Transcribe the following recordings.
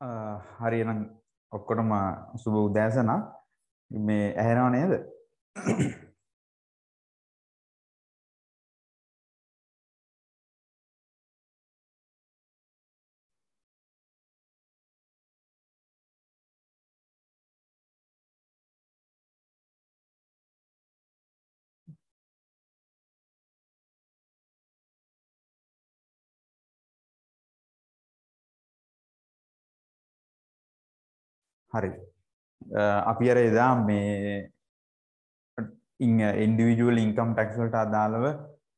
හරිනම් ඔක්කොටම සුබ උදෑසනක් මේ ඇහෙනව නේද? හරි. අපි අර එදා මේ ඉන්ඩිවිජුවල් ඉන්කම් ටැක්ස් වලට අදාළව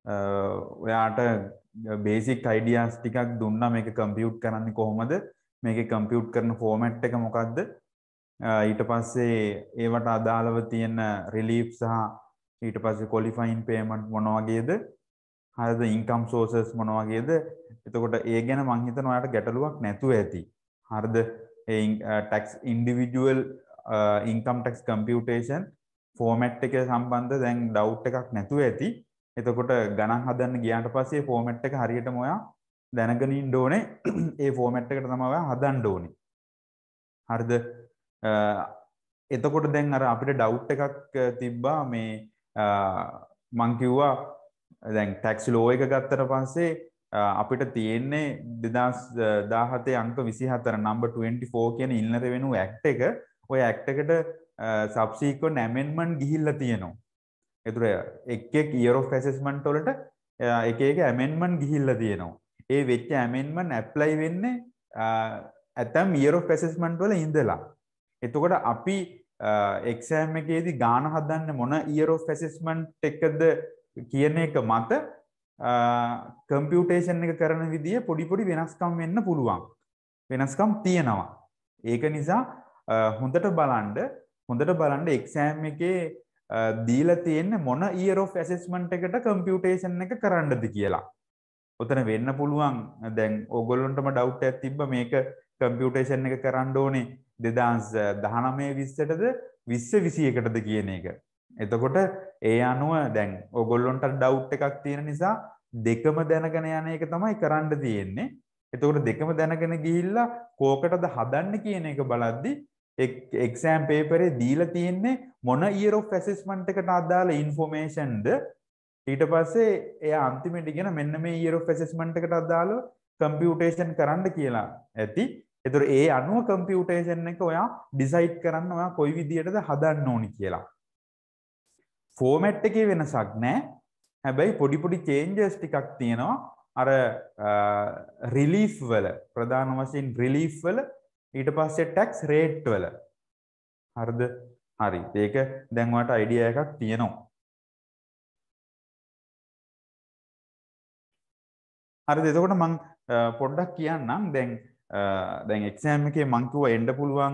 ඔයාට බේසික් අයිඩියාස් ටිකක් දුන්නා මේක කම්පියුට් කරන්නේ කොහොමද? මේකේ කම්පියුට් කරන ෆෝමැට් එක මොකක්ද? ඊට පස්සේ ඒවට අදාළව තියෙන රිලීෆ් සහ ඊට පස්සේ ක්වොලිෆයින් පේමන්ට් මොන වගේද? හරිද? ඉන්කම් සෝසස් මොන වගේද? එතකොට ඒ ගැන මං හිතනවා ඔයාලට ගැටලුවක් නැතුව ඇති. හරිද? Tax individual income tax computation format එක සම්බන්ධ දැන් ඩවුට් එකක් නැතුව ඇති. එතකොට ගණන් හදන්න ගියාට පස්සේ ෆෝමැට් එක හරියටම ඔයා දැනගෙන ඉන්න ඕනේ. ඒ ෆෝමැට් එකට තමයි ඔයා හදන්න ඕනේ. හරිද? එතකොට දැන් අර අපිට ඩවුට් එකක් තිබ්බා මේ මං කිව්වා දැන් ටැක්ස් ලෝ එක ගත්තට පස්සේ අපිට තියෙන්නේ 2017 අංක 24 නම්බර් 24 කියන ඉල්ලන රෙවෙනියු ඇක්ට් එක. ওই ඇක්ට් එකට සබ්සීක්වෙන්ට් ඇමෙන්ඩ්මන්ට් ගිහිල්ලා තියෙනවා. ඒතර එක් ඉයර් ඔෆ් ඇසෙස්මන්ට් වලට එක එක ඇමෙන්ඩ්මන්ට් ගිහිල්ලා තියෙනවා. ඒ වෙච්ච ඇමෙන්ඩ්මන්ට් ඇප්ලයි වෙන්නේ ඇතම් ඉයර් ඔෆ් ඇසෙස්මන්ට් වල ඉඳලා. එතකොට අපි එක්සෑම් එකේදී ගාන හදන්නේ මොන ඉයර් ඔෆ් ඇසෙස්මන්ට් එකද කියන එක මත කම්පියුටේෂන් එක කරන විදිය පොඩි පොඩි වෙනස්කම් වෙන්න පුළුවන්. වෙනස්කම් තියෙනවා. ඒක නිසා හොඳට බලන්න එක්සෑම් එකේ දීලා තියෙන්නේ මොන ඉයර් ඔෆ් ඇසෙස්මන්ට් එකට කම්පියුටේෂන් එක කරන්නද කියලා. උතන වෙන්න පුළුවන් දැන් ඕගොල්ලන්ටම ඩවුට් එකක් තිබ්බ මේක කම්පියුටේෂන් එක කරන්න ඕනේ 2019 20ටද 2021ටද කියන එක. එතකොට ඒ අනුව දැන් ඕගොල්ලන්ට ඩවුට් එකක් තියෙන නිසා දෙකම දැනගෙන යන එක තමයි කරන්න තියෙන්නේ. එතකොට දෙකම දැනගෙන ගිහිල්ලා කෝකටද හදන්න කියන එක බලද්දි එක්සෑම් පේපරේ දීලා තියෙන්නේ මොන ඉයර් ඔෆ් ඇසෙස්මන්ට් එකට අදාළ ඉන්ෆෝමේෂන්ද ඊට පස්සේ එයා අන්තිමට ඉගෙන මෙන්න මේ ඉයර් ඔෆ් ඇසෙස්මන්ට් එකට අදාළව කම්පියුටේෂන් කරන්න කියලා ඇති. ඒතර ඒ අනුව කම්පියුටේෂන් එක ඔයා ඩිසයිඩ් කරන්න ඔයා කොයි විදියටද හදන්න ඕනි කියලා. ෆෝමැට් එකේ වෙනසක් නැහැ. හැබැයි පොඩි පොඩි චේන්ජස් ටිකක් තියෙනවා. අර රිලීෆ් වල ප්‍රධාන වශයෙන් රිලීෆ් වල ඊට පස්සේ ටැක්ස් රේට් වල. හරිද? හරි. ඒක දැන් ඔයාලට අයිඩියා එකක් තියෙනවා. හරිද? එතකොට මම පොඩ්ඩක් කියන්නම් දැන් එක්සෑම් එකේ මං කිව්වා එන්න පුළුවන්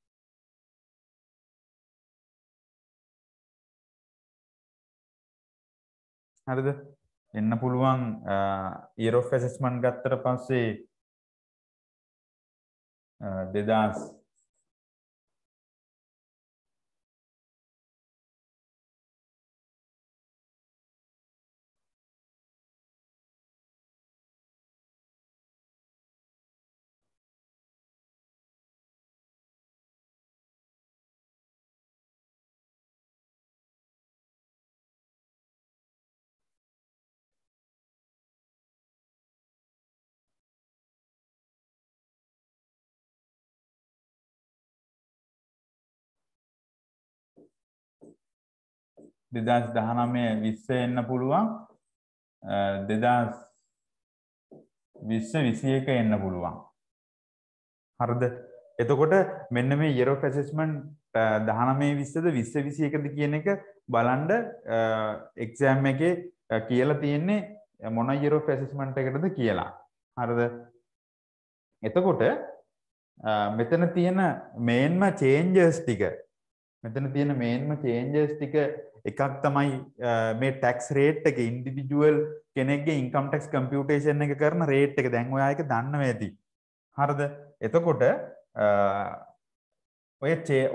හරිද? එන්න පුළුවන් ඉයර් ඔෆ් ඇසෙස්මන්ට් ගත්තට පස්සේ 2000 2019 එන්න පුළුවන් 2020 එන්න පුළුවන්. හරිද? එතකොට මෙන්න මේ ඉයර් ඔෆ් ඇසෙස්මන්ට් 19 20ද 2021ද කියන එක බලන්න එක්සෑම් එකේ කියලා තියෙන්නේ මොන ඉයර් ඔෆ් ඇසෙස්මන්ට් එකටද කියලා. හරිද? එතකොට මෙතන තියෙන මේන්ම චේන්ජස් ටික එකක් තමයි මේ ටැක්ස් රේට් එක ඉන්ඩිවිජුවල් කෙනෙක්ගේ ඉන්කම් ටැක්ස් කම්පියුටේෂන් එක කරන රේට් එක දැන් ඔයා ඒක දන්නවා ඇති. හරිද? එතකොට ඔය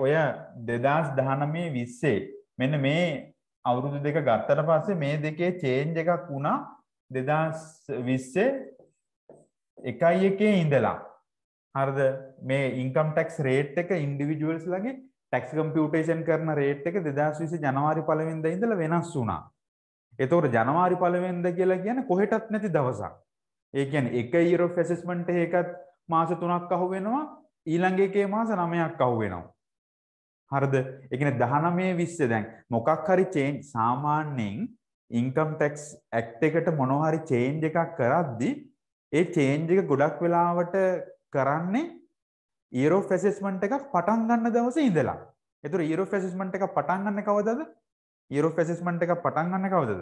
2019 20 මෙන්න මේ අවුරුදු දෙක ගත්තට පස්සේ මේ දෙකේ චේන්ජ් එකක් වුණා 2020 1.1 ඉඳලා හරිද මේ ඉන්කම් ටැක්ස් රේට් එක ඉන්ඩිවිජුවල්ස් ලගේ ටැක්ස් කම්පියුටේෂන් කරන රේට් එක 2020 ජනවාරි 1 වෙනිදා ඉඳලා වෙනස් වුණා. එතකොට ජනවාරි 1 වෙනිදා කියලා කියන්නේ කොහෙටත් නැති දවසක්. ඒ කියන්නේ එක year of assessment එකකත් මාස 3ක් අහු වෙනවා ඊළඟ එකේ මාස 9ක් අහු වෙනවා. හරිද? ඒ කියන්නේ 19 20 දැන් මොකක් හරි change සාමාන්‍යයෙන් income tax act එකට මොනවා හරි change එකක් කරද්දී ඒ change එක ගොඩක් වෙලාවට කරන්නේ year of assessment එකක් පටන් ගන්න දවසේ ඉඳලා. ඒතර year of assessment එකක් පටන් ගන්න කවදද? year of assessment එකක් පටන් ගන්න කවදද?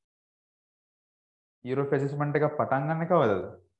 year of assessment එකක් පටන් ගන්න කවදද?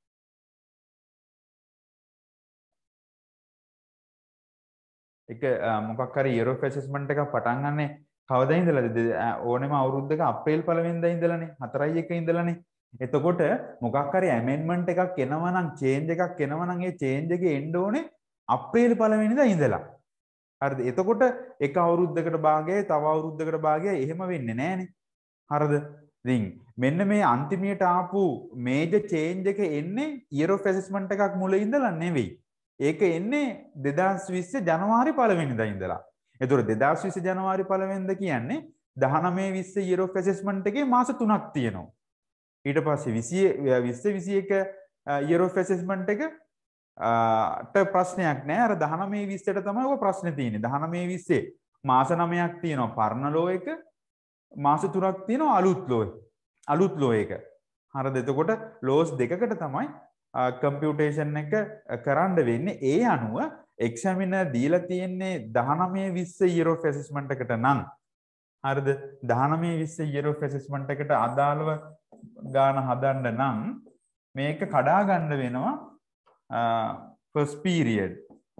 එක මොකක් හරි year of assessment එකක් පටන් ගන්නෙ කවදා ඉඳලාද? ඕනෙම අවුරුද්දක අප්‍රේල් 1 වෙනිදා ඉඳලානේ 4යි 1 ඉඳලානේ. එතකොට මොකක් හරි amendment එකක් එනවා නම් change එකක් එනවා නම් ඒ change එකේ එන්න ඕනේ අප්‍රේල් 1 වෙනිදා ඉඳලා. හරිද? එතකොට එක අවුරුද්දකට භාගයයි තව අවුරුද්දකට භාගයයි එහෙම වෙන්නේ නැහනේ. හරිද? ඉතින් මෙන්න මේ අන්තිමයට ආපු මේජර් චේන්ජ් එක එන්නේ year of assessment එකක් මුල ඉඳලා නෙවෙයි. ඒක එන්නේ 2020 ජනවාරි 1 වෙනිදා ඉඳලා. එතකොට 2020 ජනවාරි 1 වෙනිදා කියන්නේ 19 20 year of assessment එකේ මාස 3ක් තියෙනවා. ඊට පස්සේ 20 21 year of assessment එක ට ප්‍රශ්නයක් නෑ. අර 19 20ට තමයි ඔය ප්‍රශ්නේ තියෙන්නේ. 19 20 මාස 9ක් තියෙනවා පරණ ලෝ එක. මාස 3ක් තියෙනවා අලුත් ලෝ එක. හරිද? එතකොට ලෝස් දෙකකට තමයි කම්පියුටේෂන් එක කරන්න වෙන්නේ. ඒ අනුව එක්සැමිනර් දීලා තියෙන්නේ 19 20 year of assessment එකට නම් හරිද? 19 20 year of assessment එකට අදාළව ගාන හදන්න නම් මේක කඩා ගන්න වෙනවා first period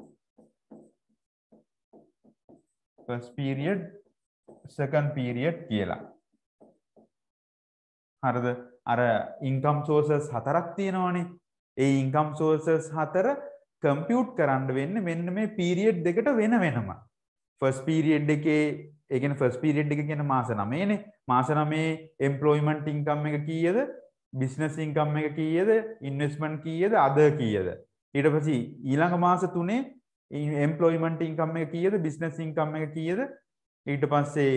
second period කියලා. හරිද? අර income sources හතරක් තියෙනවනේ. ඒ income sources හතර compute කරන්න වෙන්නේ මෙන්න මේ period දෙකට වෙන වෙනම. first period එකේ ඒ කියන්නේ first period එක කියන්නේ මාස 9නේ. මාස 9 employment income එක කීයද? business income එක කීයද? investment කීයද? other කීයද? ඊට පස්සේ ඊළඟ මාස 3 employment income එක කීයද? business income එක කීයද? ඊට පස්සේ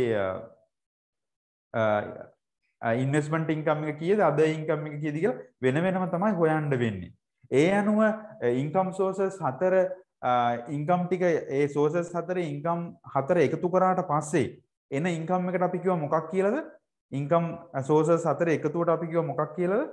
investment income එක කීයද? other income එක කීයද කියලා වෙන වෙනම තමයි හොයන්න වෙන්නේ. ඒ අනුව income sources හතර income ටික ඒ sources හතරේ income හතර එකතු කරාට පස්සේ එන income එකට අපි කියව මොකක් කියලාද? income sources හතර එකතුවට අපි කියව මොකක් කියලාද?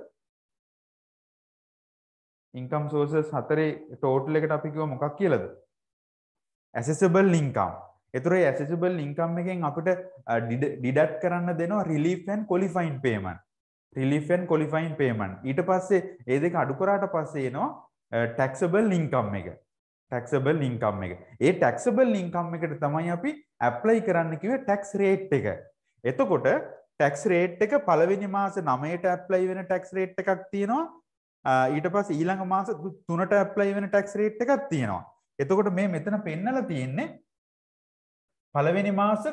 income sources හතරේ total එකට අපි කියව මොකක් කියලාද? assessable income. ඒතර ඒ assessable income එකෙන් අපිට deduct කරන්න දෙනවා relief and qualifying payment. relief and qualifying payment. ඊට පස්සේ ඒ දෙක අඩු කරාට පස්සේ එනවා taxable income එක. taxable income එක. ඒ taxable income එකට තමයි අපි apply කරන්න කිව්වේ tax rate එක. එතකොට tax rate එක පළවෙනි මාස 9ට apply වෙන tax rate එකක් තියෙනවා. ඊට පස්සේ ඊළඟ මාස 3ට apply වෙන tax rate එකක් තියෙනවා. එතකොට මේ මෙතන පෙන්නලා තියෙන්නේ පළවෙනි මාස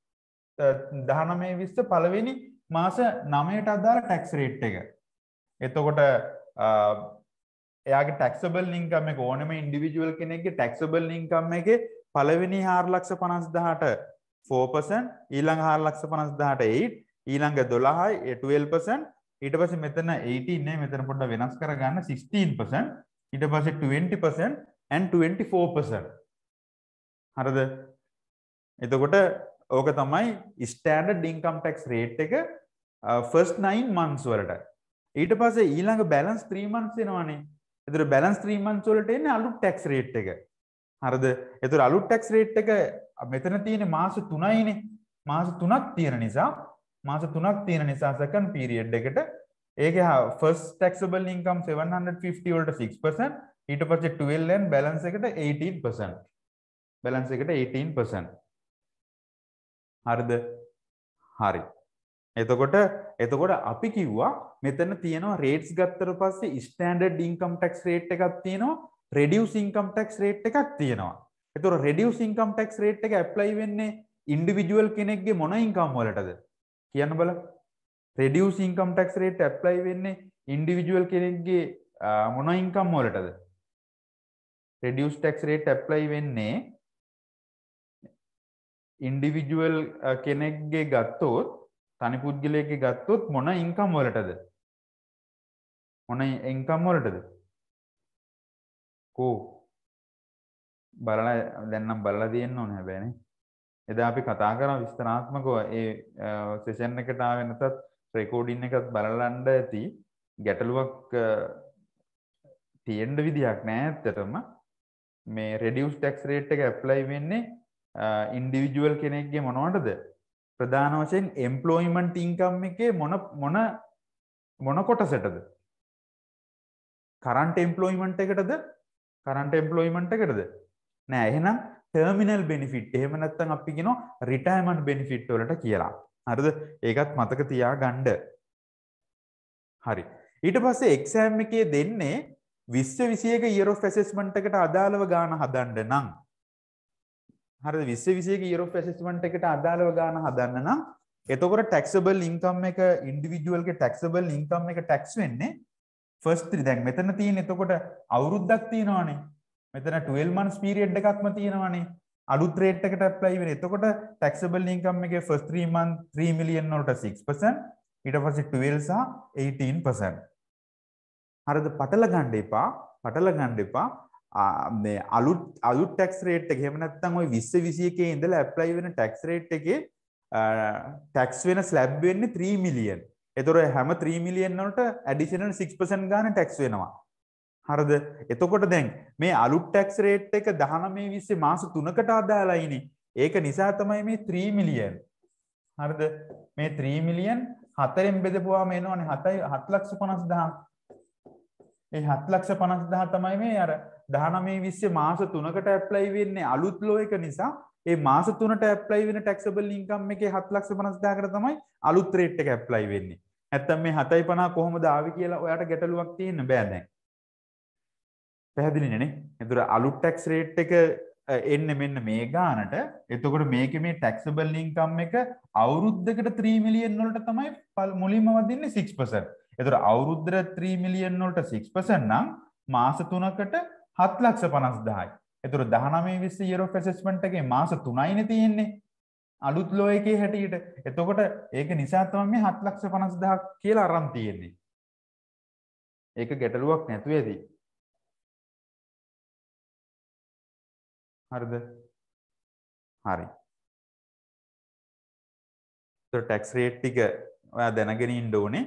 19 20 පළවෙනි මාස 9ට අදාළ tax rate එක. එතකොට එයාගේ taxable income එක ඕනම individual කෙනෙක්ගේ taxable income එකේ පළවෙනි 4,50,000ට 4%, ඊළඟ 4,50,000ට 8, ඊළඟ 12යි 12%, ඊට පස්සේ මෙතන 18 නේ මෙතන පොඩ්ඩක් වෙනස් කරගන්න 16%, ඊට පස්සේ 20% and 24%. හරිද? එතකොට ඕක තමයි standard income tax rate එක first 9 months වලට. ඊට පස්සේ ඊළඟ balance 3 months එනවනේ. එතකොට balance 3 months වලට එන්නේ අලුත් tax rate එක. හරිද? එතකොට අලුත් tax rate එක මෙතන තියෙන්නේ මාස 3යිනේ. මාස 3ක් තියෙන නිසා second period එකට ඒකේ first taxable income 750 වලට 6%, ඊට පස්සේ 12 and balance එකට 18%. balance එකට 18%. හරිද? හරි. එතකොට අපි කිව්වා මෙතන තියෙනවා rates ගත්තට පස්සේ standard income tax rate එකක් තියෙනවා, reduced income tax rate එකක් තියෙනවා. එතකොට reduced income tax rate එක apply වෙන්නේ individual කෙනෙක්ගේ මොන income වලටද? කියන්න බලන්න. reduced income tax rate apply වෙන්නේ individual කෙනෙක්ගේ මොන income වලටද? reduced tax rate apply වෙන්නේ individual කෙනෙක්ගේ ගත්තොත් තනි පුද්ගලයෙක්ගේ ගත්තොත් මොන income වලටද? මොන income වලටද? කෝ බලලා දැන් නම් බලලා තියෙන්න ඕනේ හැබැයිනේ. එදා අපි කතා කරා විස්තරාත්මකව ඒ සෙෂන් එකට ආවෙ නැතත් රෙකෝඩින් එකත් බලලන්න ඇති. ගැටලුවක් තියෙන්න විදියක් නැහැ ඇත්තටම. මේ reduced tax rate එක apply වෙන්නේ individual කෙනෙක්ගේ මොනවටද? ප්‍රධාන වශයෙන් employment income එකේ මොන කොටසටද? current employment එකටද? current employment එකටද? නෑ එහෙනම් terminal benefit එහෙම නැත්නම් අපි කියනවා retirement benefit වලට කියලා. හරිද? ඒකත් මතක තියාගන්න. හරි. ඊට පස්සේ exam එකේ දෙන්නේ 2021 year of assessment එකට අදාළව ගාන හදන්න නම් හරිද 2021 year of assessment එකට අදාළව ගාන හදන්න නම් එතකොට taxable income එක individual ගේ taxable income එක tax වෙන්නේ first දැන් මෙතන තියෙන එතකොට අවුරුද්දක් තියෙනවානේ මෙතන 12 months period එකක්ම තියෙනවානේ අලුත් rate එකට apply වෙන්නේ එතකොට taxable income එකේ first 3 month 3 million වලට 6% ඊට පස්සේ 12 සහ 18% හරිද පටල ගන්න එපා මේ අලුත් tax rate එක එහෙම නැත්නම් ওই 2021 ඉඳලා apply වෙන tax rate එකේ tax වෙන slab වෙන්නේ 3 million. ඒතොර හැම 3 million වලට additional 6% ගාන tax වෙනවා. හරිද? එතකොට දැන් මේ අලුත් tax rate එක 19 20 මාස 3කට අදාළයිනේ. ඒක නිසා තමයි මේ 3 million. හරිද? මේ 3 million 4ෙන් බෙදපුවාම එනවනේ 7,50,000. ඒ 7,50,000 තමයි මේ අර 19 20 මාස 3කට ඇප්ලයි වෙන්නේ අලුත් ලෝ එක නිසා ඒ මාස 3ට ඇප්ලයි වෙන taxable income එකේ 7,50,000කට තමයි අලුත් rate එක ඇප්ලයි වෙන්නේ. නැත්තම් මේ 7.50 කොහොමද ආවේ කියලා ඔයාට ගැටලුවක් තියෙන්න බෑ දැන්. පැහැදිලිනේ නේ? එතකොට අලුත් tax rate එක එන්නේ මෙන්න මේ ගානට. එතකොට මේකේ මේ taxable income එක අවුරුද්දකට 3 million වලට තමයි මුලින්ම වදින්නේ 6%. එතකොට අවුරුද්දට 3 million වලට 6% නම් මාස 3කට 7,50,000යි. එතකොට 19 20 year of assessment එකේ මාස 3යිනේ තියෙන්නේ. අලුත් ලෝ එකේ හැටියට. එතකොට ඒක නිසා තමයි මේ 7,50,000 කියලා අරන් තියෙන්නේ. ඒක ගැටලුවක් නැතුව ඇති. හරිද? හරි. එතකොට tax rate ටික ඔයා දැනගෙන ඉන්න ඕනේ.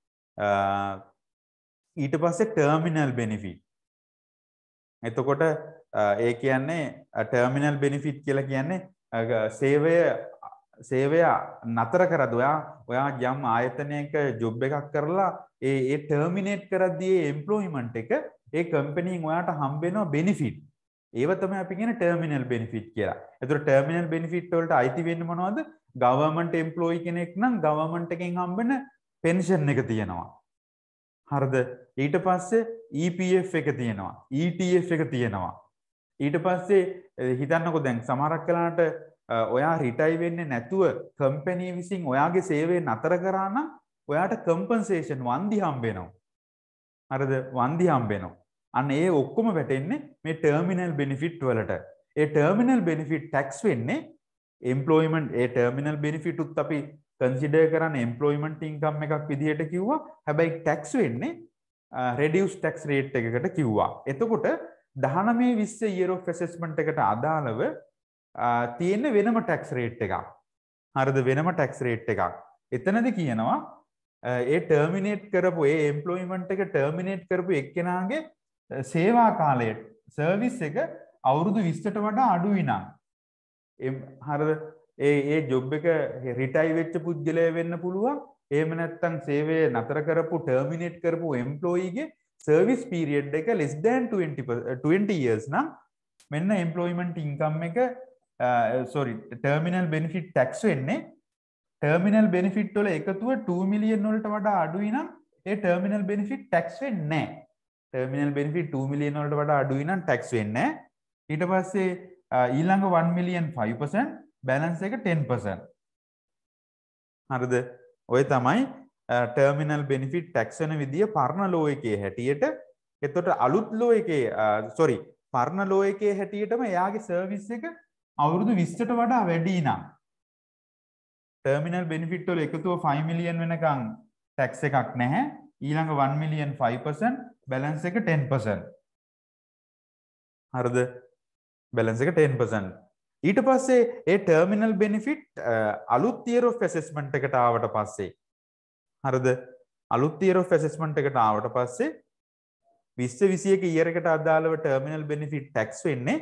ඊට පස්සේ terminal benefit එතකොට ඒ කියන්නේ terminal benefit කියලා කියන්නේ සේවය නතර කරද්දී ඔයා යම් ආයතනයක ජොබ් එකක් කරලා ඒ terminate කරද්දී ඒ employment එක ඒ කම්පැනියෙන් ඔයාට හම්බ වෙනවා benefit. ඒව තමයි අපි කියන terminal benefit කියලා. එතකොට terminal benefit වලට අයිති වෙන්නේ මොනවද? government employee කෙනෙක් නම් government එකෙන් හම්බෙන pension එක තියෙනවා. හරිද? ඊට පස්සේ EPF එක තියෙනවා. ETF එක තියෙනවා. ඊට පස්සේ හිතන්නකෝ දැන් සමහරක් වෙලාවට ඔයා රිටයි වෙන්නේ නැතුව කම්පැනි විසින් ඔයාගේ සේවය නතර කරා නම් ඔයාට කම්පන්සේෂන් වන්දි හම්බ වෙනවා. හරිද? වන්දි හම්බ වෙනවා. අන්න ඒ ඔක්කොම වැටෙන්නේ මේ ටර්මිනල් බෙනිෆිට් වලට. ඒ ටර්මිනල් බෙනිෆිට් ටැක්ස් වෙන්නේ එම්ප්ලොයිමන්ට් ඒ ටර්මිනල් බෙනිෆිට් උත් අපි කන්සිඩර් කරන්නේ එම්ප්ලොයිමන්ට් ඉන්කම් එකක් විදිහට කිව්වා. හැබැයි ටැක්ස් වෙන්නේ reduced tax rate එකකට කිව්වා. එතකොට 19 20 year of assessment එකට අදාළව තියෙන වෙනම tax rate එකක්. හරිද? වෙනම tax rate එකක්. එතනදී කියනවා ඒ terminate කරපු ඒ employment එක terminate කරපු එක්කෙනාගේ සේවා කාලය service එක අවුරුදු 20ට වඩා අඩුයි නම් හරිද? ඒ job එක retire වෙච්ච පුද්ගලයා වෙන්න පුළුවන්. එහෙම නැත්නම් සේවය නතර කරපු terminate කරපු employee ගේ service period එක less than 20 years නම් මෙන්න employment income එක terminal benefit tax වෙන්නේ terminal benefit වල එකතුව 2 million වලට වඩා අඩුයි නම් ඒ terminal benefit tax වෙන්නේ නැහැ. terminal benefit 2 million වලට වඩා අඩුයි නම් tax වෙන්නේ නැහැ. ඊට පස්සේ ඊළඟ 1 million 5% balance එක 10%. හරිද? ඔය තමයි terminal benefit tax වෙන විදිය පරණ law එකේ හැටියට. එතකොට අලුත් law එකේ පරණ ලෝ එකේ හැටියටම එයාගේ සර්විස් එක අවුරුදු 20ට වඩා වැඩි නම් ටර්මිනල් බෙනිෆිට් වල එකතුව 5 මිලියන් වෙනකන් ටැක්ස් එකක් නැහැ. ඊළඟ 1 මිලියන් 5%, බැලන්ස් එක 10%. හරිද? බැලන්ස් එක 10%. ඊට පස්සේ ඒ ටර්මිනල් බෙනිෆිට් අලුත් ඉයර් ඔෆ් ඇසෙස්මන්ට් එකට ආවට පස්සේ හරිද? අලුත් ඉයර් ඔෆ් ඇසෙස්මන්ට් එකට ආවට පස්සේ 2021 ඉයර් එකට අදාළව ටර්මිනල් බෙනිෆිට් ටැක්ස් වෙන්නේ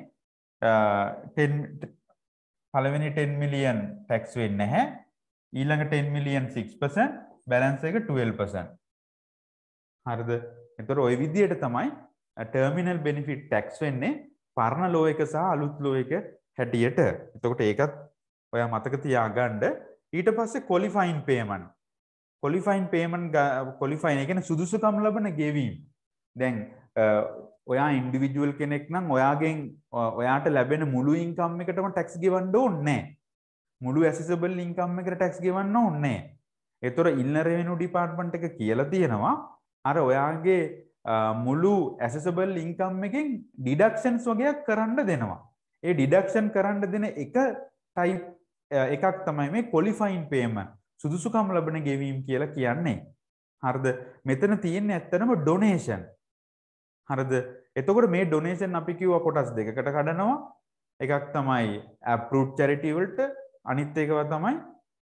10 පළවෙනි 10 මිලියන් ටැක්ස් වෙන්නේ නැහැ. ඊළඟ 10 මිලියන් 6%, බැලන්ස් එක 12%. හරිද? එතකොට ওই විදිහට තමයි ටර්මිනල් බෙනිෆිට් ටැක්ස් වෙන්නේ පරණ ලෝ එක සහ අලුත් ලෝ එක හැටියට. එතකොට ඒකත් ඔයා මතක තියාගන්න. ඊට පස්සේ ක්වොලිෆයින් පේමන්ට්. ක්වොලිෆයින් පේමන්ට් ක්වොලිෆයින් ඒ කියන්නේ සුදුසුකම් ලබන ගෙවීම්. දැන් ඔයා ඉන්ඩිවිජුවල් කෙනෙක් නම් ඔයාට ලැබෙන මුළු ඉන්කම් එකටම ටැක්ස් ගෙවන්න ඕනේ නැහැ. මුළු ඇසෙසබල් ඉන්කම් එකට ටැක්ස් ගෙවන්න ඕනේ නැහැ. ඒතර ඉන්ලර් රෙවෙනියු ඩිපාර්ට්මන්ට් එක කියලා තියෙනවා අර ඔයාගේ මුළු ඇසෙසබල් ඉන්කම් එකෙන් ඩිඩක්ෂන්ස් වගේක් කරන්න දෙනවා. ඒ ඩිඩක්ෂන් කරන්න දෙන එක ටයිප් එකක් තමයි මේ ක්වොලිෆයින් පේමන්ට්. සුදුසුකම් ලබන ගෙවීම් කියලා කියන්නේ. හරිද? මෙතන තියෙන්නේ ඇත්තටම ඩොනේෂන්. හරිද? එතකොට මේ ඩොනේෂන් අපි කිව්වා කොටස් දෙකකට කඩනවා. එකක් තමයි අප්‍රූව්ඩ් චැරිටි වලට, අනිත් එකව තමයි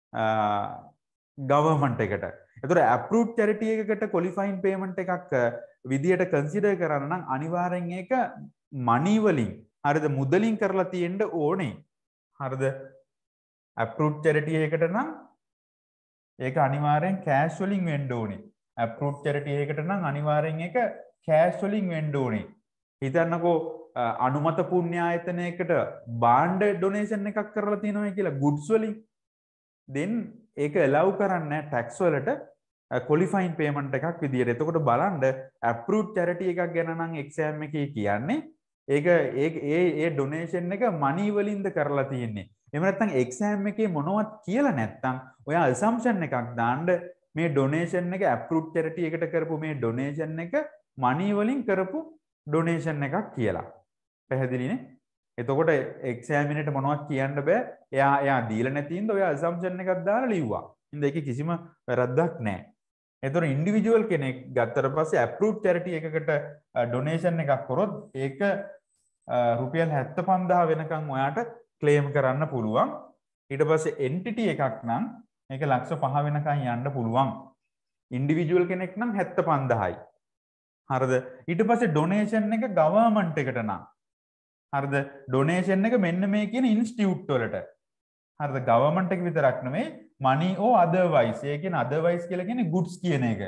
ගවර්න්මන්ට් එකට. එතකොට අප්‍රූව්ඩ් චැරිටි එකකට ක්වොලිෆයින් පේමන්ට් එකක් විදියට කන්සිඩර් කරන්න නම් අනිවාර්යෙන් ඒක මනි වලින්, හරිද, මුදලින් කරලා තියෙන්න ඕනේ. හරිද? අප්‍රූව්ඩ් චැරිටි එකකට නම් ඒක අනිවාර්යෙන් කෑෂ් වලින් වෙන්න ඕනේ. අප්‍රූව්ඩ් චැරිටි එකකට නම් අනිවාර්යෙන් ඒක කෑෂ් වලින් වෙන්න ඕනේ. හිතන්නකෝ අනුමත පුණ්‍ය ආයතනයකට බාණ්ඩ ඩොනේෂන් එකක් කරලා තියෙනවා කියලා ගුඩ්ස් වලින්. then ඒක allow කරන්නේ ටැක්ස් වලට ක්වොලිෆයින් පේමන්ට් එකක් විදියට. එතකොට බලන්න අප්‍රූව්ඩ් චැරිටි එකක් ගැන නම් එක්සෑම් එකේ කියන්නේ ඒක ඒ ඩොනේෂන් එක මනි වලින්ද කරලා තියෙන්නේ. එහෙම නැත්නම් එක්සෑම් එකේ මොනවත් කියලා නැත්නම් ඔයා assumption එකක් දාන්න මේ ඩොනේෂන් එක අප්‍රූව්ඩ් චැරිටි එකට කරපු මේ ඩොනේෂන් එක මනි වලින් කරපු ඩොනේෂන් එකක් කියලා. පැහැදිලිනේ? එතකොට එක්සෑමිනේට මොනවත් කියන්න බෑ. එයා දීලා නැති හින්දා ඔයා assumption එකක් දාලා ලිව්වා. ඉතින් ඒකේ කිසිම වැරද්දක් නැහැ. එතකොට ඉන්ඩිවිජුවල් කෙනෙක් ගත්තට පස්සේ අප්‍රූව්ඩ් චැරිටි එකකට ඩොනේෂන් එකක් කරොත් ඒක රුපියල් 75000 වෙනකන් ඔයාට ක්ලේම් කරන්න පුළුවන්. ඊට පස්සේ එන්ටිටි එකක් නම් මේක ලක්ෂ 5 වෙනකන් යන්න පුළුවන්. ඉන්ඩිවිජුවල් කෙනෙක් නම් 75000යි. හරිද? ඊට පස්සේ ඩොනේෂන් එක ගවර්න්මන්ට් එකට නම් හරිද? ඩොනේෂන් එක මෙන්න මේ කියන ඉන්ස්ටිටියුට් වලට. හරිද? ගවර්න්මන්ට් එක විතරක් නෙමෙයි money or otherwise. ඒ කියන්නේ otherwise කියලා කියන්නේ goods කියන එක.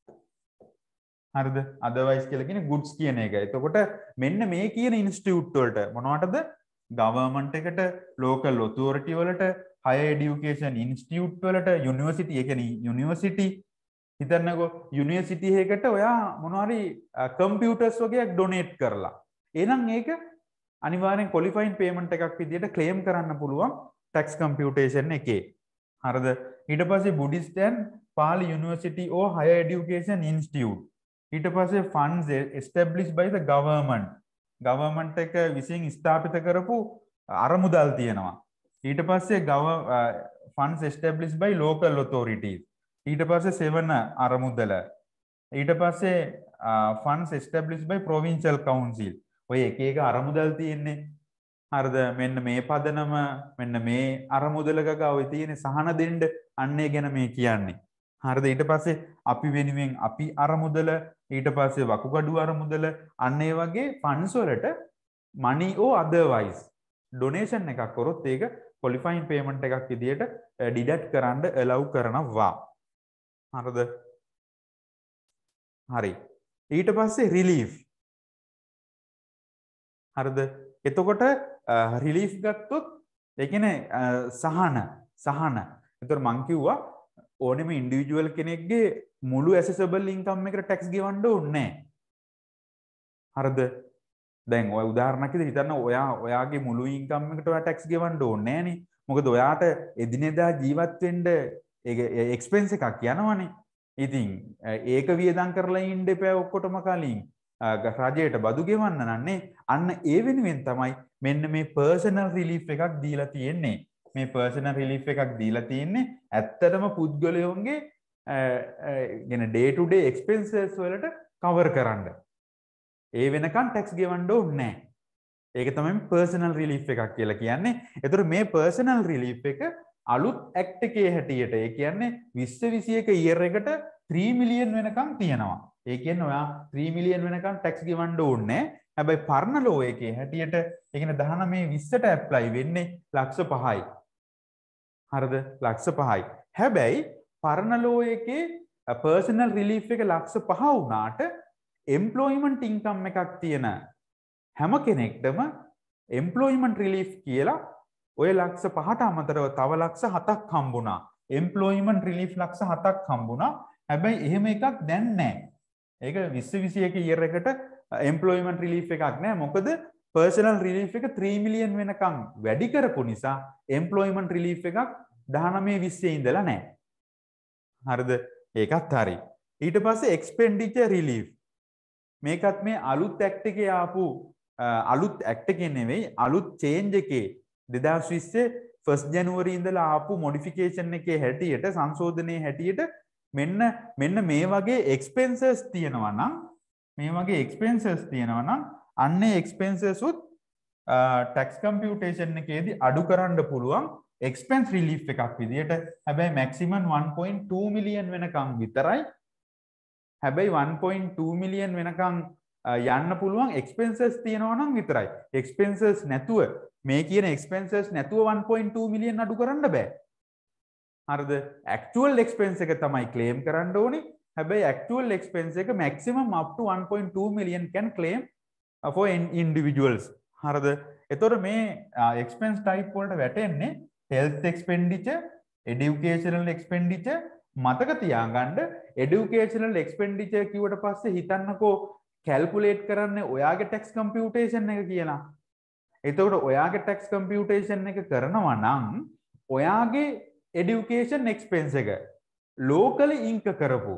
හරිද? otherwise කියලා කියන්නේ goods කියන එක. එතකොට මෙන්න මේ කියන ඉන්ස්ටිටියුට් වලට මොනවටද? ගවර්න්මන්ට් එකට, local authority වලට, higher education institute වලට, university ඒ කියන්නේ university හිතන්නකෝ යුනිවර්සිටි එකකට ඔයා මොනවාරි කම්පියුටර්ස් වගේක් ඩොනේට් කරලා. එහෙනම් ඒක අනිවාර්යෙන් ක්වොලිෆයින් පේමන්ට් එකක් විදියට ක්ලේම් කරන්න පුළුවන් ටැක්ස් කම්පියුටේෂන් එකේ. හරිද? ඊට පස්සේ Buddhist and Pali university or higher education institute. ඊට පස්සේ funds established by the government. government එක විසින් ස්ථාපිත කරපු අරමුදල් තියෙනවා. ඊට පස්සේ funds established by local authorities. ඊට පස්සේ 7 අරමුදල. ඊට පස්සේ funds established by provincial council. ඔය එක එක අරමුදල් තියෙන්නේ. හරිද? මෙන්න මේ පදනම මෙන්න මේ අරමුදලක ගාව තියෙන සහන දෙන්න අන්නේ ගැන මේ කියන්නේ. හරිද? ඊට පස්සේ අපි වෙනුවෙන් අපි අරමුදල, ඊට පස්සේ වකුගඩු අරමුදල, අන්න ඒ වගේ funds වලට money or otherwise donation එකක් කරොත් ඒක qualifying payment එකක් විදියට deduct කරන්න allow කරනවා. හරිද? හරි. ඊට පස්සේ relief. හරිද? එතකොට රිලීෆ් ගත්තොත් ඒ කියන්නේ සහන. ඒතර මං කිව්වා ඕනෙම ඉන්ඩිවිජුවල් කෙනෙක්ගේ මුළු ඇසෙසබල් ඉන්කම් එකට ටැක්ස් ගෙවන්න ඕනේ නැහැ. හරිද? දැන් ඔය උදාහරණයක් විදිහට හිතන්න ඔයාගේ මුළු ඉන්කම් එකට ඔයා ටැක්ස් ගෙවන්න ඕනේ නැහනේ. මොකද ඔයාට එදිනෙදා ජීවත් වෙන්න ඒක එක්ස්පෙන්ස් එකක් යනවනේ. ඉතින් ඒක වියදම් කරලා ඉන්න එපා ඔක්කොටම කලින්. රජයට බදු ගෙවන්න නන්නේ අන්න ඒ වෙනුවෙන් තමයි මෙන්න මේ පර්සනල් රිලීෆ් එකක් දීලා තියෙන්නේ. මේ පර්සනල් රිලීෆ් එකක් දීලා තියෙන්නේ ඇත්තටම පුද්ගලයන්ගේ يعني ඩේ ටු ඩේ එක්ස්පෙන්සස් වලට කවර් කරන්න. ඒ වෙනකන් ටැක්ස් ගෙවන්න ඕනේ නැහැ. ඒක තමයි පර්සනල් රිලීෆ් එකක් කියලා කියන්නේ. ඒතර මේ පර්සනල් රිලීෆ් එක අලුත් ඇක්ට් එකේ හැටියට ඒ කියන්නේ 2021 ඉයර් එකට 3 මිලියන් වෙනකම් තියෙනවා. ඒ කියන්නේ ඔයා 3 මිලියන් වෙනකම් ටැක්ස් ගෙවන්න ඕනේ නැහැ. හැබැයි පරණ ලෝ එකේ හැටියට ඒ කියන්නේ 19 20ට ඇප්ලයි වෙන්නේ ලක්ෂ 5යි. හරිද? ලක්ෂ 5යි. හැබැයි පරණ ලෝ එකේ පර්සනල් රිලීෆ් එක ලක්ෂ 5 වුණාට එම්ප්ලොයිමන්ට් ඉන්කම් එකක් තියෙන හැම කෙනෙක්ටම එම්ප්ලොයිමන්ට් රිලීෆ් කියලා ඔය ලක්ෂ 5ට අමතරව තව ලක්ෂ 7ක් හම්බුණා. එම්ප්ලොයිමන්ට් රිලීෆ් ලක්ෂ 7ක් හම්බුණා. හැබැයි එහෙම එකක් දැන් නැහැ. ඒක 2021 ඉයර් එකට එම්ප්ලොයිමන්ට් රිලීෆ් එකක් නැහැ. මොකද පර්සනල් රිලීෆ් එක 3 මිලියන් වෙනකම් වැඩි කරපු නිසා එම්ප්ලොයිමන්ට් රිලීෆ් එකක් 19 20 ඉඳලා නැහැ. හරිද? ඒකත් හරි. ඊට පස්සේ එක්ස්පෙන්ඩිචර් රිලීෆ්. මේකත් මේ අලුත් ඇක්ට් එකේ ආපු අලුත් ඇක්ට් එකේ නෙවෙයි අලුත් චේන්ජ් එකේ 2020 1 ජනවරි ඉඳලා ආපු මොඩිෆිකේෂන් එකේ හැටියට සංශෝධනයේ හැටියට මෙන්න මේ වගේ එක්ස්පෙන්සස් තියෙනවා නම් අන්නේ එක්ස්පෙන්සස් උත් ටැක්ස් කම්පියුටේෂන් එකේදී අඩු කරන්න පුළුවන් එක්ස්පෙන්ස් රිලීෆ් එකක් විදියට. හැබැයි මැක්සිමම් 1.2 මිලියන් වෙනකම් විතරයි. හැබැයි 1.2 මිලියන් වෙනකම් යන්න පුළුවන් එක්ස්පෙන්සස් තියෙනවා නම් විතරයි. එක්ස්පෙන්සස් නැතුව මේ කියන එක්ස්පෙන්සස් නැතුව 1.2 මිලියන් අඩු කරන්න බෑ. හරිද? ඇක්චුවල් එක්ස්පෙන්ස් එක තමයි ක්ලේම් කරන්න ඕනේ. හැබැයි ඇක්චුවල් එක්ස්පෙන්ස් එක maximum up to 1.2 million can claim for individuals. හරිද? එතකොට මේ එක්ස්පෙන්ස් ටයිප් වලට වැටෙන්නේ health expenditure, educational expenditure. මතක තියාගන්න educational expenditure කිව්වට පස්සේ හිතන්නකෝ කැල්කුලේට් කරන්නේ ඔයාගේ ටැක්ස් කම්පියුටේෂන් එක කියලා. එතකොට ඔයාගේ ටැක්ස් කම්පියුටේෂන් එක කරනවා නම් ඔයාගේ education expense එක locally incur කරපු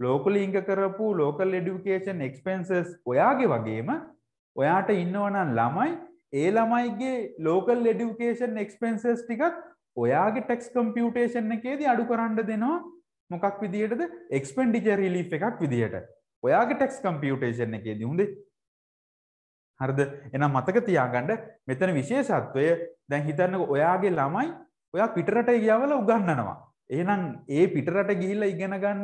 local education expenses ඔයාගේ වගේම ඔයාට ඉන්නවනම් ළමයි ඒ ළමයිගේ local education expenses ටිකත් ඔයාගේ tax computation එකේදී අඩු කරන්න දෙනවා. මොකක් විදියටද? expenditure relief එකක් විදියට. ඔයාගේ tax computation එකේදී හොඳේ. හරිද? එහෙනම් මතක තියාගන්න මෙතන විශේෂත්වය දැන් හිතන්නකෝ ඔයාගේ ළමයි ඔයා පිටරට ගියවල උගන්වනවා. එහෙනම් ඒ පිටරට ගිහිල්ලා ඉගෙන ගන්න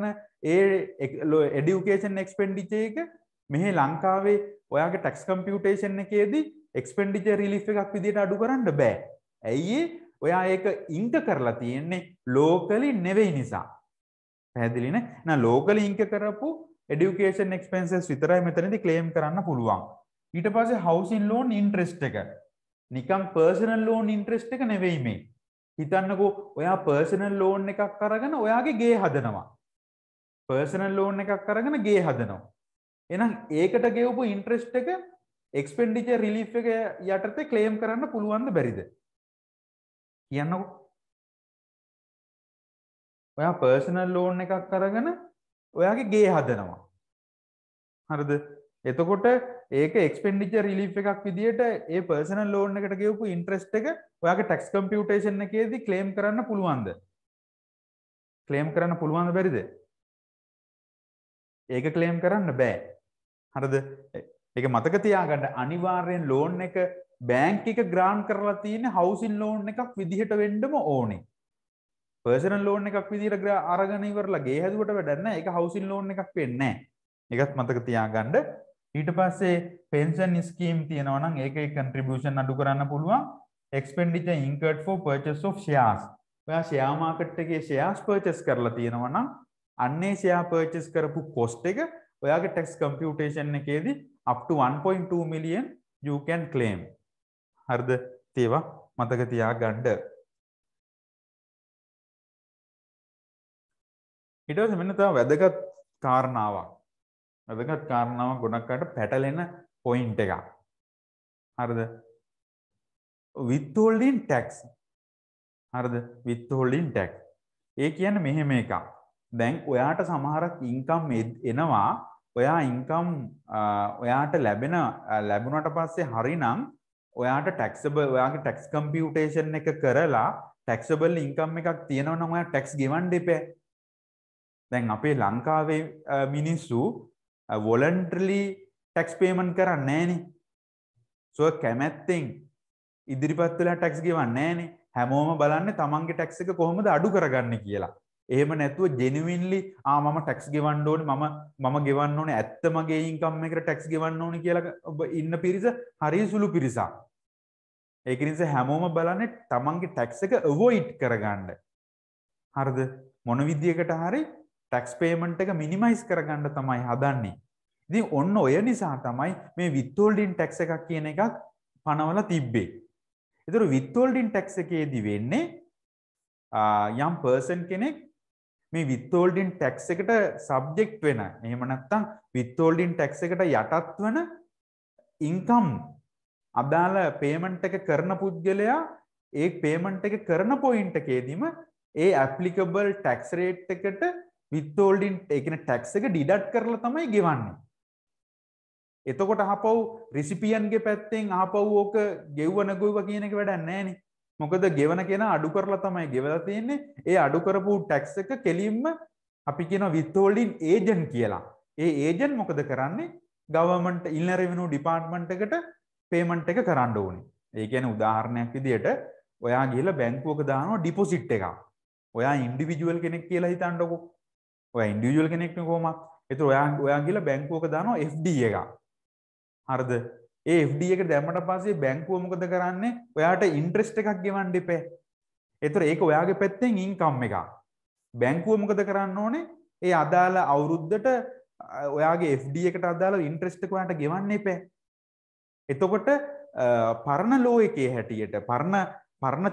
ඒ education expenditure එක මෙහි ලංකාවේ ඔයාගේ tax computation එකේදී expenditure relief එකක් විදියට අඩු කරන්න බෑ. ඇයි ඔයා ඒක ඉන්ක කරලා තියෙන්නේ locally නෙවෙයි නිසා. පැහැදිලි නේ? එහෙනම් locally ඉන්ක කරපු education expenses විතරයි මෙතනදී claim කරන්න පුළුවන්. ඊට පස්සේ housing loan interest එක. නිකම් personal loan interest එක නෙවෙයි මේ. හිතන්නකෝ ඔයා personal loan එකක් අරගෙන ඔයාගේ ගේ හදනවා. personal loan එකක් අරගෙන ගේ හදනවා. එහෙනම් ඒකට ගෙවපු interest එක expenditure relief එක යටතේ claim කරන්න පුළුවන්ද බැරිද? කියන්නකෝ. ඔයා personal loan එකක් අරගෙන ඔයාගේ ගේ හදනවා. හරිද? එතකොට ඒක expenditure relief එකක් විදියට ඒ personal loan එකට ගෙවපු interest එක ඔයාගේ tax computation එකේදී claim කරන්න පුළුවන්ද? claim කරන්න පුළුවන්ද බැරිද? ඒක claim කරන්න බෑ. හරිද? ඒක මතක තියාගන්න අනිවාර්යෙන් loan එක bank එක grant කරලා තියෙන housing loan එකක් විදිහට වෙන්නම ඕනේ. personal loan එකක් විදිහට අරගෙන ඉවරලා ගේ හැදුවට වැඩක් නැහැ. ඒක housing loan එකක් වෙන්නේ නැහැ. ඒකත් මතක තියාගන්න. ඊට පස්සේ pension scheme තියෙනවා නම් ඒකේ contribution අඩු කරන්න පුළුවන්. expenditure incurred for purchase of shares. ඔයා share market එකේ shares purchase කරලා තියෙනවා නම් අන්නේ share purchase කරපු cost එක ඔයාගේ tax computation එකේදී up to 1.2 million you can claim. හරිද? ඒවා මතක තියාගන්න. ඊට පස්සේ මෙන්න තව වැදගත් කාරණාවක්. වැදගත් කාරණාවක් ගොඩක් අයට පැටලෙන පොයින්ට් එකක්. හරිද? withholding tax. හරිද? withholding tax. ඒ කියන්නේ මෙහෙම එකක්. දැන් ඔයාට සමහරක් ඉන්කම් එනවා ඔයා ඉන්කම් ඔයාට ලැබුණට පස්සේ හරිනම් ඔයාට ටැක්සබල් ඔයාගේ ටැක්ස් කම්පියුටේෂන් එක කරලා ටැක්සබල් ඉන්කම් එකක් තියෙනවා නම් ඔයා ටැක්ස් ගෙවන්න එපා. දැන් අපේ ලංකාවේ මිනිස්සු වොලන්ටරිලි ටැක්ස් පේමන්ට් කරන්නේ නැහනේ. සෝ කැමැත්තෙන් ඉදිරිපත් වෙලා ටැක්ස් ගෙවන්නේ නැහනේ. හැමෝම බලන්නේ තමන්ගේ ටැක්ස් එක කොහොමද අඩු කරගන්නේ කියලා. එහෙම නැතුව ජෙනුවින්ලි මම ටැක්ස් ගෙවන්න ඕනේ මම ගෙවන්න ඕනේ ඇත්ත මගේ ඉන්කම් එකට ටැක්ස් ගෙවන්න ඕනේ කියලා ඉන්න පිරිස හරිය සුළු පිරිසක්. ඒක නිසා හැමෝම බලන්නේ තමන්ගේ ටැක්ස් එක අවොයිඩ් කරගන්න. හරිද? මොන විදියකට හරි ටැක්ස් පේමන්ට් එක මිනිමයිස් කරගන්න තමයි හදන්නේ. ඉතින් ඔන්න ඔය නිසා තමයි මේ විත්හෝල්ඩින් ටැක්ස් එකක් කියන එකක් පනවලා තිබ්බේ. ඒතර විත්හෝල්ඩින් ටැක්ස් එකේදී වෙන්නේ යම් පර්සන් කෙනෙක් මේ විත්හෝල්ඩින් ටැක්ස් එකට සබ්ජෙක්ට් වෙන එහෙම නැත්නම් විත්හෝල්ඩින් ටැක්ස් එකට යටත් වෙන ඉන්කම් අදාළ පේමන්ට් එක කරන පුද්ගලයා ඒ පේමන්ට් එක කරන පොයින්ට් එකේදීම ඒ ඇප්ලිකබල් ටැක්ස් රේට් එකට විත්හෝල්ඩින් ඒ කියන්නේ ටැක්ස් එක ඩිඩක්ට් කරලා තමයි ගෙවන්නේ. එතකොට ආපහු රිසිපියන්ගේ පැත්තෙන් ආපහු ඕක ගෙව්ව නැගුවා කියන එක වැඩක් නැහැ නේ. මොකද ගෙවන කෙනා අඩු කරලා තමයි ගෙවලා තියෙන්නේ. ඒ අඩු කරපු ටැක්ස් එක කෙලින්ම අපි කියනවා විත්හෝල්ඩින් ඒජන්ට් කියලා. ඒ ඒජන්ට් මොකද කරන්නේ? ගවර්න්මන්ට් ඉන්ලර් රෙවෙනියු ඩිපාර්ට්මන්ට් එකට පේමන්ට් එක කරන්න ඕනේ. ඒ කියන්නේ උදාහරණයක් විදියට ඔයා ගිහලා බැංකුවක දානවා ඩිපොසිට් එකක්. ඔයා ඉන්ඩිවිජුවල් කෙනෙක් කියලා හිතන්නකෝ. ඔයා ඉන්ඩිවිජුවල් කෙනෙක් නේ කොහොමද? ඒතර ඔයා ගිහලා බැංකුවක දානවා FD එකක්. හරිද? ඒ FD එක දැම්මට පස්සේ බැංකුව මොකද කරන්නේ? ඔයාට ඉන්ට්‍රෙස්ට් එකක් ගෙවන්න ඉපේ. ඒතර ඒක ඔයාගේ පැත්තෙන් ඉන්කම් එකක්. බැංකුව මොකද කරන්න ඕනේ? ඒ අදාළ අවුරුද්දට ඔයාගේ FD එකට අදාළ ඉන්ට්‍රෙස්ට් එක ඔයාට ගෙවන්න ඉපේ. එතකොට පරණ ලෝ එකේ හැටියට පරණ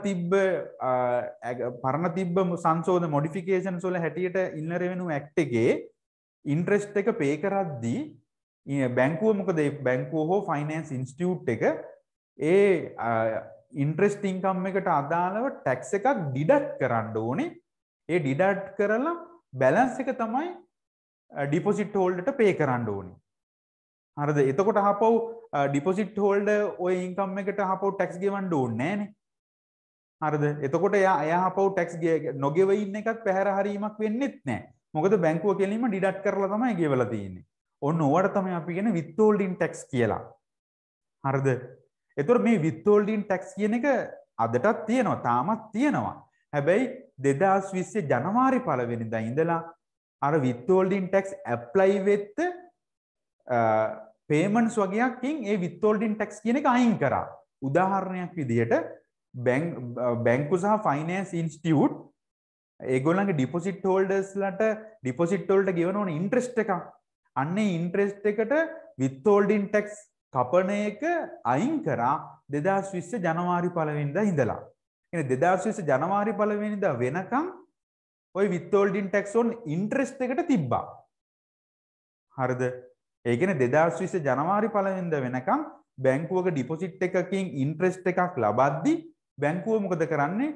තිබ්බ සංශෝධන මොඩිෆිකේෂන්ස් වල හැටියට ඉන්ලර් රෙවෙනියු ඇක්ට් එකේ ඉන්ට්‍රෙස්ට් එක පේ කරද්දී බැංකුව මොකද බැංකුව හෝ ෆයිනෑන්ස් ඉන්ස්ටිටියුට් එක ඒ ඉන්ට්‍රෙස්ට් ඉන්කම් එකට අදාළව ටැක්ස් එකක් ඩිඩක්ට් කරන්න ඕනේ. ඒ ඩිඩක්ට් කරලා බැලන්ස් එක තමයි ඩිපොසිට් හෝල්ඩර්ට පේ කරන්න ඕනේ. හරිද? එතකොට ආපහු ඩිපොසිට් හෝල්ඩර් ওই ඉන්කම් එකට ආපහු ටැක්ස් ගෙවන්න ඕනේ නැහනේ. හරිද? එතකොට එයා ආපහු ටැක්ස් නොගෙව ඉන්න එකත් පැහැර හරීමක් වෙන්නෙත් නැහැ. මොකද බැංකුව කෙලින්ම ඩිඩක්ට් කරලා තමයි ගෙවලා තියෙන්නේ. ඔන්න ඕවට තමයි අපි කියන්නේ විත්හෝල්ඩින් ටැක්ස් කියලා. හරිද? එතකොට මේ විත්හෝල්ඩින් ටැක්ස් කියන එක අදටත් තියෙනවා, තාමත් තියෙනවා. හැබැයි 2020 ජනවාරි 1 වෙනිදා ඉඳලා අර විත්හෝල්ඩින් ටැක්ස් ඇප්ලයි වෙච්ච පේමන්ට්ස් වගේකින් ඒ විත්හෝල්ඩින් ටැක්ස් කියන එක අයින් කරා. උදාහරණයක් විදිහට බැංකු සහ ෆයිනෑන්ස් ඉන්ස්ටිටියුට් ඒගොල්ලන්ගේ ඩිපොසිට් හෝල්ඩර්ස්ලාට ඩිපොසිට් වලට ගෙවන ඕන ඉන්ට්‍රෙස්ට් එකක්. අන්නේ ඉන්ට්‍රෙස්ට් එකට විත්හෝල්ඩින් ටැක්ස් කපන එක අයින් කරා 2020 ජනවාරි 1 වෙනිදා ඉඳලා. කියන්නේ 2020 ජනවාරි 1 වෙනිදා වෙනකම් ওই විත්හෝල්ඩින් ටැක්ස් ඔන් ඉන්ට්‍රෙස්ට් එකට තිබ්බා. හරිද? ඒ කියන්නේ 2020 ජනවාරි 1 වෙනිදා වෙනකම් බැංකුවක ඩිපොසිට් එකකින් ඉන්ට්‍රෙස්ට් එකක් ලබද්දී බැංකුව මොකද කරන්නේ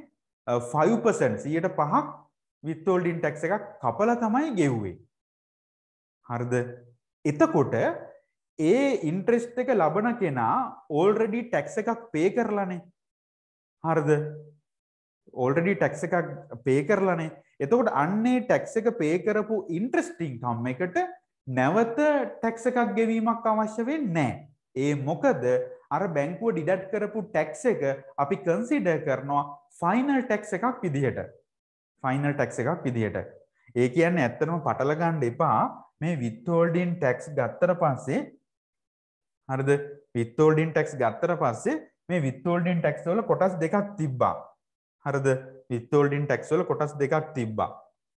5% 5% විත්හෝල්ඩින් ටැක්ස් එකක් කපලා තමයි ගෙව්වේ. හරිද? එතකොට ඒ ඉන්ට්‍රෙස්ට් එක ලබන කෙනා ඕල්රෙඩි ටැක්ස් එකක් පේ කරලානේ. හරිද? ඕල්රෙඩි ටැක්ස් එකක් පේ කරලානේ. එතකොට අන්නේ ටැක්ස් එක පේ කරපු ඉන්ට්‍රෙස්ට් ඉන්කම් එකට නැවත ටැක්ස් එකක් ගෙවීමක් අවශ්‍ය වෙන්නේ නැහැ. ඒ මොකද අර බැංකුව ඩිඩක්ට් කරපු ටැක්ස් එක අපි කන්සිඩර් කරනවා ෆයිනල් ටැක්ස් එකක් විදිහට. ෆයිනල් ටැක්ස් එකක් විදිහට. ඒ කියන්නේ ඇත්තටම පටල ගන්න එපා. මේ විත්හෝල්ඩින් ටැක්ස් ගත්තට පස්සේ හරිද? විත්හෝල්ඩින් ටැක්ස් ගත්තට පස්සේ මේ විත්හෝල්ඩින් ටැක්ස් වල කොටස් දෙකක් තිබ්බා. හරිද? විත්හෝල්ඩින් ටැක්ස් වල කොටස් දෙකක් තිබ්බා.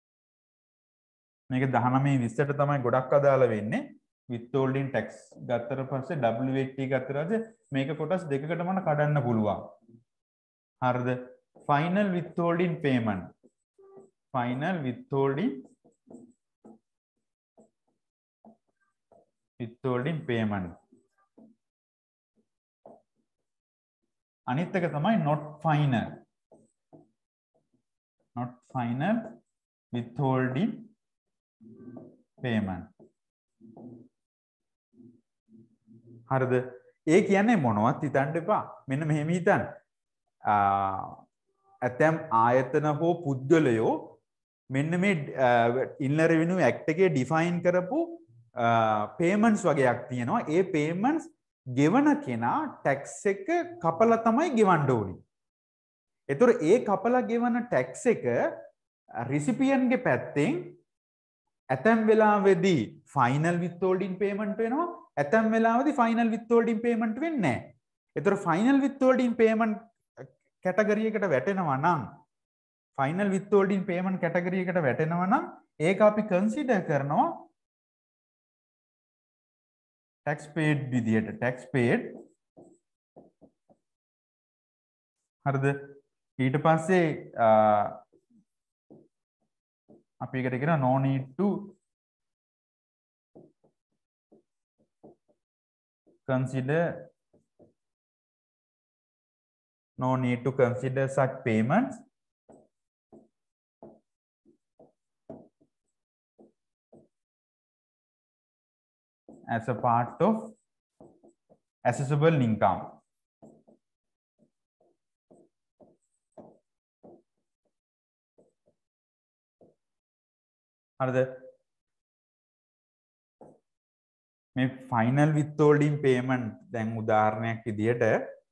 මේක 19 20ට තමයි ගොඩක් අදාළ වෙන්නේ. විත්හෝල්ඩින් ටැක්ස් ගත්තට පස්සේ WHT ගත්තට පස්සේ මේක කොටස් දෙකකට මම කඩන්න පුළුවන්. හරිද? Final withholding payment. Final withholding payment. අනිත් එක තමයි not final. not final withholding payment. හරිද? ඒ කියන්නේ මොනවත් හිතන්න එපා. මෙන්න මෙහෙම හිතන්න. ඇතැම් ආයතන හෝ පුද්ගලයෝ මෙන්න මේ ඉන්ලර් රෙවිනියු ඇක්ට් එකේ ඩිෆයින් කරපු පේමන්ට්ස් වගේක් තියෙනවා. ඒ පේමන්ට්ස් ගෙවන කෙනා ටැක්ස් එක කපලා තමයි ගෙවන්න ඕනේ. ඒතර ඒ කපලා ගෙවන ටැක්ස් එක රිසිපියන්ගේ පැත්තෙන් ඇතැම් වෙලාවෙදී ෆයිනල් විත්හෝල්ඩින් පේමන්ට් වෙනවා. ඇතැම් වෙලාවෙදී ෆයිනල් විත්හෝල්ඩින් පේමන්ට් වෙන්නේ නැහැ. ඒතර ෆයිනල් විත්හෝල්ඩින් පේමන්ට් කැටගරි එකට වැටෙනවා නම් ෆයිනල් විත්හෝල්ඩින් පේමන්ට් කැටගරි එකට වැටෙනවා නම් ඒක අපි කන්සිඩර් කරනවා tax paid විදියට tax paid. හරිද? ඊට පස්සේ අපි එකට කියනවා no need to consider such payments as a part of assessable income. හරිද? මේ ෆයිනල් විත්හෝල්ඩින් පේමන්ට් දැන් උදාහරණයක් විදියට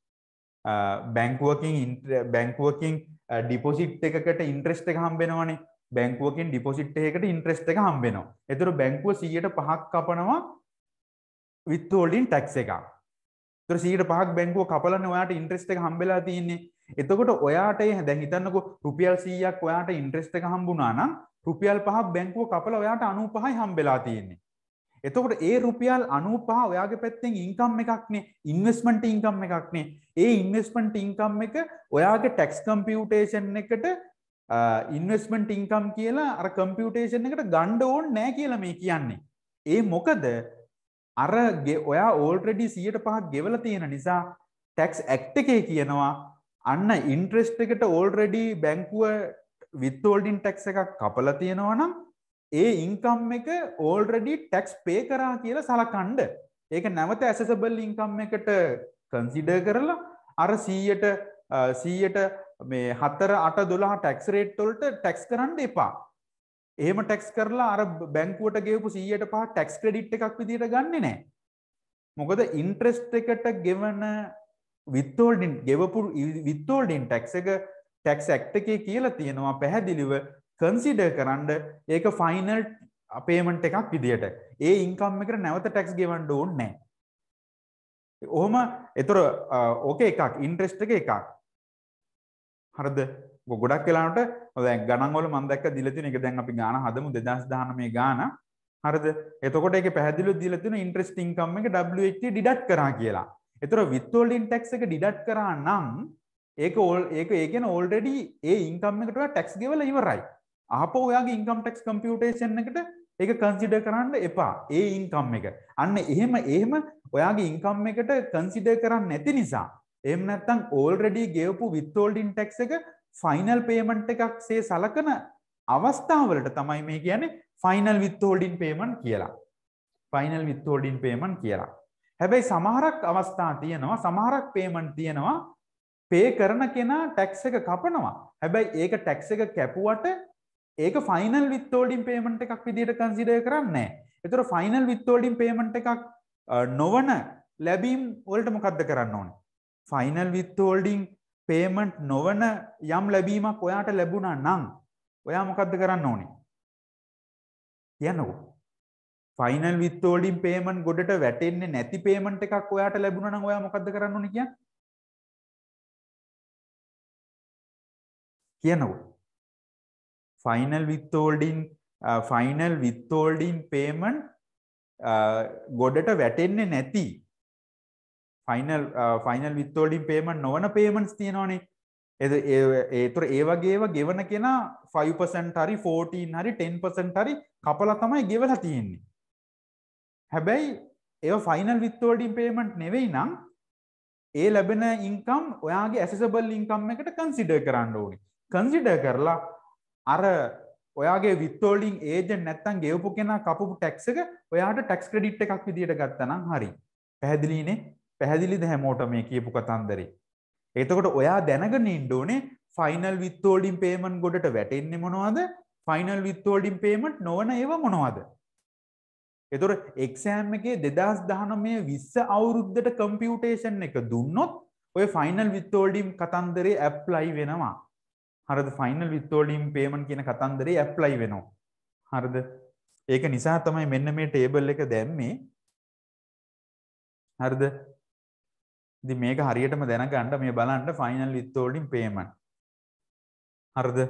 බැංකුවකින් ඩිපොසිට් එකකට ඉන්ට්‍රෙස්ට් එක හම්බ වෙනවනේ. බැංකුවකින් ඩිපොසිට් එකකට ඉන්ට්‍රෙස්ට් එක හම්බ වෙනවා. ඒතර බැංකුව 105ක් කපනවා විත්හෝල්ඩින් ටැක්ස් එකක්. ඒතර 105ක් බැංකුව කපලානේ ඔයාට ඉන්ට්‍රෙස්ට් එක හම්බෙලා තියෙන්නේ. එතකොට ඔයාට දැන් හිතන්නකෝ රුපියල් 100ක් ඔයාට ඉන්ට්‍රෙස්ට් එක හම්බුණා නම් රුපියල් 5ක් බැංකුව කපලා ඔයාට 95යි හම්බෙලා තියෙන්නේ. එතකොට ඒ රුපියල් 95 ඔයාගේ පැත්තෙන් ඉන්කම් එකක්නේ, ඉන්වෙස්ට්මන්ට් ඉන්කම් එකක්නේ. ඒ ඉන්වෙස්ට්මන්ට් ඉන්කම් එක ඔයාගේ ටැක්ස් කම්පියුටේෂන් එකට ඉන්වෙස්ට්මන්ට් ඉන්කම් කියලා අර කම්පියුටේෂන් එකට ගන්න ඕනේ නැහැ කියලා මේ කියන්නේ. ඒ මොකද අර ඔයා ඕල්රෙඩි 105ක් ගෙවලා තියෙන නිසා ටැක්ස් ඇක්ට් එකේ කියනවා අන්න ඉන්ට්‍රෙස්ට් එකට ඕල්රෙඩි බැංකුව විත්හෝල්ඩින් ටැක්ස් එකක් කපලා තියෙනවා නම් ඒ ඉන්කම් එක ඕල්රෙඩි ටැක්ස් පේ කරා කියලා සලකන්න. ඒක නැවත ඇසෙසබල් ඉන්කම් එකට කන්සිඩර් කරලා අර 100ට මේ 4 8 12 ටැක්ස් රේට් වලට ටැක්ස් කරන්න එපා. එහෙම ටැක්ස් කරලා අර බැංකුවට ගෙවපු 100ට 5 ටැක්ස් ක්‍රෙඩිට් එකක් විදියට ගන්නෙ නැහැ. මොකද ඉන්ට්‍රෙස්ට් එකට ගෙවන විත්හෝල්ඩින් ගෙවපු විත්හෝල්ඩින් ටැක්ස් එක ටැක්ස් ඇක්ට් එකේ කියලා තියෙනවා පැහැදිලිව කන්සිඩර් කරන්න ඒක ෆයිනල් පේමන්ට් එකක් විදියට. ඒ ඉන්කම් එකට නැවත ටැක්ස් ගෙවන්න ඕනේ නැහැ. ඔහොම ඒතර ඕකේ එකක් ඉන්ට්‍රෙස්ට් එක එකක්. හරිද? ගොඩක් වෙලාවට දැන් ගණන් වල මම දැක්ක දීලා තියෙන එක දැන් අපි ගාන හදමු 2019 ගාන. හරිද? එතකොට ඒකේ පැහැදිලිව දීලා තියෙන ඉන්ට්‍රෙස්ට් ඉන්කම් එක WHT ඩිඩක්ට් කරා කියලා. ඒතර විත්හෝල්ඩින් ටැක්ස් එක ඩිඩක්ට් කරා නම් ඒක ඒ කියන්නේ ඕල්රෙඩි ඒ ඉන්කම් එකට ඔයා ටැක්ස් ගෙවලා ඉවරයි. ආපහු ඔයාගේ ඉන්කම් ටැක්ස් කම්පියුටේෂන් එකට ඒක කන්සිඩර් කරන්න එපා. ඒ ඉන්කම් එක. අන්න එහෙම ඔයාගේ ඉන්කම් එකට කන්සිඩර් කරන්නේ නැති නිසා එහෙම නැත්නම් ඕල්රෙඩි ගෙවපු විත්හෝල්ඩින් ටැක්ස් එක ෆයිනල් පේමන්ට් එකක් සේ සලකන අවස්ථාවලට තමයි මේ කියන්නේ ෆයිනල් විත්හෝල්ඩින් පේමන්ට් කියලා. ෆයිනල් විත්හෝල්ඩින් පේමන්ට් කියලා. හැබැයි සමහරක් අවස්ථා තියෙනවා, සමහරක් පේමන්ට් තියෙනවා පේ කරන කෙනා ටැක්ස් එක කපනවා. හැබැයි ඒක ටැක්ස් එක කැපුවට ඒක ෆයිනල් විත්හෝල්ඩින් පේමන්ට් එකක් විදිහට කන්සිඩර් කරන්නේ නැහැ. ඒතර ෆයිනල් විත්හෝල්ඩින් පේමන්ට් එකක් නොවන ලැබීම් වලට මොකද්ද කරන්න ඕනේ? ෆයිනල් විත්හෝල්ඩින් පේමන්ට් නොවන යම් ලැබීමක් ඔයාට ලැබුණා නම් ඔයා මොකද්ද කරන්න ඕනේ? කියන්නකෝ. ෆයිනල් විත්හෝල්ඩින් පේමන්ට් ගොඩට වැටෙන්නේ නැති පේමන්ට් එකක් ඔයාට ලැබුණා නම් ඔයා මොකද්ද කරන්න ඕනේ කියන්නේ? කියන්නකෝ. ෆයිනල් විත්හෝල්ඩින් පේමන්ට් ගොඩට වැටෙන්නේ නැති ෆයිනල් විත්හෝල්ඩින් පේමන්ට් නොවන පේමන්ට්ස් තියෙනවනේ. ඒතර ඒ වගේ ඒවා ගෙවන කෙනා 5% හරි 14 හරි 10% හරි කපලා තමයි ගෙවලා තියෙන්නේ. හැබැයි ඒවා ෆයිනල් විත්හෝල්ඩින් පේමන්ට් නෙවෙයි නම් ඒ ලැබෙන ඉන්කම් ඔයාගේ ඇසෙසබල් ඉන්කම් එකට කන්සිඩර් කරන්න ඕනේ. කන්සිඩර් කරලා අර ඔයාගේ විත්හෝල්ඩින් ඒජන්ට් නැත්තම් ගෙවපු කෙනා කපපු ටැක්ස් එක ඔයාට ටැක්ස් ක්‍රෙඩිට් එකක් විදියට ගත්තා නම් හරි. පැහැදිලිනේ? පැහැදිලිද හැමෝටම මේ කියපු කතන්දරේ? එතකොට ඔයා දැනගෙන ඉන්න ඕනේ ෆයිනල් විත්හෝල්ඩින් පේමන්ට් ගොඩට වැටෙන්නේ මොනවද? ෆයිනල් විත්හෝල්ඩින් පේමන්ට් නොවන ඒවා මොනවද? එතකොට එක්සෑම් එකේ 2019 20 අවුරුද්දට කම්පියුටේෂන් එක දුන්නොත් ඔය ෆයිනල් විත්හෝල්ඩින් කතන්දරේ ඇප්ලයි වෙනවා. හරිද? ෆයිනල් විත්හෝල්ඩින් පේමන්ට් කියන කතන්දරේ ඇප්ලයි වෙනවා. හරිද? ඒක නිසා තමයි මෙන්න මේ ටේබල් එක දැම්මේ. හරිද? ඉතින් මේක හරියටම දැනගන්න මේ බලන්න ෆයිනල් විත්හෝල්ඩින් පේමන්ට්. හරිද?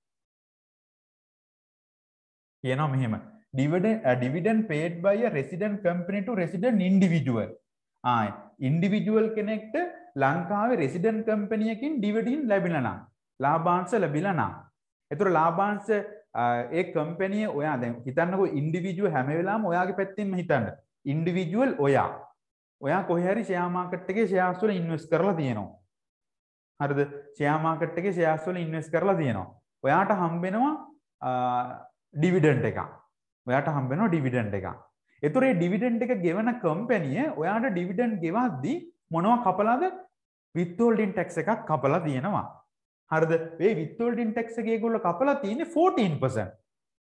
කියනවා මෙහෙම. dividend paid by a resident company to resident individual. Individual කෙනෙක්ට ලංකාවේ රෙසිඩන්ට් කම්පැනි එකකින් ඩිවිඩන්ඩ් ලැබිලා නම්, ලාභාංශ ලැබිලා නම්. ඒතර ලාභාංශ ඒ කම්පැනිය ඔයා දැන් හිතන්නකෝ ඉන්ඩිවිජුවල් හැම වෙලාවෙම ඔයාගේ පැත්තෙන්ම හිතන්න. ඉන්ඩිවිජුවල් ඔයා කොහේ හරි ෂෙයා මාකට් එකේ ෂෙයාර්ස් වල ඉන්වෙස්ට් කරලා තියෙනවා. හරිද? ෂෙයා මාකට් එකේ ෂෙයාර්ස් වල ඉන්වෙස්ට් කරලා තියෙනවා. ඔයාට හම්බෙනවා ඩිවිඩන්ඩ් එකක්. ඔයාට හම්බෙනවා ඩිවිඩන්ඩ් එකක්. ඒතර ඒ ඩිවිඩන්ඩ් එක ගෙවන කම්පැනිය ඔයාට ඩිවිඩන්ඩ් ගෙවද්දි මොනවා කපලාද? විත්හෝල්ඩින් ටැක්ස් එකක් කපලා තියෙනවා. හරිද? මේ විත්හෝල්ඩින් ටැක්ස් එක ඒගොල්ලෝ කපලා තියෙන්නේ 14%.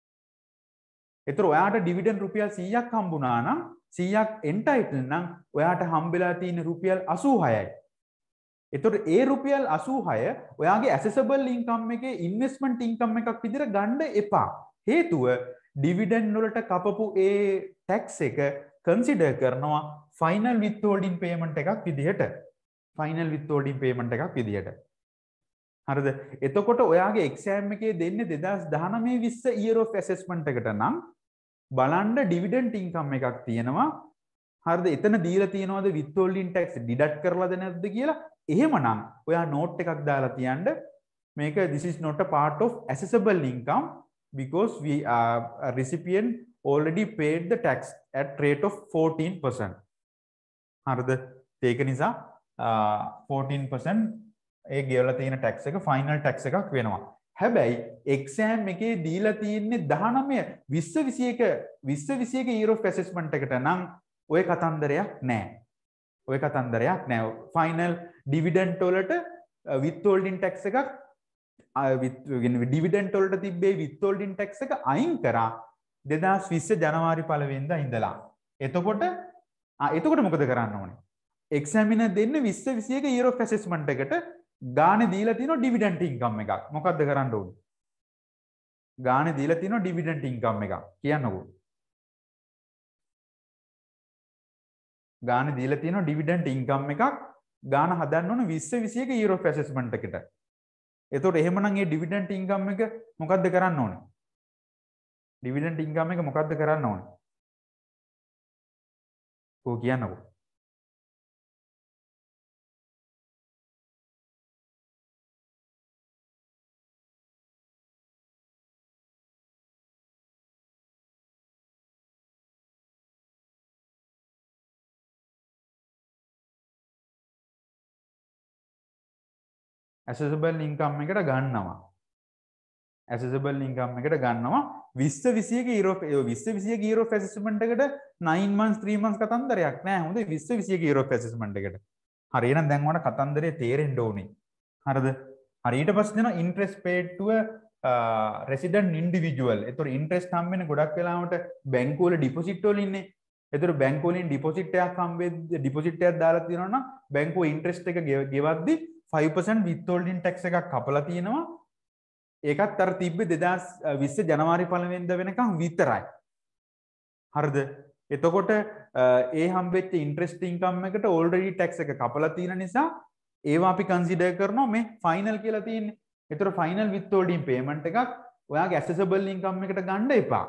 ඒතර ඔයාට ඩිවිඩන්ඩ් රුපියල් 100ක් හම්බුණා නම් 100ක් එන්ටයිටල් නම් ඔයාට හම්බෙලා තියෙන රුපියල් 86යි. ඒතර ඒ රුපියල් 86 ඔයාගේ ඇසෙසබල් ඉන්කම් එකේ ඉන්වෙස්ට්මන්ට් ඉන්කම් එකක් විදිහට ගන්න එපා. හේතුව ඩිවිඩන්ඩ් වලට කපපු ඒ ටැක්ස් එක කන්සිඩර් කරනවා ෆයිනල් විත්හෝල්ඩින් පේමන්ට් එකක් විදිහට. ෆයිනල් විත්හෝල්ඩින් පේමන්ට් එකක් විදිහට. හරිද? එතකොට ඔයාගේ එක්සෑම් එකේ දෙන්නේ 2019 20 year of assessment එකට නම් බලන්න ඩිවිඩන්ඩ් ඉන්කම් එකක් තියෙනවා. හරිද? එතන දීලා තියෙනවද විත්හෝල්ඩින් ටැක්ස් ඩිඩක්ට් කරලාද නැද්ද කියලා? එහෙමනම් ඔයා නෝට් එකක් දාලා තියන්න මේක this is not a part of assessable income because we a recipient already paid the tax at rate of 14%. හරිද? ඒක නිසා 14% ඒ ගෙවලා තියෙන tax එක final tax එකක් වෙනවා. හැබැයි එක්සෑම් එකේ දීලා තියෙන්නේ 19 2021 year of assessment එකට නම් ඔය කතන්දරයක් නැහැ. ඔය කතන්දරයක් නැහැ. ෆයිනල් ඩිවිඩන්ඩ් වලට විත්හෝල්ඩින් ටැක්ස් එකක් ඩිවිඩන්ඩ් වලට තිබ්බේ විත්හෝල්ඩින් ටැක්ස් එක අයින් කරා 2020 ජනවාරි 1 වෙනිදා ඉඳලා. එතකොට මොකද කරන්න ඕනේ? එක්සැමිනර් දෙන්නේ 2021 year of assessment එකට ගානේ දීලා තියෙනවා ඩිවිඩන්ඩ් ඉන්කම් එකක්. මොකද්ද කරන්න ඕනේ? ගානේ දීලා තියෙනවා ඩිවිඩන්ඩ් ඉන්කම් එකක්. කියන්නකෝ. ගාන දීලා තියෙනවා ඩිවිඩන්ඩ් ඉන්කම් එකක්. ගාන හදන්න ඕන 2021 year of assessment එකට. එතකොට එහෙමනම් මේ ඩිවිඩන්ඩ් ඉන්කම් එක මොකද්ද කරන්න ඕනේ? ඩිවිඩන්ඩ් ඉන්කම් එක මොකද්ද කරන්න ඕනේ? කො කියන්නකෝ. assessable income එකට ගන්නවා. assessable income එකට ගන්නවා 2021 year of 2021 year of assessment එකට 9 months 3 months කතන්දරයක් නෑ. හොඳයි 2021 year of assessment එකට. හරි එහෙනම් දැන් ඔයාලට කතන්දරේ තේරෙන්න ඕනේ. හරිද? හරි ඊට පස්සේ දෙනවා interest paid to a resident individual. ඒතකොට interest හම්බෙන්නේ ගොඩක් වෙලාවට බැංකුව වල deposit වල ඉන්නේ. ඒතකොට බැංකුව වලින් deposit එකක් හම්බෙද්දී deposit එකක් දාලා තියෙනවා නම් බැංකුව interest එක ගෙවද්දී 5% withholding tax එකක් කපලා තියෙනවා. ඒකත් අර තිබ්බේ 2020 ජනවාරි 1 වෙනිදා වෙනකම් විතරයි. හරිද? එතකොට ඒ හම්බෙච්ච interest income එකට already tax එක කපලා තියෙන නිසා ඒවා අපි consider කරනවා මේ final කියලා තියෙන්නේ. ඒතර final withholding payment එකක් ඔයාගේ assessable income එකට ගන්න එපා.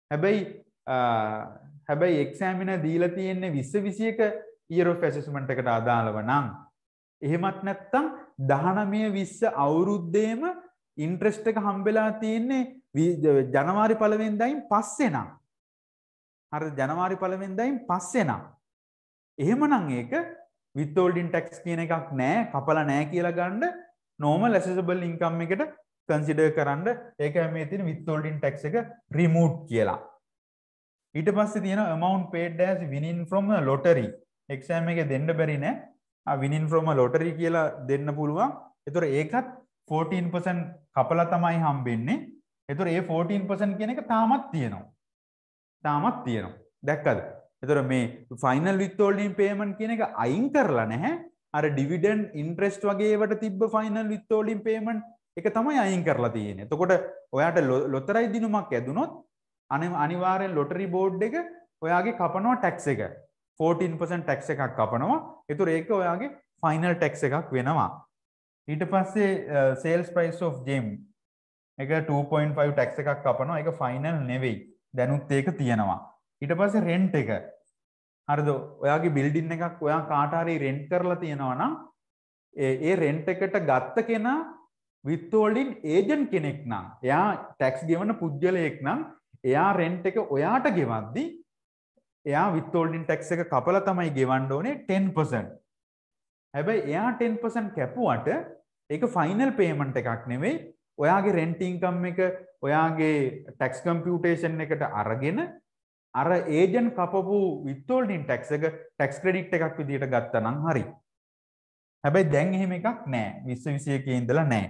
හැබැයි examiner දීලා තියෙන්නේ 2021 year of assessment එකට අදාළව නම් එහෙමත් නැත්නම් 19 20 අවුරුද්දේම ඉන්ට්‍රස්ට් එක හම්බෙලා තියෙන්නේ ජනවාරි 1 වෙනිදායින් පස්සේ නම්. හරිද? ජනවාරි 1 වෙනිදායින් පස්සේ නම්. එහෙමනම් ඒක withholding tax කියන එකක් නෑ, කපලා නෑ කියලා ගන්න normal assessable income එකට consider කරන්න. ඒකයි මේ තියෙන withholding tax එක remove කියලා. ඊට පස්සේ තියෙනවා amount paid as winning from a lottery. Exam එකේ දෙන්න බැරි නෑ. winning from a lottery කියලා දෙන්න පුළුවන්. ඒතර ඒකත් 14% කපලා තමයි හම්බෙන්නේ. ඒතර ඒ 14% කියන එක තාමත් තියෙනවා. තාමත් තියෙනවා. දැක්කද? ඒතර මේ final withholding payment කියන එක අයින් කරලා නැහැ. අර dividend interest වගේ ඒවට තිබ්බ final withholding payment එක තමයි අයින් කරලා තියෙන්නේ. එතකොට ඔයාට ලොතරැයි දිනුමක් ඇදුනොත් අනිවාර්යෙන් ලොටරි බෝඩ් එක ඔයාගේ කපනවා ටැක්ස් එක. 14% ටැක්ස් එකක් කපනවා. ඒතර ඒක ඔයාගේ ෆයිනල් ටැක්ස් එකක් වෙනවා. ඊට පස්සේ sales price of gem එක 2.5 ටැක්ස් එකක් කපනවා. ඒක ෆයිනල් නෙවෙයි. දැනුත් ඒක තියෙනවා. ඊට පස්සේ රෙන්ට් එක. හරිද? ඔයාගේ බිල්ඩින් එකක් ඔයා කාට හරි රෙන්ට් කරලා තියෙනවා නම් ඒ රෙන්ට් එකට ගත්ත කෙනා withholding agent කෙනෙක් නම් එයා ටැක්ස් ගෙවන පුද්ගලයෙක් නම් එයා රෙන්ට් එක ඔයාට ගෙවද්දි එයා withholding tax එක කපලා තමයි ගෙවන්න ඕනේ 10%. හැබැයි එයා 10% කැපුවට ඒක ෆයිනල් පේමන්ට් එකක් නෙවෙයි. ඔයාගේ රෙන්ට් ඉන්කම් එක ඔයාගේ ටැක්ස් කම්පියුටේෂන් එකට අරගෙන අර ඒජන්ට් කපපු withholding tax එක ටැක්ස් ක්‍රෙඩිට් එකක් විදියට ගත්තා නම් හරි. හැබැයි දැන් එහෙම එකක් නැහැ. 2021 ඉඳලා නැහැ.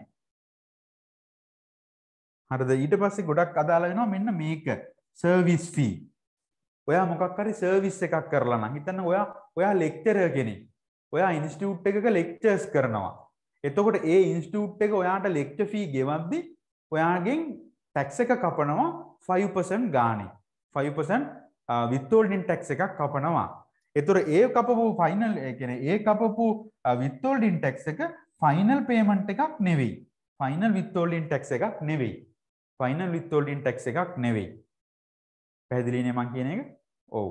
හරිද? ඊට පස්සේ ගොඩක් අදාළ වෙනවා මෙන්න මේක. Service fee. ඔයා මොකක් හරි සර්විස් එකක් කරලා නම් හිතන්න ඔයා ලෙක්චරර් කෙනෙක්. ඔයා ඉන්ස්ටිටියුට් එකක ලෙක්චර්ස් කරනවා. එතකොට ඒ ඉන්ස්ටිටියුට් එක ඔයාට ලෙක්චර් ෆී ගෙවද්දි ඔයාගෙන් ටැක්ස් එක කපනවා 5% ගානේ. 5% withholding tax එකක් කපනවා. ඒතර ඒ කපපු ෆයිනල් ඒ කියන්නේ ඒ කපපු withholding tax එක ෆයිනල් පේමන්ට් එකක් නෙවෙයි. ෆයිනල් withholding tax එකක් නෙවෙයි. ෆයිනල් withholding tax එකක් නෙවෙයි. පැහැදිලිනේ මං කියන එක? ඔව්.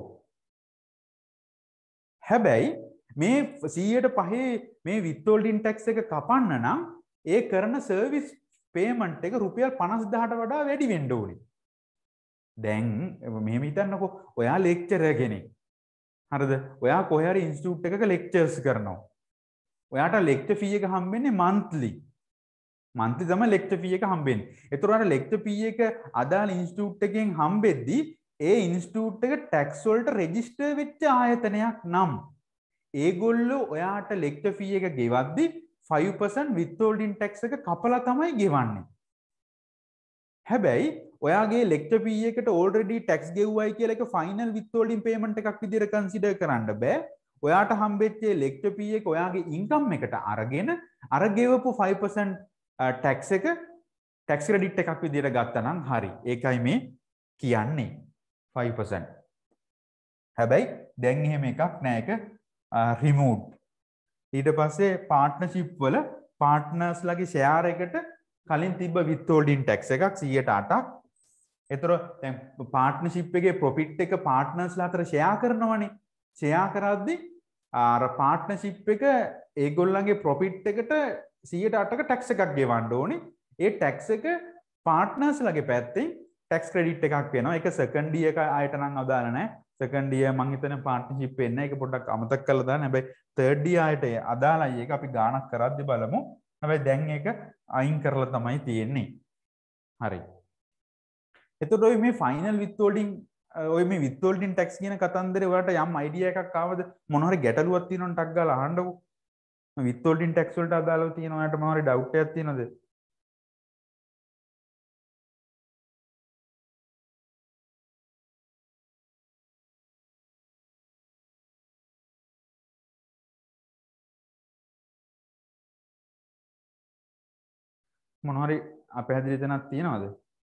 හැබැයි මේ 100% මේ withholding tax එක කපන්න නම් ඒ කරන සර්විස් පේමන්ට් එක රුපියල් 50000ට වඩා වැඩි වෙන්න ඕනේ. දැන් මෙහෙම හිතන්නකෝ ඔයා ලෙක්චරර් කෙනෙක්. හරිද? ඔයා කොහේ හරි ඉන්ස්ටිටියුට් එකක ලෙක්චර්ස් කරනවා. ඔයාට ලෙක්චර් ෆී එක හම්බෙන්නේ මන්ත්ලි. මන්ත්ලි තමයි ලෙක්චර් ෆී එක හම්බෙන්නේ. ඒතර ඔයාට ලෙක්චර් ෆී එක අදාළ ඉන්ස්ටිටියුට් එකෙන් හම්බෙද්දී ඒ ඉන්ස්ටිටියුට් එක ටැක්ස් වලට රෙජිස්ටර් වෙච්ච ආයතනයක් නම් ඒගොල්ලෝ ඔයාට ලෙක්චර් ෆී එක ගෙවද්දි 5% withholding tax එක කපලා තමයි ගෙවන්නේ. හැබැයි ඔයාගේ ලෙක්චර් ෆී එකට already tax ගෙවුවයි කියලා එක final withholding payment එකක් විදිහට consider කරන්න බෑ. ඔයාට හම්බෙච්ච ලෙක්චර් ෆී එක ඔයාගේ income එකට අරගෙන අර ගෙවපු 5% tax එක tax credit එකක් විදිහට ගත්තා නම් හරි. ඒකයි මේ කියන්නේ 5%. හැබැයි දැන් එහෙම එකක් නෑ. ඒක removed. ඊට පස්සේ පාර්ට්නර්ෂිප් වල පාර්ට්නර්ස් ලගේ ෂෙයාර් එකට කලින් තිබ්බ withholding tax එකක් 108ක්. ඒතර දැන් පාර්ට්නර්ෂිප් එකේ ප්‍රොෆිට් එක පාර්ට්නර්ස්ලා අතර ෂෙයා කරනවනේ. ෂෙයා කරද්දී අර පාර්ට්නර්ෂිප් එක ඒගොල්ලන්ගේ ප්‍රොෆිට් එකට 108ක ටැක්ස් එකක් ගෙවන්න ඕනේ. ඒ ටැක්ස් එක පාර්ට්නර්ස්ලාගේ පැත්තෙන් ටැක්ස් ක්‍රෙඩිට් එකක් වෙනවා. ඒක සෙකන්ඩ් ඉයර් එක ආයත නම් අදාළ නැහැ. සෙකන්ඩ් ඉයර් මං හිතන්නේ පාර්ට්නර්ෂිප් වෙන්නේ. ඒක පොඩ්ඩක් අමතක කරලා දාන්න. හැබැයි තර්ඩ් ඉයර් ආයත අදාළයි. ඒක අපි ගාණක් කරද්දි බලමු. හැබැයි දැන් ඒක අයින් කරලා තමයි තියෙන්නේ. හරි. එතකොට ඔය මේ ෆයිනල් withholding ඔය මේ withholding tax කියන කතන්දරේ ඔයාලට යම් අයිඩියා එකක් ආවද? මොන හරි ගැටලුවක් තියෙනවනම් ටක් ගාලා අහන්නකෝ. withholding tax වලට අදාළව තියෙන ඔයාලට මොන හරි ඩවුට් එකක් තියෙනවද? මොන හරි අපැහැදිලි තැනක් තියෙනවද?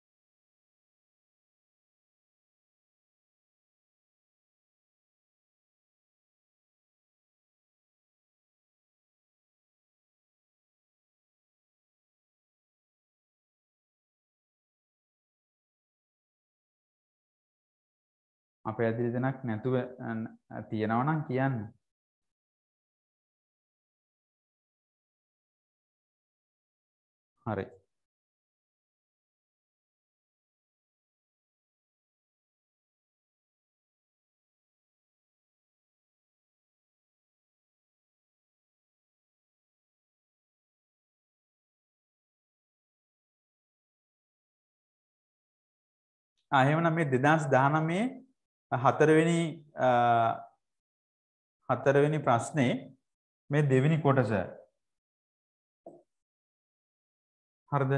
අපැහැදිලි තැනක් නැතුව තියෙනවා නම් කියන්න. හරි. එහෙමනම් මේ 2019 4 වෙනි හතරවෙනි ප්‍රශ්නේ මේ දෙවෙනි කොටස. හරිද?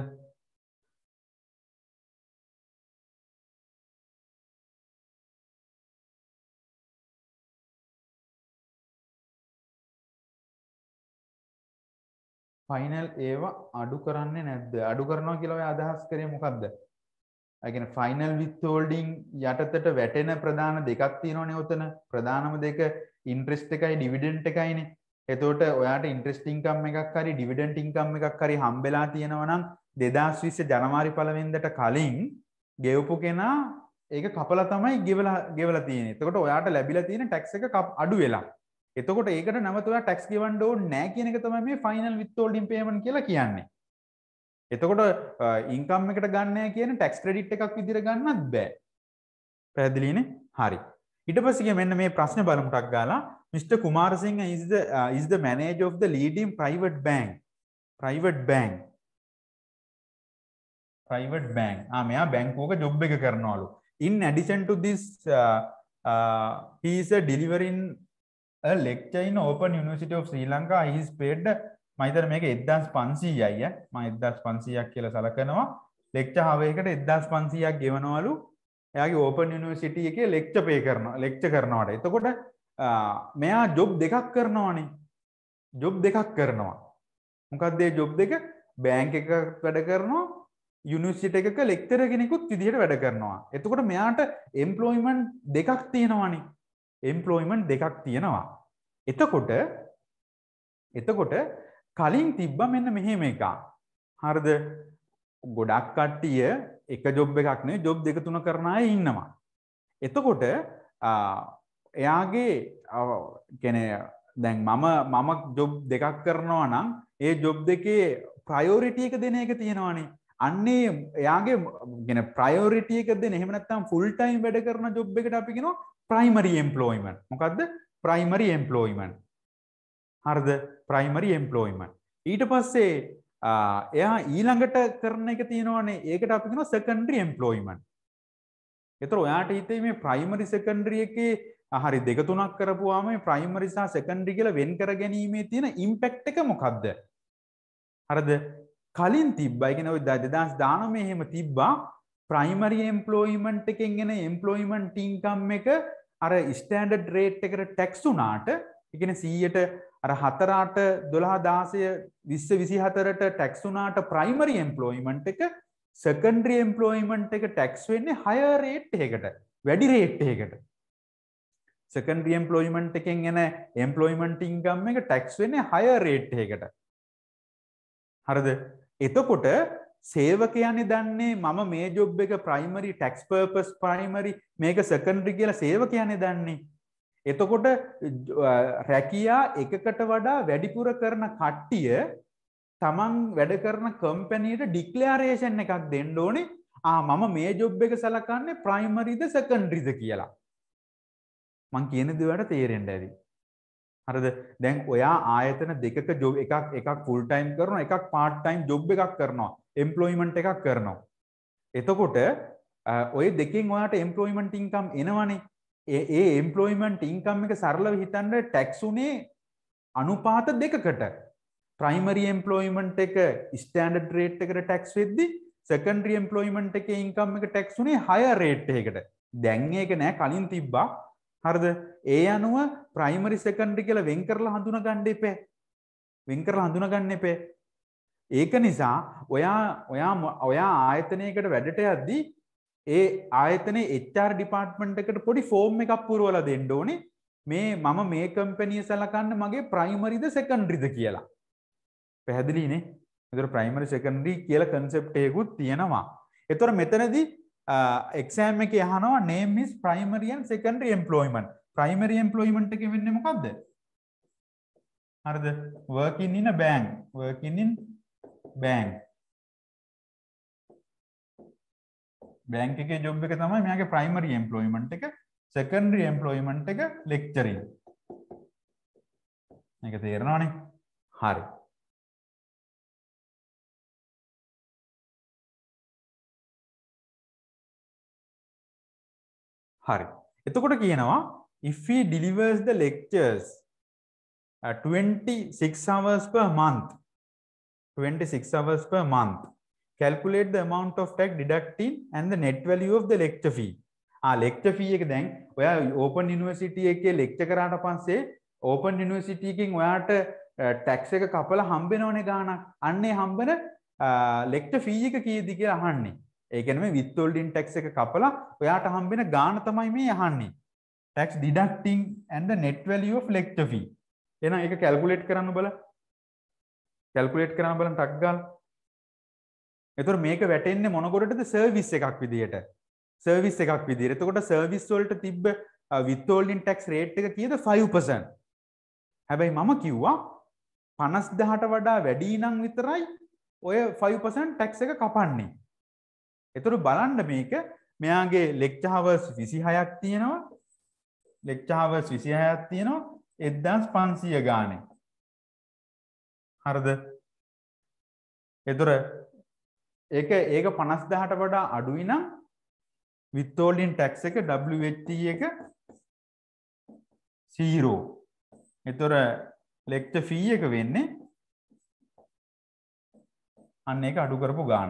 ෆයිනල් ඒවා අඩු කරන්නේ නැද්ද? අඩු කරනවා කියලා ඔය අදහස් කරේ මොකද්ද? ඒ කියන්නේ ෆයිනල් විත්හෝල්ඩින් යටතට වැටෙන ප්‍රධාන දෙකක් තියෙනවනේ උතන. ප්‍රධානම දෙක ඉන්ට්‍රෙස්ට් එකයි ඩිවිඩන්ඩ් එකයිනේ. එතකොට ඔයාට ඉන්ට්‍රෙස්ට් ඉන්කම් එකක් හරි ඩිවිඩන්ඩ් ඉන්කම් එකක් හරි හම්බෙලා තියෙනවා නම් 2020 ජනවාරි 1 වෙනිදාට කලින් ගෙවපු කෙනා ඒක කපලා තමයි ගෙවලා තියෙන්නේ. එතකොට ඔයාට ලැබිලා තියෙන ටැක්ස් එක අඩු වෙලා. එතකොට ඒකට නැවත ඔයා ටැක්ස් ගෙවන්න ඕනේ නැහැ කියන එක තමයි මේ ෆයිනල් විත්හෝල්ඩින් පේමන්ට් කියලා කියන්නේ. එතකොට ඉන්කම් එකට ගන්න නැහැ කියන ටැක්ස් ක්‍රෙඩිට් එකක් විදිහට ගන්නත් බෑ. පැහැදිලිනේ? හරි. ඊට පස්සේ මෙන්න මේ ප්‍රශ්න බලමු ටක් ගාලා. Mr. Kumarasinghe is the manager of the leading private bank. Private bank. මෙයා බැංකුවක ජොබ් එක කරනවලු. In addition to this, he is delivering a lecture in Open University of Sri Lanka. He is paid මම හිතන්නේ මේක 1500යි මම 1500ක් කියලා සලකනවා. Lecture හවර් එකට 1500ක් ගෙවනවලු. එයාගේ ඕපන් යුනිවර්සිටි එකේ ලෙක්චර් කරනවාට. එතකොට මෙයා ජොබ් දෙකක් කරනවානේ. ජොබ් දෙකක් කරනවා. මොකක්ද ඒ ජොබ් දෙක? බැංක් එකක වැඩ කරනවා, යුනිවර්සිටි එකක ලෙක්චරර් කෙනෙකුත් විදිහට වැඩ කරනවා. එතකොට මෙයාට එම්ප්ලොයිමන්ට් දෙකක් තියෙනවානේ. එම්ප්ලොයිමන්ට් දෙකක් තියෙනවා. එතකොට කලින් තිබ්බා මෙන්න මෙහෙම එකක්. හරිද? ගොඩක් කට්ටිය එක ජොබ් එකක් නෙවෙයි ජොබ් දෙක තුන කරන අය ඉන්නවා. එතකොට එයාගේ කියන්නේ දැන් මම ජොබ් දෙකක් කරනවා නම් ඒ ජොබ් දෙකේ ප්‍රයොරිටි එක දෙන එක තියෙනවානේ. අන්නේ එයාගේ කියන්නේ ප්‍රයොරිටි එක දෙන. එහෙම නැත්නම් ෆුල් ටයිම් වැඩ කරන ජොබ් එකට අපි කියනවා ප්‍රයිමරි එම්ප්ලොයිමන්ට්. මොකද්ද? Primary employment. හරිද? Primary employment. ඊට පස්සේ එයා ඊළඟට කරන එක තියෙනවානේ. ඒකට අපි කියනවා සෙකන්ඩරි එම්ප්ලොයිමන්ට්. ඒතර ඔයාට හිතේ මේ ප්‍රයිමරි සෙකන්ඩරි එකේ හරි දෙක තුනක් කරපුවාම මේ ප්‍රයිමරි සහ සෙකන්ඩරි කියලා වෙන් කර ගැනීමේ තියෙන ඉම්පැක්ට් එක මොකද්ද? හරිද? කලින් තිබ්බා. ඒ කියන්නේ ඔය 2019 එහෙම තිබ්බා ප්‍රයිමරි එම්ප්ලොයිමන්ට් එකෙන් එන එම්ප්ලොයිමන්ට් ඉන්කම් එක අර ස්ටෑන්ඩඩ් රේට් එකට ටැක්ස් උනාට ඒ කියන්නේ 100ට අර 4 8 12 16 20 24ට ටැක්ස් උනාට ප්‍රයිමරි එම්ප්ලොයිමන්ට් එක සෙකන්ඩරි එම්ප්ලොයිමන්ට් එක ටැක්ස් වෙන්නේ හයර් රේට් එකකට, වැඩි රේට් එකකට. සෙකන්ඩරි එම්ප්ලොයිමන්ට් එකෙන් එන එම්ප්ලොයිමන්ට් ඉන්කම් එක ටැක්ස් වෙන්නේ හයර් රේට් එකකට. හරිද? එතකොට සේවකයන්නේ දන්නේ මම මේ ජොබ් එක ප්‍රයිමරි ටැක්ස් පර්පස් ප්‍රයිමරි මේක සෙකන්ඩරි කියලා සේවකයන්නේ දන්නේ. එතකොට රැකියා එකකට වඩා වැඩිපුර කරන කට්ටිය තමන් වැඩ කරන කම්පැනියට ඩික්ලරේෂන් එකක් දෙන්න ඕනේ. මම මේ ජොබ් එක සලකන්නේ ප්‍රයිමරිද සෙකන්ඩරිද කියලා. මං කියන දේ වලට තේරෙන්න ඇති. හරිද? දැන් ඔයා ආයතන දෙකක ජොබ් එකක් ෆුල් ටයිම් කරනවා, එකක් පාර්ට් ටයිම් ජොබ් එකක් කරනවා, එම්ප්ලොයිමන්ට් එකක් කරනවා. එතකොට ඔය දෙකෙන් ඔයාට එම්ප්ලොයිමන්ට් ඉන්කම් එනවනේ. ඒ එම්ප්ලොයිමන්ට් ඉන්කම් එක සරලව හිතන්න ටැක්ස් උනේ අනුපාත දෙකකට. ප්‍රයිමරි එම්ප්ලොයිමන්ට් එක ස්ටෑන්ඩඩ් රේට් එකට ටැක්ස් වෙද්දි සෙකන්ඩරි එම්ප්ලොයිමන්ට් එකේ ඉන්කම් එක ටැක්ස් උනේ හයර් රේට් එකකට. දැන් ඒක නෑ, කලින් තිබ්බා. හරිද? ඒ අනුව ප්‍රයිමරි සෙකන්ඩරි කියලා වෙන් කරලා හඳුනා ගන්න එපා. ඒක නිසා ඔයා ආයතනයකට වැඩට යද්දී ඒ ආයතනයේ HR ඩිපාර්ට්මන්ට් එකට පොඩි ෆෝම් එකක් පුරවලා දෙන්න ඕනේ. මම මේ කම්පැනි සලකන්නේ මගේ ප්‍රයිමරිද සෙකන්ඩරිද කියලා. පැහැදිලිනේ? ඒතර ප්‍රයිමරි සෙකන්ඩරි කියලා concept එකකුත් තියෙනවා. ඒතර මෙතනදී exam එකේ අහනවා name is primary and secondary employment. primary employment එකේ වෙන්නේ මොකද්ද? හරිද? working in a bank. Bank එකේ ජොබ් එක තමයි මෙයාගේ ප්‍රයිමරි එම්ප්ලොයිමන්ට් එක. සෙකන්ඩරි එම්ප්ලොයිමන්ට් එක ලෙක්චරින්. මේක තේරෙනවනේ? හරි. එතකොට කියනවා if he delivers the lectures 26 hours per month. 26 hours per month. Calculate the amount of tax deducting and the net value of the lecture fee. lecture fee එක දැන් ඔයා open university එකේ lecture කරාට පස්සේ open university එකකින් ඔයාට tax එක කපලා හම්බෙනවනේ ගාණක්. අන්නේ හම්බෙන lecture fee එක කීයද කියලා අහන්නේ. ඒ කියන්නේ මේ withholding tax එක කපලා ඔයාට හම්බෙන ගාණ තමයි මේ අහන්නේ. tax deducting and the net value of lecture fee. එහෙනම් ඒක calculate කරන්න බලන්න. calculate කරන්න බලන්න ටක් ගාලා. එතකොට මේක වැටෙන්නේ මොන කොටටද? සර්විස් එකක් විදියට. සර්විස් එකක් විදියට. එතකොට සර්විස් වලට තිබ්බ withholding tax rate එක කීයද? 5%. හැබැයි මම කිව්වා 50000ට වඩා වැඩි නම් විතරයි ඔය 5% tax එක කපන්නේ. එතකොට බලන්න මේක මෙයාගේ lecture hours 26ක් තියෙනවා. lecture hours 26ක් තියෙනවා 1500 ගානේ. හරිද? එතකොට ඒක 50000ට වඩා අඩුයි නම් withholding tax එක WHT එක 0. එතකොට lecture fee එක වෙන්නේ අන්න ඒක අඩු කරපු ගාන.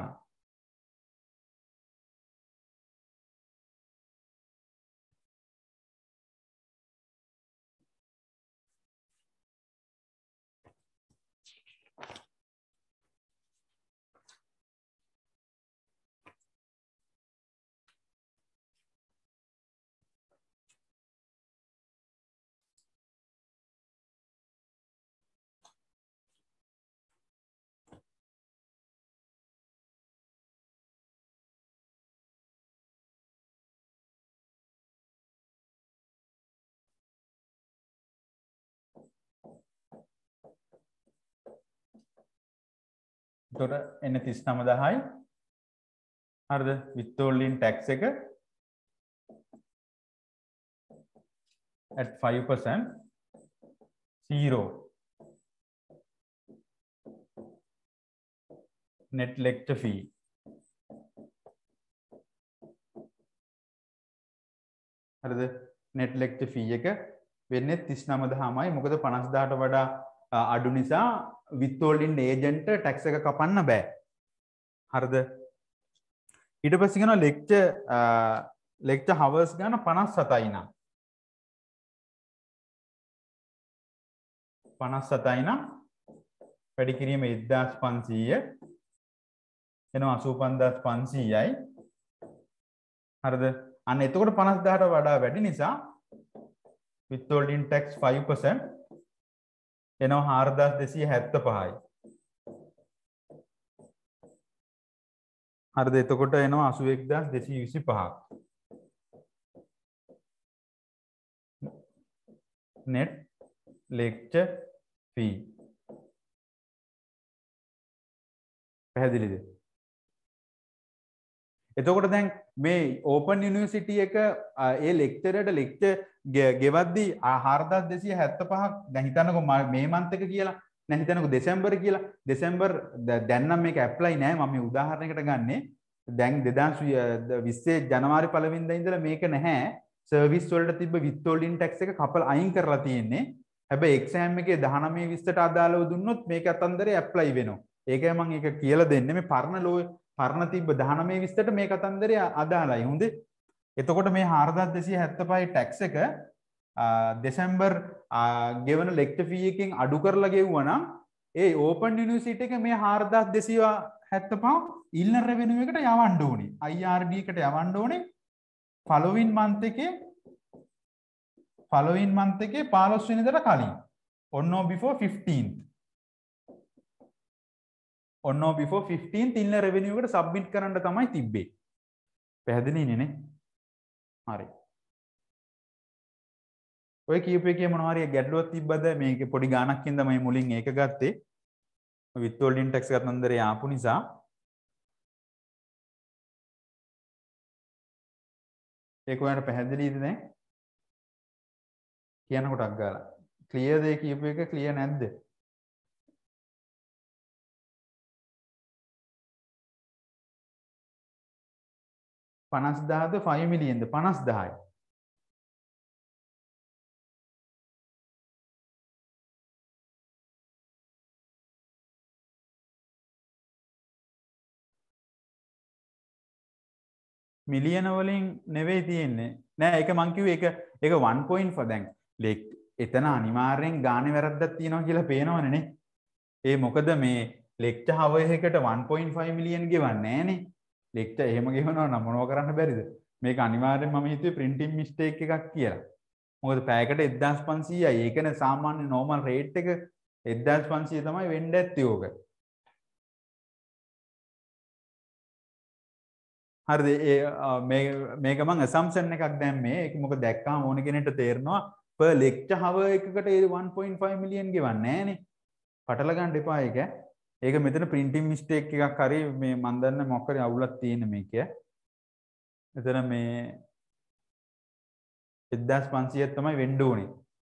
එතකොට එන්නේ 39000යි. හරිද? withholding tax එක at 5% 0. net lecture fee හරිද? net lecture fee එක වෙන්නේ 39000යි. මොකද 50000ට වඩා අඩු නිසා withholding agent tax එක කපන්න බෑ. හරිද? ඊට පස්සේ කියනවා lecture hours ගන්න 57යි නම් 57යි නම් වැඩි කිරීම 1500 එනවා 85500යි. හරිද? අන්න එතකොට 50000ට වඩා වැඩි නිසා withholding tax 5% එනවා 4275යි. හරිද? එතකොට එනවා 81225ක්. net lecture fee. පැහැදිලිද? එතකොට දැන් මේ open university එක ඒ lecturer lecture ගෙවද්දී 4275ක් දැන් හිතන්නකෝ මේ month එක කියලා. දැන් හිතන්නකෝ දෙසැම්බර් කියලා. දෙසැම්බර් දැන් නම් මේක apply නෑ. මම මේ උදාහරණයකට ගන්නෙ. දැන් 2020 ජනවාරි 1 වෙනිදා ඉඳලා මේක නැහැ. සර්විස් වලට තිබ්බ withholding tax එක කපලා අයින් කරලා තියෙන්නේ. හැබැයි එක්සෑම් එකේ 19 20ට අදාළව දුන්නොත් මේක අතන්දරේ ඇප්ලයි වෙනවා. ඒකයි මම ඒක කියලා දෙන්නේ. මේ පරණ තිබ්බ 19 20ට මේ කතන්දරේ අදාළයි. හොඳේ. එතකොට මේ 4275 ටැක්ස් එක දෙසැම්බර් ගෙවන ලෙක්චර් ෆී එකෙන් අඩු කරලා ගෙවුවා නම් ඒ ඕපන් යුනිවර්සිටි එක මේ 4275 ඉල්ලර් රෙවෙනියු එකට යවන්න ඕනේ. IRD එකට යවන්න ඕනේ. following month එකේ 15 වෙනිදාට කලින්. on or before 15th. on or before 15th ඉල්ලර් රෙවෙනියු එකට සබ්මිට් කරන්න තමයි තිබ්බේ. පැහැදිලිනේ නේ? හරි. ඔය කියපු එකේ මොනවා හරි ගැටලුවක් තිබ්බද? මේක පොඩි ගාණක් හින්දා මම මුලින් ඒක ගත්තේ. withholding tax කතන්දරේ ආපු නිසා. ඒක ඔයාලට පැහැදිලිද දැන්? කියන්න කොටක් ගාලා. ක්ලියර් ද කියපු එක ක්ලියර් නැද්ද? $50,000ද 5 මිලියන්ද? 50,000යි. මිලියන වලින් නෙවෙයි තියෙන්නේ. නෑ ඒක මං කිව්වේ ඒක 1.4 දැන් එතන අනිවාර්යෙන් ගානේ වැරද්දක් තියෙනවා කියලා පේනවනේ නේ. ඒ මොකද මේ ලෙක්චර් හවර් එකකට 1.5 මිලියන් ගෙවන්නේ නෑනේ. ලෙක්චර් එහෙම ගෙවනවා නම් මොනව කරන්න බැරිද? මේක අනිවාර්යෙන් මම හිතුවේ printing mistake එකක් කියලා. මොකද පැයකට 1500යි. ඒකනේ සාමාන්‍ය normal rate එක 1500 තමයි වෙන්න ඇත්තේ ඕක. හරිද? මේක මම assumption එකක් දැම්මේ. ඒක මොකද දැක්කාම ඕන කෙනෙක්ට තේරෙනවා per lecture hour එකකට ඒ 1.5 මිලියන් ගෙවන්නේ නෑනේ. පටල ගන්න එපා ඒක. ඒක මෙතන printing mistake එකක් හරි මේ මන් දන්න මොකක් හරි අවුලක් තියෙන මේක. එතන මේ 1500ක් තමයි වෙන්න ඕනේ.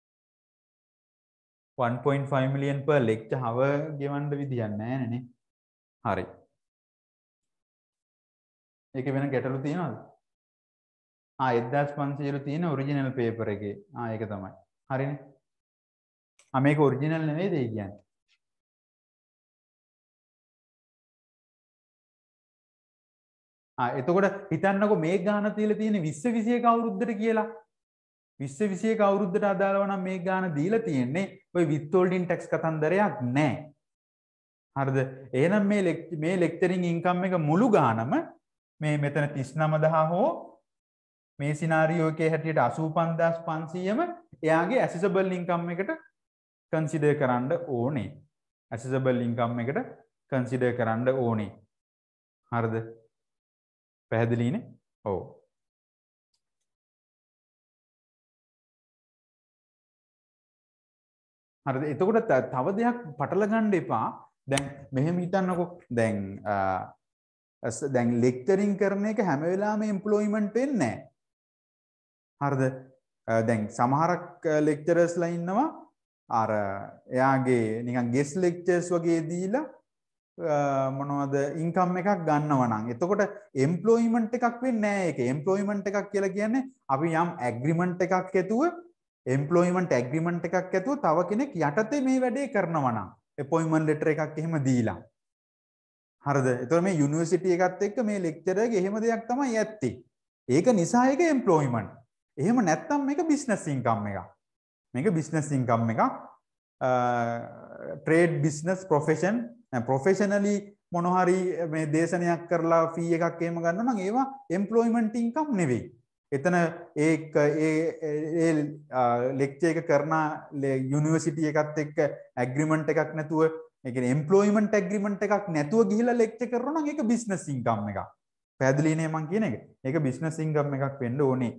1.5 මිලියන් per lecture hour ගෙවන්න විදියක් නැහැ නේ. හරි. ඒක වෙන ගැටලු තියෙනවද? 1500 තියෙන ඔරිජිනල් පේපර් එකේ. ඒක තමයි. හරිනේ. මේක ඔරිජිනල් නෙවෙයිද ඒ කියන්නේ? එතකොට හිතන්නකො මේ ගාන තියලා තියෙන 20 21 අවුරුද්දට කියලා. 20 21 අවුරුද්දට අදාළව නම් මේ ගාන දීලා තියෙන්නේ ඔය withholding tax කතන්දරයක් නැහැ. හරිද? එහෙනම් මේ lecturing income එක මුළු ගානම මේ මෙතන 39000 හෝ මේ සිනාරියෝ එකේ හැටියට 85500ම එයාගේ accessible income එකට consider කරන්න ඕනේ. accessible income එකට consider කරන්න ඕනේ. හරිද? පැහැදිලිනේ? ඔව්. හරිද? එතකොට තව දෙයක් පටල ගන්න එපා. දැන් මෙහෙම හිතන්නකෝ. දැන් lecturing කරන එක හැම වෙලාවෙම employment වෙන්නේ නැහැ. හරිද? දැන් සමහරක් lecturers-ලා ඉන්නවා අර එයාගේ නිකන් guest lectures වගේ දීලා මොනවද ඉන්කම් එකක් ගන්නවා නම් එතකොට එම්ප්ලොයිමන්ට් එකක් වෙන්නේ නැහැ ඒක. එම්ප්ලොයිමන්ට් එකක් කියලා කියන්නේ අපි යම් ඇග්‍රීමන්ට් එකක් ඇතුව එම්ප්ලොයිමන්ට් ඇග්‍රීමන්ට් එකක් ඇතුව තව කෙනෙක් යටතේ මේ වැඩේ කරනවා නම් අපොයින්ට්මන්ට් ලෙටර් එකක් එහෙම දීලා. හරිද? එතකොට මේ යුනිවර්සිටි එකත් එක්ක මේ ලෙක්චරර්ගේ එහෙම දෙයක් තමයි ඇත්තේ. ඒක නිසා ඒක එම්ප්ලොයිමන්ට්. එහෙම නැත්නම් මේක බිස්නස් ඉන්කම් එකක්. මේක බිස්නස් ඉන්කම් එකක්. ට්‍රේඩ් බිස්නස් ප්‍රොෆෙෂන් ප්‍රොෆෙෂනලි මොන හරි මේ දේශනයක් කරලා ෆී එකක් එහෙම ගන්නවා නම් ඒවා එම්ප්ලොයිමන්ට් ඉන්කම් නෙවෙයි. එතන ඒ ලෙක්චර් එක කරන යුනිවර්සිටි එකත් එක්ක ඇග්‍රීමන්ට් එකක් නැතුව ඒ කියන්නේ එම්ප්ලොයිමන්ට් ඇග්‍රීමන්ට් එකක් නැතුව ගිහිල්ලා ලෙක්චර් කරනවා නම් ඒක බිස්නස් ඉන්කම් එකක්. පැහැදිලි නේ මං කියන එක? ඒක බිස්නස් ඉන්කම් එකක් වෙන්න ඕනේ.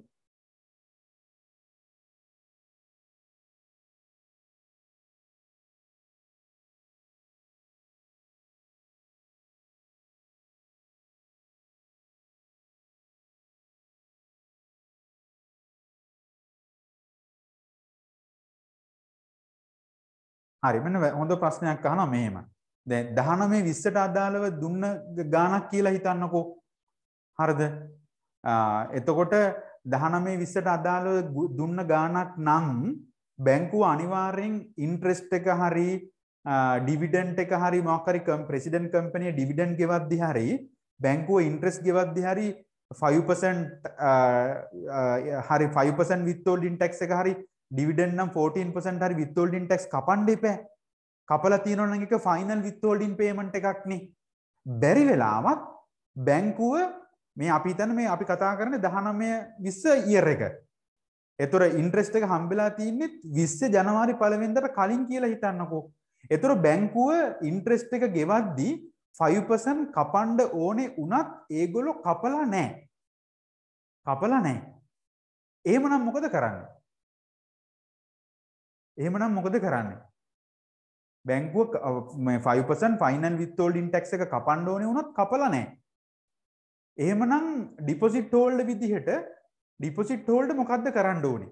හරි මෙන්න හොඳ ප්‍රශ්නයක් අහනවා මෙහෙම. දැන් 19 20ට අදාළව දුන්න ගාණක් කියලා හිතන්නකෝ. හරිද? එතකොට 19 20ට අදාළව දුන්න ගාණක් නම් බැංකුව අනිවාර්යෙන් ඉන්ට්‍රෙස්ට් එක හරි ඩිවිඩන්ඩ් එක හරි මොකක් හරි ප්‍රෙසිඩන්ට් කම්පැනි ඩිවිඩන්ඩ් ගෙවද්දි හරි බැංකුව ඉන්ට්‍රෙස්ට් ගෙවද්දි හරි 5% හරි 5% withholding tax එක හරි ඩිවිඩන්ඩ් නම් 14% හරි withholding tax කපන්න එපා. කපලා තියෙනවා නම් ඒක ෆයිනල් withholding payment එකක් නේ. බැරි වෙලාවක් බැංකුව මේ අපි හිතන්නේ මේ අපි කතා කරන්නේ 19 20 ඉයර් එක. ඒතර ඉන්ට්‍රෙස්ට් එක හම්බෙලා තින්නේ 20 ජනවාරි 1 වෙනිදාට කලින් කියලා හිතන්නකෝ. ඒතර බැංකුව ඉන්ට්‍රෙස්ට් එක ගෙවද්දී 5% කපන්න ඕනේ උනත් ඒගොල්ලෝ කපලා නැහැ. කපලා නැහැ. එහෙමනම් මොකද කරන්නේ? එහෙමනම් මොකද කරන්නේ? බැංකුව 5% ෆයිනල් withholding tax එක කපන්න ඕනේ වුණත් කපලා නැහැ. එහෙමනම් ඩිපොසිට් හෝල්ඩර් විදිහට ඩිපොසිට් හෝල්ඩර් මොකද්ද කරන්න ඕනේ?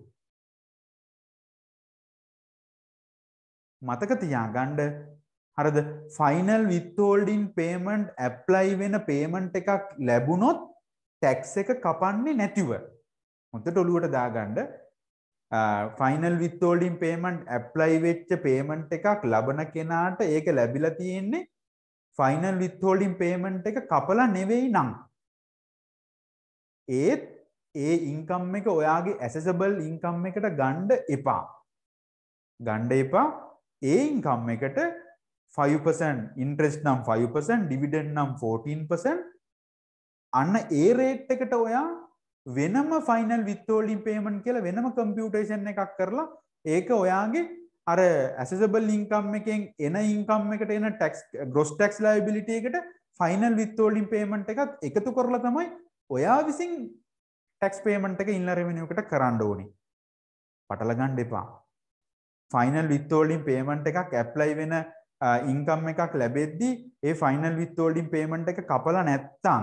මතක තියාගන්න හරිද? ෆයිනල් withholding payment apply වෙන payment එකක් ලැබුණොත් tax එක කපන්නේ නැතිව. හොඳට ඔලුවට දාගන්න ෆයිනල් withholding payment apply වෙච්ච payment එකක් ලබන කෙනාට ඒක ලැබිලා තියෙන්නේ ෆයිනල් withholding payment එක කපලා නෙවෙයි නම් ඒත් ඒ ඉන්කම් එක ඔයාගේ ඇසෙසබල් ඉන්කම් එකට ගන්න එපා. ගන්න එපා. ඒ ඉන්කම් එකට 5% ඉන්ට්‍රෙස්ට් නම් 5% ඩිවිඩන්ඩ් නම් 14%. අන්න ඒ රේට් එකට ඔයා වෙනම ෆයිනල් විත්හෝල්ඩින් පේමන්ට් කියලා වෙනම කම්පියුටේෂන් එකක් කරලා ඒක ඔයාගේ අර ඇසෙසබල් ඉන්කම් එකෙන් එන ඉන්කම් එකට එන ටැක්ස් ග්‍රොස් ටැක්ස් ලයබිලිටි එකට ෆයිනල් විත්හෝල්ඩින් පේමන්ට් එකත් එකතු කරලා තමයි ඔයා විසින් ටැක්ස් පේමන්ට් එක ඉන්ලර් රෙවෙනියු එකට කරන්න ඕනේ. පටල ගන්න එපා. ෆයිනල් විත්හෝල්ඩින් පේමන්ට් එකක් ඇප්ලයි වෙන ඉන්කම් එකක් ලැබෙද්දී ඒ ෆයිනල් විත්හෝල්ඩින් පේමන්ට් එක කපලා නැත්තම්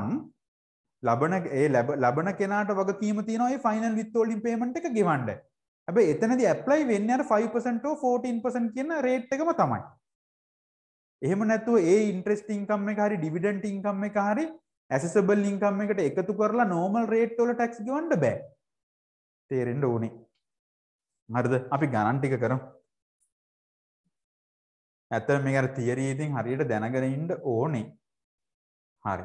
ලබන කෙනාට වගකීම තියෙනවා ඒ ෆයිනල් විත්හෝල්ඩින් පේමන්ට් එක ගෙවන්න. හැබැයි එතනදී ඇප්ලයි වෙන්නේ අර 5% හෝ 14% කියන රේට් එකම තමයි. එහෙම නැතුව ඒ ඉන්ට්‍රෙස්ට් ඉන්කම් එක හරි ඩිවිඩන්ඩ් ඉන්කම් එක හරි ඇසෙසබල් ඉන්කම් එකට එකතු කරලා නෝමල් රේට් වල ටැක්ස් ගෙවන්න බෑ. තේරෙන්න ඕනේ. හරිද? අපි ගණන් ටික කරමු. ඇත්තට මේක අර තියරි එකෙන් හරියට දැනගෙන ඉන්න ඕනේ. හරි.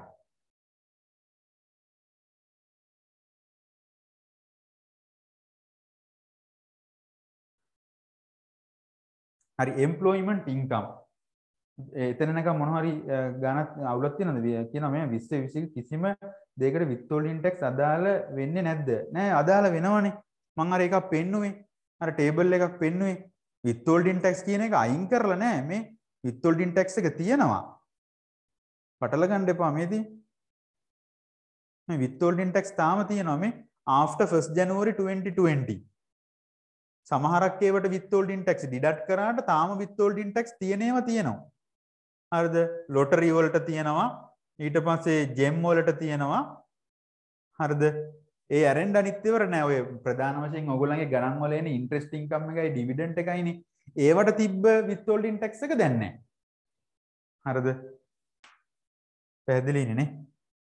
හරි එම්ප්ලොයිමන්ට් ඉන්කම් එතනක මොනහරි ගණක් අවුලක් තියෙනවද කියනවා මේ 20 20 කිසිම දෙයකට විත්හෝල්ඩින් ටැක්ස් අදාළ වෙන්නේ නැද්ද නෑ අදාළ වෙනවනේ මම අර එකක් පෙන්නුවේ අර ටේබල් එකක් පෙන්නුවේ විත්හෝල්ඩින් ටැක්ස් කියන එක අයින් කරලා නෑ මේ විත්හෝල්ඩින් ටැක්ස් එක තියෙනවා පටල ගන්න එපා මේදී මේ විත්හෝල්ඩින් ටැක්ස් තාම තියෙනවා මේ after 1st January 2020 සමහරක් ඒවට විත්හෝල්ඩින් ටැක්ස් ඩිඩක්ට් කරාට තාම විත්හෝල්ඩින් ටැක්ස් තියෙනවා හරිද ලොටරි වලට තියෙනවා ඊට පස්සේ ජෙම් වලට තියෙනවා හරිද ඒ ඇරෙන්න අනිත් ඒවාට නෑ ඔය ප්‍රධාන වශයෙන් ඔයගොල්ලන්ගේ ගණන් වල එන ඉන්ට්‍රෙස්ට් ඉන්කම් එකයි ඩිවිඩන්ඩ් එකයිනේ ඒවට තිබ්බ විත්හෝල්ඩින් ටැක්ස් එක දැන් නෑ හරිද පැහැදිලිනේ නේ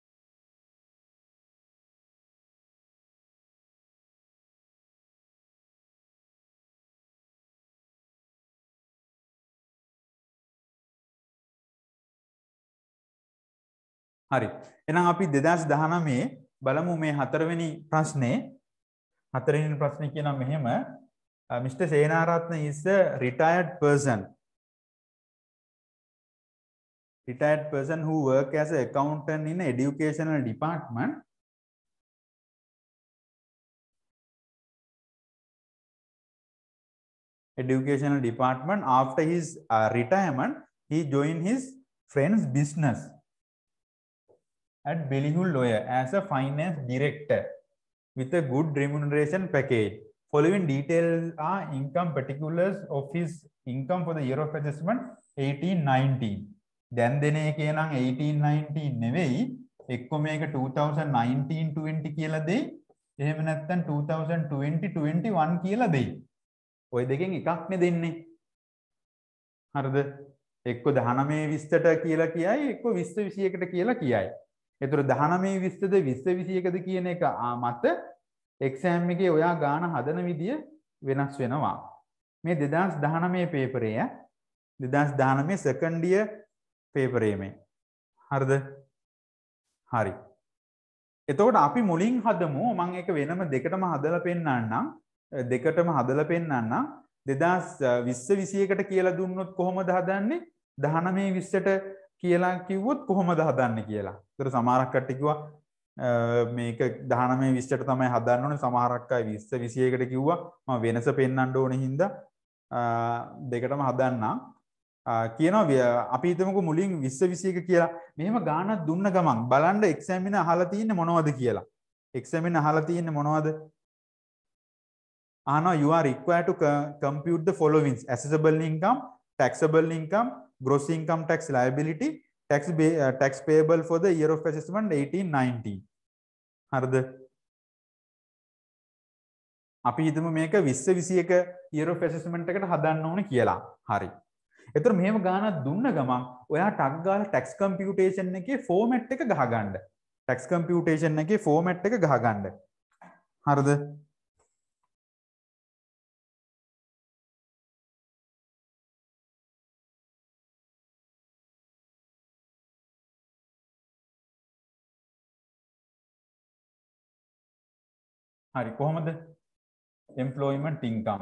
හරි එහෙනම් අපි 2019 බලමු මේ හතරවෙනි ප්‍රශ්නේ හතරවෙනි ප්‍රශ්නේ කියනවා මෙහෙම Mr. Senarathna is a retired person who work as an accountant in educational department after his retirement he joined his friend's business at Bellyhull Lawyer as a finance director with a good remuneration package. Following details are income particulars of his income for the year of assessment 18-19. දැන් දෙන එකේ නම් 18-19 නෙවෙයි එක්ක මේක 2019-20 කියලා දෙයි. එහෙම නැත්නම් 2020-21 කියලා දෙයි. ඔය දෙකෙන් එකක් නේ දෙන්නේ. හරිද? එක්ක 19-20ට කියලා කියයි එක්ක 20-21ට කියලා කියයි. ඒතර 19-20ද 20-21ද කියන එක මත එක්සෑම් එකේ ඔයා ගාන හදන විදිය වෙනස් වෙනවා. මේ 2019 පේපරේ 2019 සෙකන්ඩ් ඉයර් පේපරේ මේ. හරිද? හරි. එතකොට අපි මුලින් හදමු මම ඒක වෙනම දෙකටම හදලා පෙන්නන්නම්. 2020-21ට කියලා දුන්නොත් කොහොමද හදන්නේ? 19-20ට කියලා කිව්වොත් කොහොමද හදන්නේ කියලා. ඒතර සමහරක් කට්ටිය කිව්වා මේක 19-20ට තමයි හදන්න ඕනේ. සමහරක් අය 20-21ට කිව්වා මම වෙනස පෙන්වන්න ඕනේ හින්දා දෙකටම හදන්නම්. කියනවා අපි හිතමුකෝ මුලින් 20-21 කියලා. මෙහෙම ගානක් දුන්න ගමන් බලන්න එක්සැමිනර් අහලා තියෙන්නේ මොනවද කියලා. එක්සැමිනර් අහලා තියෙන්නේ මොනවද? you are required to compute the following: assessable income, taxable income, gross income tax liability, tax payable for the year of assessment 18-19. හරිද? අපි හිතමු මේක 20-21 year of assessment එකට හදන්න ඕනේ කියලා. හරි. එතකොට මෙහෙම ගානක් දුන්න ගමන් ඔයා ටක් ගාලා tax computation එකේ format එක ගහගන්න. tax computation එකේ format එක ගහගන්න. හරිද? හරි කොහොමද employment income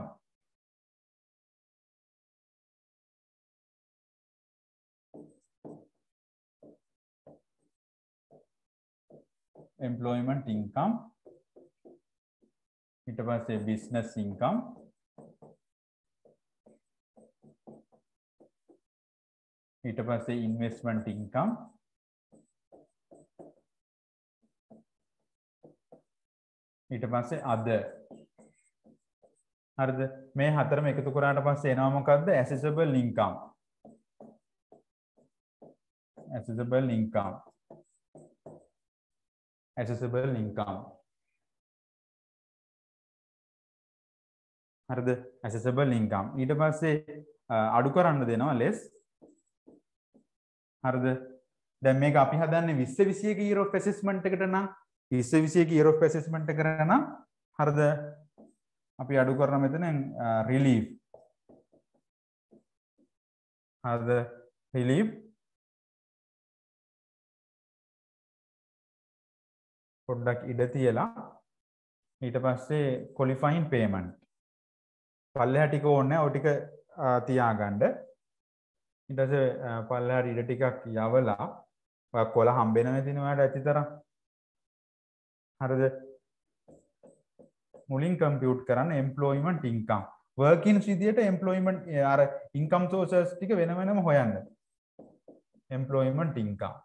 ඊට පස්සේ business income ඊට පස්සේ investment income ඊට පස්සේ other හරිද මේ හතරම එකතු කරාට පස්සේ එනවා මොකද්ද accessible income accessible income හරිද accessible income ඊට පස්සේ අඩු කරන්න දෙනවා less හරිද දැන් මේක අපි හදන්නේ 20 21 year of assessment එකට නම් 20 21 year of assessment එකට නම් හරිද අපි අඩු කරන මෙතන relief හරිද relief පොඩ්ඩක් ඉඩ තියලා ඊට පස්සේ qualifying payment පල්ලෙහා ටික ඕනේ ඔය ටික තියාගන්න ඊට පස්සේ පල්ලෙහාට ඉඩ ටිකක් යවලා ඔය කොළ හම්බෙන වෙදින ඔයාලට ඇතිතරම් හරිද මුලින් කම්පියුට් කරන්න employment income workings විදියට employment අර income sources ටික වෙන වෙනම හොයන්න employment income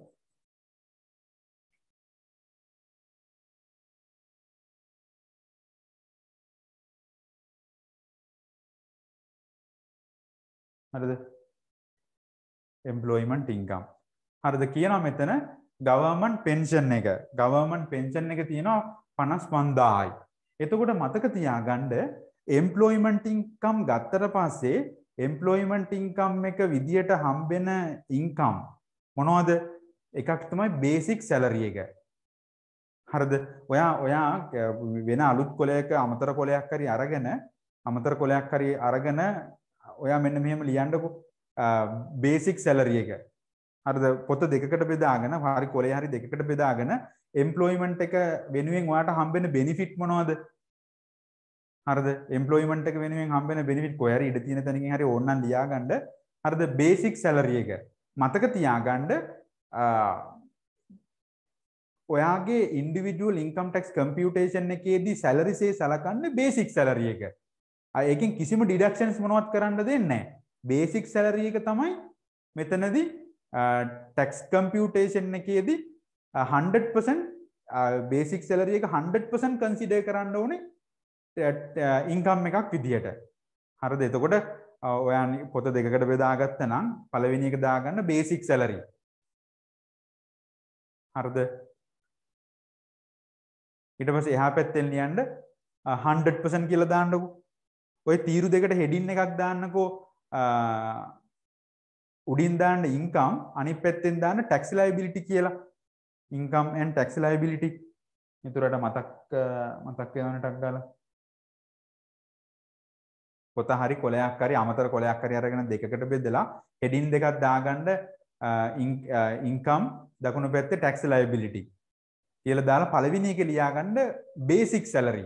හරිද employment income හරිද කියනවා මෙතන government pension එක තියෙනවා 55000යි එතකොට මතක තියාගන්න employment income ගත්තට පස්සේ employment income එක විදියට හම්බෙන income මොනවද එකක් තමයි basic salary එක හරිද ඔයා වෙන අලුත් කොලයක අමතර කොලයක් හරි අරගෙන ඔයා මෙන්න මෙහෙම ලියන්නකෝ බේසික් සැලරි එක. හරිද? පොත දෙකකට බෙදාගෙන හරි කොලේ හරි දෙකකට බෙදාගෙන එම්ප්ලොයිමන්ට් එක වෙනුවෙන් ඔයාට හම්බෙන බෙනිෆිට් මොනවද? හරිද? එම්ප්ලොයිමන්ට් එක වෙනුවෙන් හම්බෙන බෙනිෆිට් කොහේ හරි ඉඳ තියෙන තැනකින් හරි ඕනනම් ලියාගන්න. හරිද? බේසික් සැලරි එක. මතක තියාගන්න ඔයාගේ ඉන්ඩිවිජුවල් ඉන්කම් ටැක්ස් කම්පියුටේෂන් එකේදී සැලරි සේ සලකන්නේ බේසික් සැලරි එක. ඒකෙන් කිසිම ඩිඩක්ෂන්ස් මොනවත් කරන්න දෙන්නේ නැහැ. බේසික් සැලරි එක තමයි මෙතනදී ටැක්ස් කම්පියුටේෂන් එකේදී 100% බේසික් සැලරි එක 100% කන්සිඩර් කරන්න ඕනේ ඉන්කම් එකක් විදියට. හරිද? එතකොට ඔයා පොත දෙකකට බෙදාගත්ත නම් පළවෙනි එක දාගන්න බේසික් සැලරි. හරිද? ඊට පස්සේ එහා පැත්තෙන් ලියන්න 100% කියලා දාන්නකෝ. ඔය තීරු දෙකට හෙඩින් එකක් දාන්නකෝ උඩින් දාන්න ඉන්කම් අනිත් පැත්තෙන් දාන්න ටැක්ස් ලයබිලිටි කියලා. Income and tax liability. ඊටරට මතක් වෙනවනේ ටක් ගාලා. පොත හරි කොලයක් හරි අමතර කොලයක් හරි අරගෙන දෙකකට බෙදලා හෙඩින් දෙකක් දාගන්න ඉන්කම් දකුණු පැත්තේ ටැක්ස් ලයබිලිටි කියලා දාලා පළවෙනි එක ලියාගන්න බේසික් සැලරි.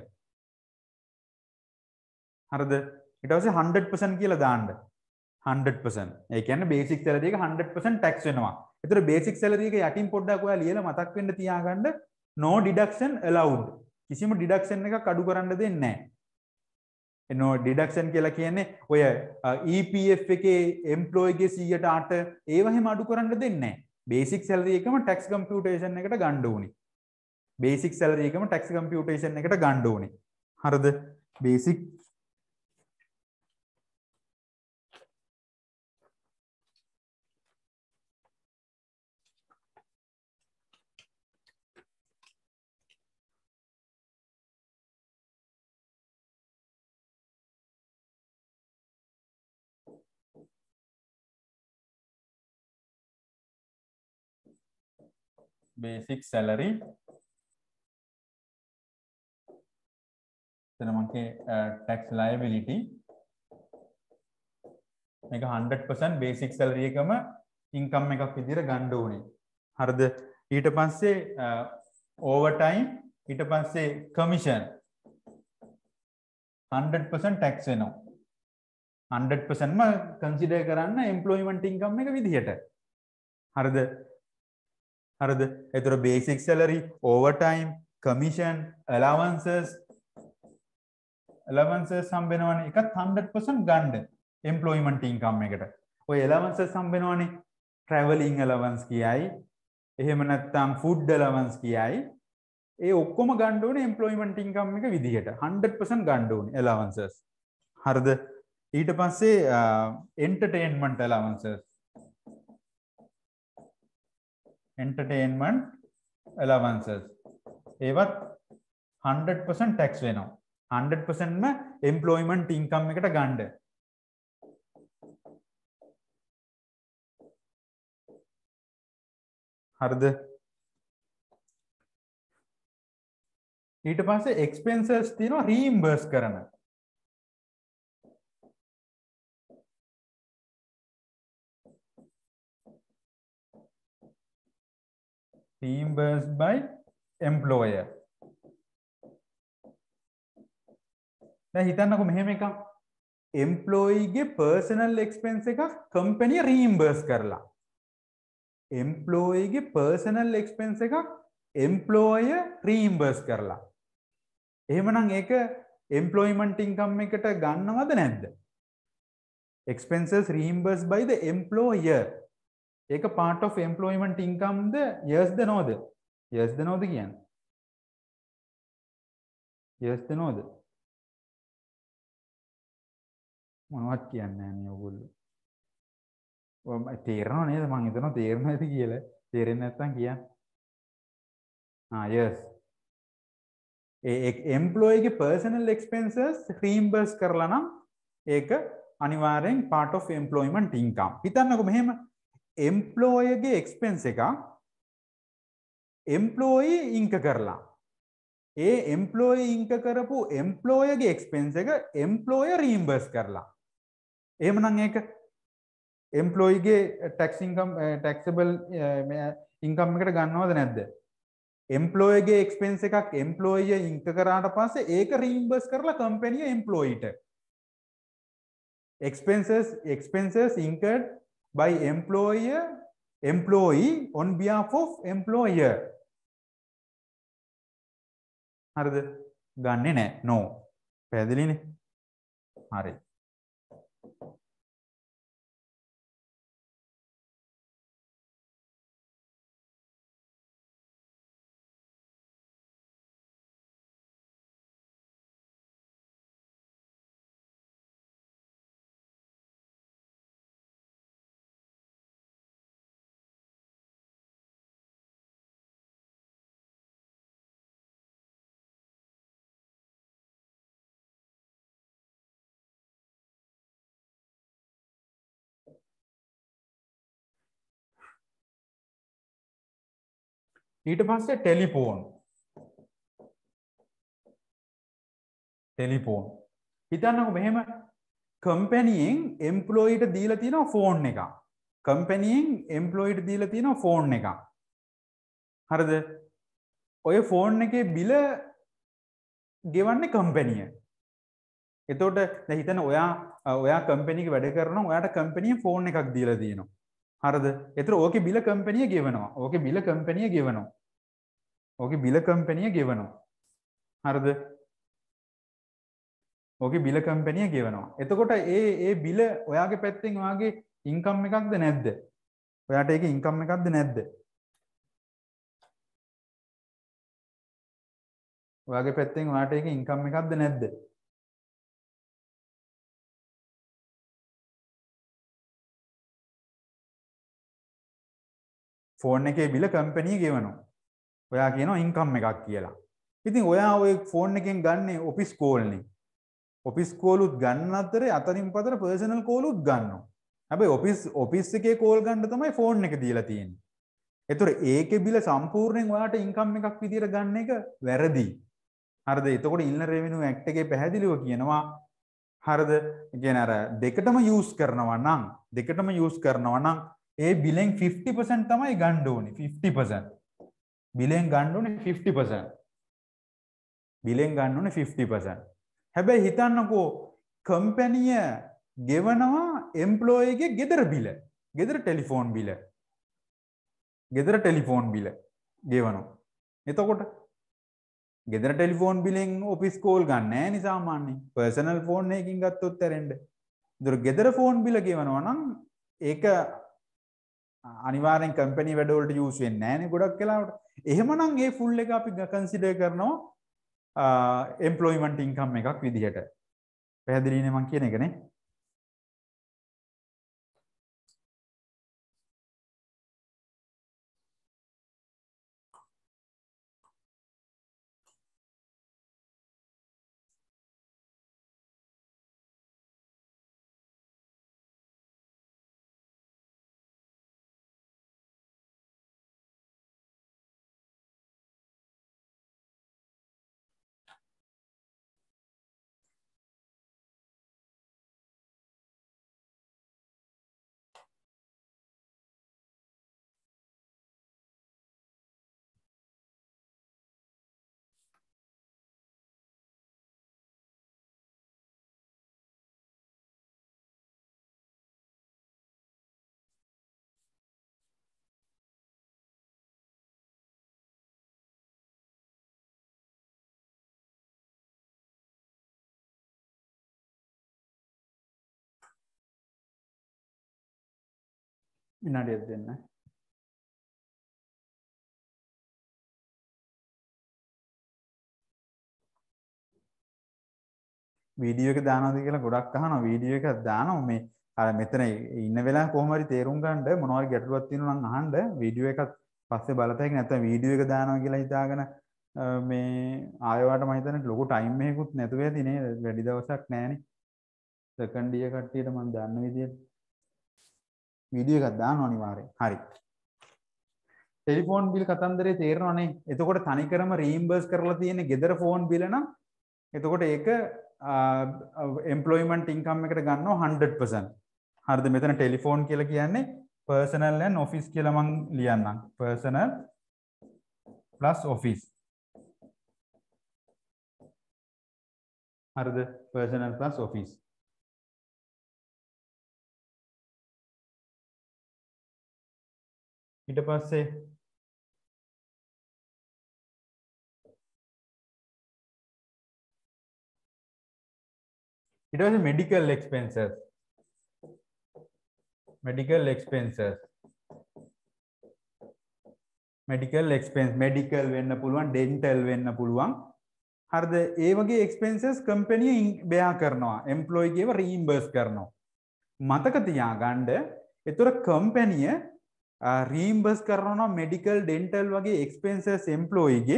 හරිද? ඊට පස්සේ 100% කියලා දාන්න. 100%. ඒ කියන්නේ බේසික් සැලරි එක 100% ටැක්ස් වෙනවා. ඒතර බේසික් සැලරි එක යටින් පොඩ්ඩක් ඔයා ලියලා මතක් වෙන්න තියාගන්න no deduction allowed. කිසිම ඩිඩක්ෂන් එකක් අඩු කරන්න දෙන්නේ නැහැ. no deduction කියලා කියන්නේ ඔය EPF එකේ එම්ප්ලොයි ගේ 100ට 8 ඒව හැම අඩු කරන්න දෙන්නේ නැහැ. බේසික් සැලරි එකම ටැක්ස් කම්පියුටේෂන් එකට ගන්න ඕනේ. බේසික් සැලරි එකම ටැක්ස් කම්පියුටේෂන් එකට ගන්න ඕනේ. හරිද? බේසික් basic salary then මගේ tax liability මේක 100% basic salary එකම income එකක් විදිහට ගන්න ඕනේ. හරිද? ඊට පස්සේ overtime ඊට පස්සේ commission 100% tax වෙනවා. 100%ම consider කරන්න employment income එක විදිහට. හරිද? හරිද? ඒතර basic salary, overtime, commission, allowances හම්බ වෙනවනේ. එකත් 100% ගන්න employment income එකට. ඔය allowances හම්බ වෙනවනේ. travelling allowance කියයි. එහෙම නැත්නම් food allowance කියයි. ඒ ඔක්කොම ගන්න ඕනේ employment income එක විදිහට 100% ගන්න ඕනේ allowances. හරිද? ඊට පස්සේ entertainment allowances. entertainment allowances. ඒවත් 100% tax වෙනවා. 100%ම employment income එකට ගන්න. හරිද? ඊට පස්සේ expenses තියෙනවා reimburse කරන. reimbursed by employer. දැන් හිතන්නකෝ මෙහෙම එකක්. employee ගේ personal expense එකක් company reimburse කරලා. employee ගේ personal expense එකක් employer reimburse කරලා. එහෙමනම් ඒක employment income එකට ගන්නවද නැද්ද? expenses reimbursed by the employer. ඒක part of employment income the yes the no the? yes the no ද කියන්නේ? yes ද no ද? මොනවද කියන්නේ නැහැ ඔයගොල්ලෝ. ඔය තේරෙනව නේද? මං හිතනවා තේරෙන්නේ නැති කියලා. තේරෙන්නේ නැත්නම් කියන්න. yes. employee ගේ personal expenses reimburse කරලා නම් ඒක අනිවාර්යෙන් part of employment income. හිතන්නකෝ මෙහෙම employer ගේ expense එක employee incur කරලා. ඒ employee incur කරපු employer ගේ expense එක employer reimburse කරලා. එහෙමනම් ඒක employee ගේ tax income taxable income එකට ගන්නවද නැද්ද? employee ගේ expense එකක් employer incur කරාට පස්සේ ඒක reimburse කරලා company employee ට. expenses incurred by employee on behalf of employer. හරිද? ගන්නෙ නෑ. no. පැහැදිලිනේ? හරි. ඊට පස්සේ ටෙලිෆෝන්. හිතන්නකෝ මෙහෙම කම්පැනියෙන් එම්ප්ලොයිට දීලා තියෙනවා ෆෝන් එකක්. කම්පැනියෙන් එම්ප්ලොයිට දීලා තියෙනවා ෆෝන් එකක්. හරිද? ඔය ෆෝන් එකේ බිල ගෙවන්නේ කම්පැනිය. එතකොට දැන් හිතන්න ඔයා කම්පැනි එකේ වැඩ කරනවා. ඔයාට කම්පැනියෙන් ෆෝන් එකක් දීලා තියෙනවා. හරිද? ඒතර ඕකේ බිල කම්පැනිය ගෙවනවා. ඕකේ බිල කම්පැනිය ගෙවනවා. හරිද? ඕකේ බිල කම්පැනිය ගෙවනවා. එතකොට ඒ බිල ඔයාගේ පැත්තෙන් ඔයාගේ ඉන්කම් එකක්ද නැද්ද? ඔයාට ඒකේ ඉන්කම් එකක්ද නැද්ද? ඔයාගේ පැත්තෙන් ඔයාට ඒකේ ඉන්කම් එකක්ද නැද්ද? ෆෝන් එකේ බිල කම්පැනි ගෙවනවා. ඔයා කියනවා ඉන්කම් එකක් කියලා. ඉතින් ඔයා ওই ෆෝන් එකෙන් ගන්නේ ඔෆිස් කෝල්නේ. ඔෆිස් කෝලුත් ගන්න අතරේ අතරින් පතර පර්සනල් කෝලුත් ගන්නවා. හැබැයි ඔෆිස් එකේ කෝල් ගන්න තමයි ෆෝන් එක දීලා තියෙන්නේ. ඒතර ඒකේ බිල සම්පූර්ණයෙන් ඔයාට ඉන්කම් එකක් විදියට ගන්න එක වැරදි. හරිද? එතකොට ඉන්ලර් රෙවෙනියු ඇක්ට් එකේ පැහැදිලිව කියනවා හරිද? කියන්නේ අර දෙකටම යූස් කරනවා නම් ඒ බිලෙන් 50% තමයි ගන්න ඕනේ. 50%. බිලෙන් ගන්න ඕනේ 50%. බිලෙන් ගන්න ඕනේ 50%. හැබැයි හිතන්නකෝ කම්පැනිය ගෙවනවා එම්ප්ලොයිගේ ගෙදර බිල. ගෙදර ටෙලිෆෝන් බිල. ගෙදර ටෙලිෆෝන් බිල ගෙවනවා. එතකොට ගෙදර ටෙලිෆෝන් බිලෙන් ඔෆිස් කෝල් ගන්න නැහැ නේ සාමාන්‍යයෙන්. පර්සනල් ෆෝන් එකකින් ගත්තොත් ඇරෙන්න. ඒතර ගෙදර ෆෝන් බිල ගෙවනවා නම් ඒක අනිවාර්යෙන් කම්පැනි වැඩවලට යූස් වෙන්නේ නැහැ නේ ගොඩක් වෙලාවට. එහෙමනම් ඒ ෆුල් එක අපි කන්සිඩර් කරනවා එම්ප්ලොයිමන්ට් ඉන්කම් එකක් විදිහට. පැහැදිලිනේ මම කියන එක නේ. විනාඩියක් දෙන්න. වීඩියෝ එක දානවාද කියලා ගොඩක් අහනවා. වීඩියෝ එකක් දානවා මේ අර මෙතන ඉන්න වෙලාව කොහොම හරි තේරුම් ගන්න මොනවා හරි ගැටලුවක් තියෙනවා නම් අහන්න. වීඩියෝ එකක් පස්සේ බලතැයි නැත්නම් වීඩියෝ එක දානවා කියලා හිතාගෙන මේ ආයෙවට මම හිතන්නේ ලොකු ටයිම් එකකුත් නැතුව ඇති නේ. වැඩි දවසක් නැහැනේ. සෙකන්ඩ් ඉයර් කට්ටියට මම දන්න විදියට වීඩියෝ එකක් දානවා අනිවාර්යෙන්. හරි. ටෙලිෆෝන් බිල් කතන්දරේ තේරෙනවනේ. එතකොට තනිකරම රීම්බර්ස් කරලා තියෙන ගෙදර ෆෝන් බිල නම් එතකොට ඒක එම්ප්ලොයිමන්ට් ඉන්කම් එකට ගන්නවා 100%. හරිද? මෙතන ටෙලිෆෝන් කියලා කියන්නේ පර්සනල් and ඔෆිස් කියලා මම ලියන්නම්. Personal plus office. හරිද? Personal plus office. ඊට පස්සේ ඊට පස්සේ medical expenses. medical expenses. medical expense medical වෙන්න පුළුවන් dental වෙන්න පුළුවන්. හරිද? ඒ වගේ expenses company bear කරනවා. employee ගේව reimburse කරනවා. මතක තියාගන්න. ඒතර company reimburse කරනවා medical dental වගේ expenses employee ගේ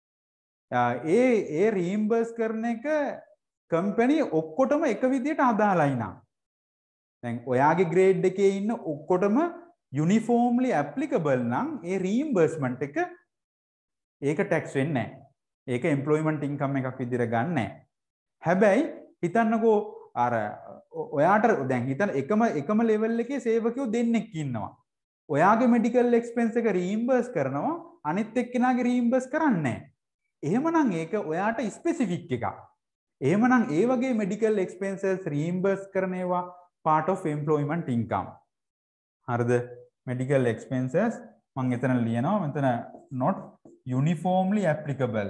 ඒ reimburse කරන එක company ඔක්කොටම එක විදියට අදාළයි නා. දැන් ඔයාගේ grade එකේ ඉන්න ඔක්කොටම uniformly applicable නම් ඒ reimbursement එක ඒක tax වෙන්නේ නැහැ. ඒක employment income එකක් විදියට ගන්න නැහැ. හැබැයි හිතන්නකෝ අර ඔයාට දැන් හිතන්න එකම level එකේ සේවකයෝ දෙන්නෙක් ඉන්නවා. ඔයාගේ medical expense එක reimburse කරනවා අනිත් එක්කෙනාගේ reimburse කරන්නේ නැහැ. එහෙමනම් ඒක ඔයාට specific එකක්. එහෙමනම් ඒ වගේ medical expenses reimburse කරන ඒවා part of employment income. හරිද? medical expenses මම එතන ලියනවා මෙතන not uniformly applicable.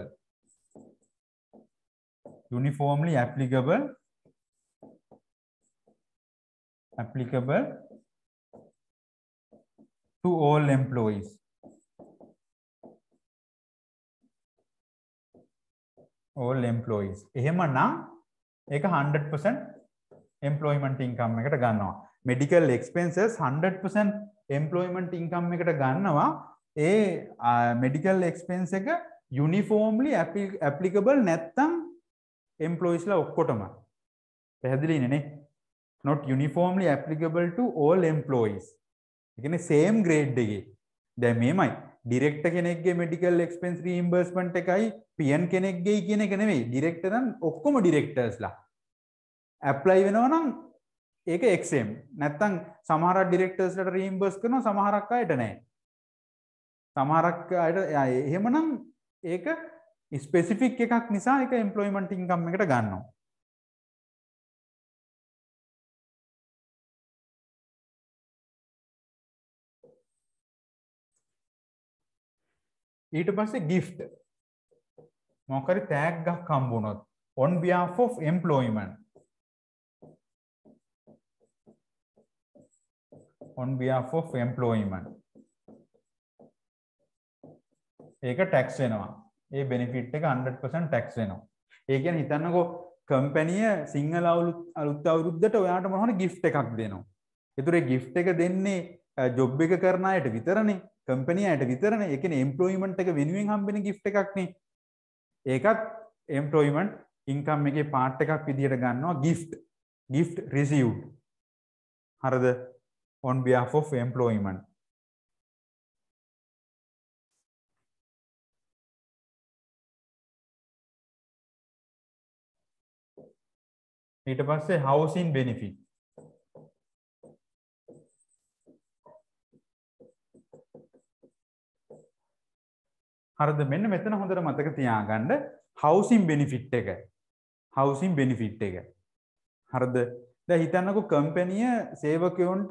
uniformly applicable to all employees. all employees. එහෙමනම් ඒක 100% employment income එකට ගන්නවා. medical expenses 100% employment income එකට ගන්නවා. ඒ medical expense එක uniformly applicable නැත්තම් employees ලා ඔක්කොටම. පැහැදිලිනේ නේ? not uniformly applicable to all employees. ඒ කියන්නේ same grade එකේ. දැන් මේමයි ඩිරෙක්ටර් කෙනෙක්ගේ medical expense reimbursement එකයි PM කෙනෙක්ගේ කියන එක නෙවෙයි. ඩිරෙක්ටර් නම් ඔක්කොම ඩිරෙක්ටර්ස්ලා apply වෙනවා නම් ඒක XM. නැත්තම් සමහර ඩිරෙක්ටර්ස්ලාට reimburse කරනවා සමහරක් අයට නැහැ. සමහරක් අයට එහෙමනම් ඒක ස්පෙසිෆික් එකක් නිසා ඒක එම්ප්ලොයිමන්ට් ඉන්කම් එකට ගන්නවා. ඊට පස්සේ gift මොකක් හරි තෑග්ගක් හම්බ වුණොත් on behalf of employment on behalf of employment ඒක ටැක්ස් වෙනවා. ඒ බෙනිෆිට් එක 100% ටැක්ස් වෙනවා. ඒ කියන්නේ හිතන්නකෝ කම්පැනිය සිංහල අලුත් අවුරුද්දට ඔයාට මොනවා හරි gift එකක් දෙනවා. ඒතර ඒ gift එක දෙන්නේ ජොබ් එක කරන අයට විතරනේ. කම්පැනි අයට විතරනේ. ඒ කියන්නේ එම්ප්ලොයිමන්ට් එක වෙනුවෙන් හම්බෙන gift එකක් නේ. ඒකත් එම්ප්ලොයිමන්ට් ඉන්කම් එකේ පාර්ට් එකක් විදිහට ගන්නවා gift received. හරිද? on behalf of employment. ඊට පස්සේ housing benefit. හරිද? මෙන්න මෙතන හොඳට මතක තියාගන්න housing benefit එක. housing benefit එක. හරිද? දැන් හිතන්නකෝ කම්පැනිය සේවකයන්ට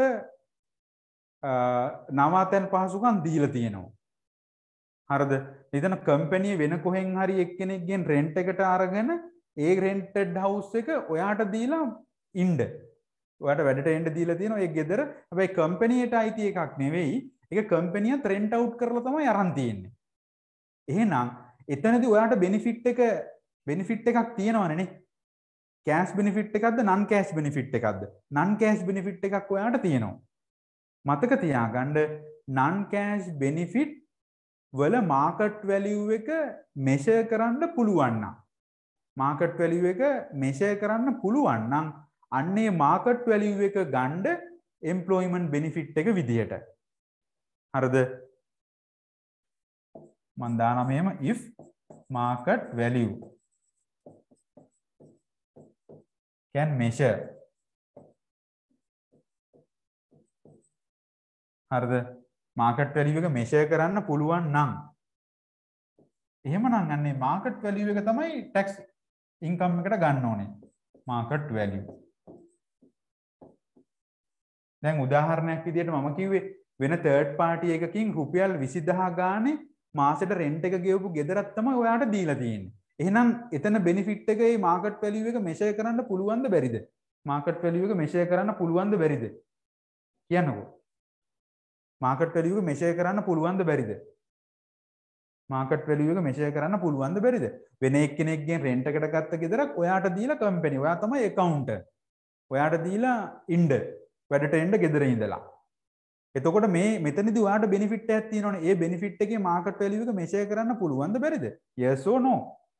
නවාතැන් පහසුකම් දීලා තියෙනවා. හරිද? හිතන්න කම්පැනිය වෙන කොහෙන් හරි එක්කෙනෙක්ගෙන් රෙන්ට් එකට අරගෙන ඒ රෙන්ටඩ් හවුස් එක ඔයාට දීලා ඉන්න. ඔයාට වැඩට එන්න දීලා තියෙනවා ඒ ගෙදර. හැබැයි කම්පැනියට අයිති එකක් නෙවෙයි. ඒක කම්පැනියත් රෙන්ට් අවුට් කරලා තමයි අරන් තියෙන්නේ. එහෙනම් එතනදී ඔයාට බෙනිෆිට් එකක් තියෙනවනේ නේ. කෑෂ් බෙනිෆිට් එකක්ද නන් කෑෂ් බෙනිෆිට් එකක්ද? නන් කෑෂ් බෙනිෆිට් එකක් ඔයාට තියෙනවා. මතක තියාගන්න නන් කෑෂ් බෙනිෆිට් වල මාකට් වැලියු එක මෙෂර් කරන්න පුළුවන් නම් මාකට් වැලියු එක මෙෂර් කරන්න පුළුවන් නම් අන්නේ මාකට් වැලියු එක ගන්න එම්ප්ලොයිමන්ට් බෙනිෆිට් එක විදියට. හරිද? මම දානවා මෙහෙම if market value can measure. හරිද? මාකට් වැලියු එක මෙෂර් කරන්න පුළුවන් නම් එහෙමනම් අන්නේ මාකට් වැලියු එක තමයි ටැක්ස් ඉන්කම් එකට ගන්න ඕනේ. Market value. දැන් උදාහරණයක් විදිහට මම කිව්වේ වෙන තර්ඩ් පාර්ටි එකකින් රුපියල් 20000 ගානේ මාසෙට රෙන්ට් එක ගෙවපු ගෙදරක් තමයි ඔයාට දීලා තියෙන්නේ. එහෙනම් එතන බෙනිෆිට් එකේ මාකට් වැලියු එක මෙෂර් කරන්න පුළුවන්ද බැරිද? මාකට් වැලියු එක මෙෂර් කරන්න පුළුවන්ද බැරිද? කියන්නකෝ. මාකට් වැලියු එක මෙෂර් කරන්න පුළුවන්ද බැරිද? මාකට් වැලියු එක මෙෂර් කරන්න පුළුවන්ද බැරිද? වෙන එක්කෙනෙක්ගෙන් රෙන්ට් එකට ගත්ත ගෙදරක් ඔයාට දීලා කම්පැනි. ඔයා තමයි ඇකවුන්ටර්. ඔයාට දීලා ඉන්න වැඩට එන්න ගෙදර ඉඳලා. එතකොට මේ මෙතනදී ඔයාට බෙනිෆිට් එකක් තියෙනවනේ. ඒ බෙනිෆිට් එකේ මාකට් වැලියු එක මෙෂර් කරන්න පුළුවන්ද බැරිද? yes or no?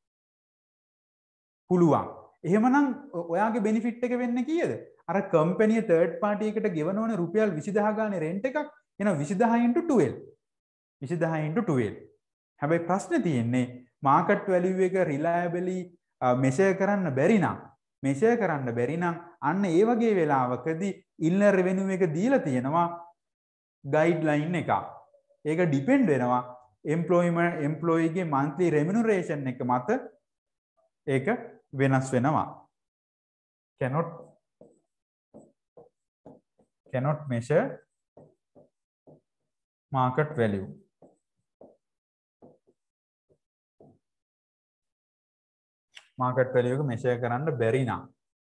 පුළුවන්. එහෙමනම් ඔයාගේ බෙනිෆිට් එක වෙන්නේ කීයද? අර කම්පැනි තර්ඩ් පාර්ටි එකට ගෙවනෝනේ රුපියල් 20000 ගානේ රෙන්ට් එකක්. එහෙනම් 20000 × 12. 20000 × 12. හැබැයි ප්‍රශ්නේ තියෙන්නේ මාකට් වැලියු එක රිලයබලි මෙෂර් කරන්න බැරි නම් අන්න ඒ වගේ වෙලාවකදී ඉල්ලර් රෙවෙනියු එක දීලා තියෙනවා ගයිඩ්ලයින් එකක්. ඒක ඩිපෙන්ඩ් වෙනවා එම්ප්ලොයිගේ මන්ත්ලි රෙමිනුරේෂන් එක මත ඒක වෙනස් වෙනවා. cannot measure market value. Market value එක මෙෂර් කරන්න බැරි නම්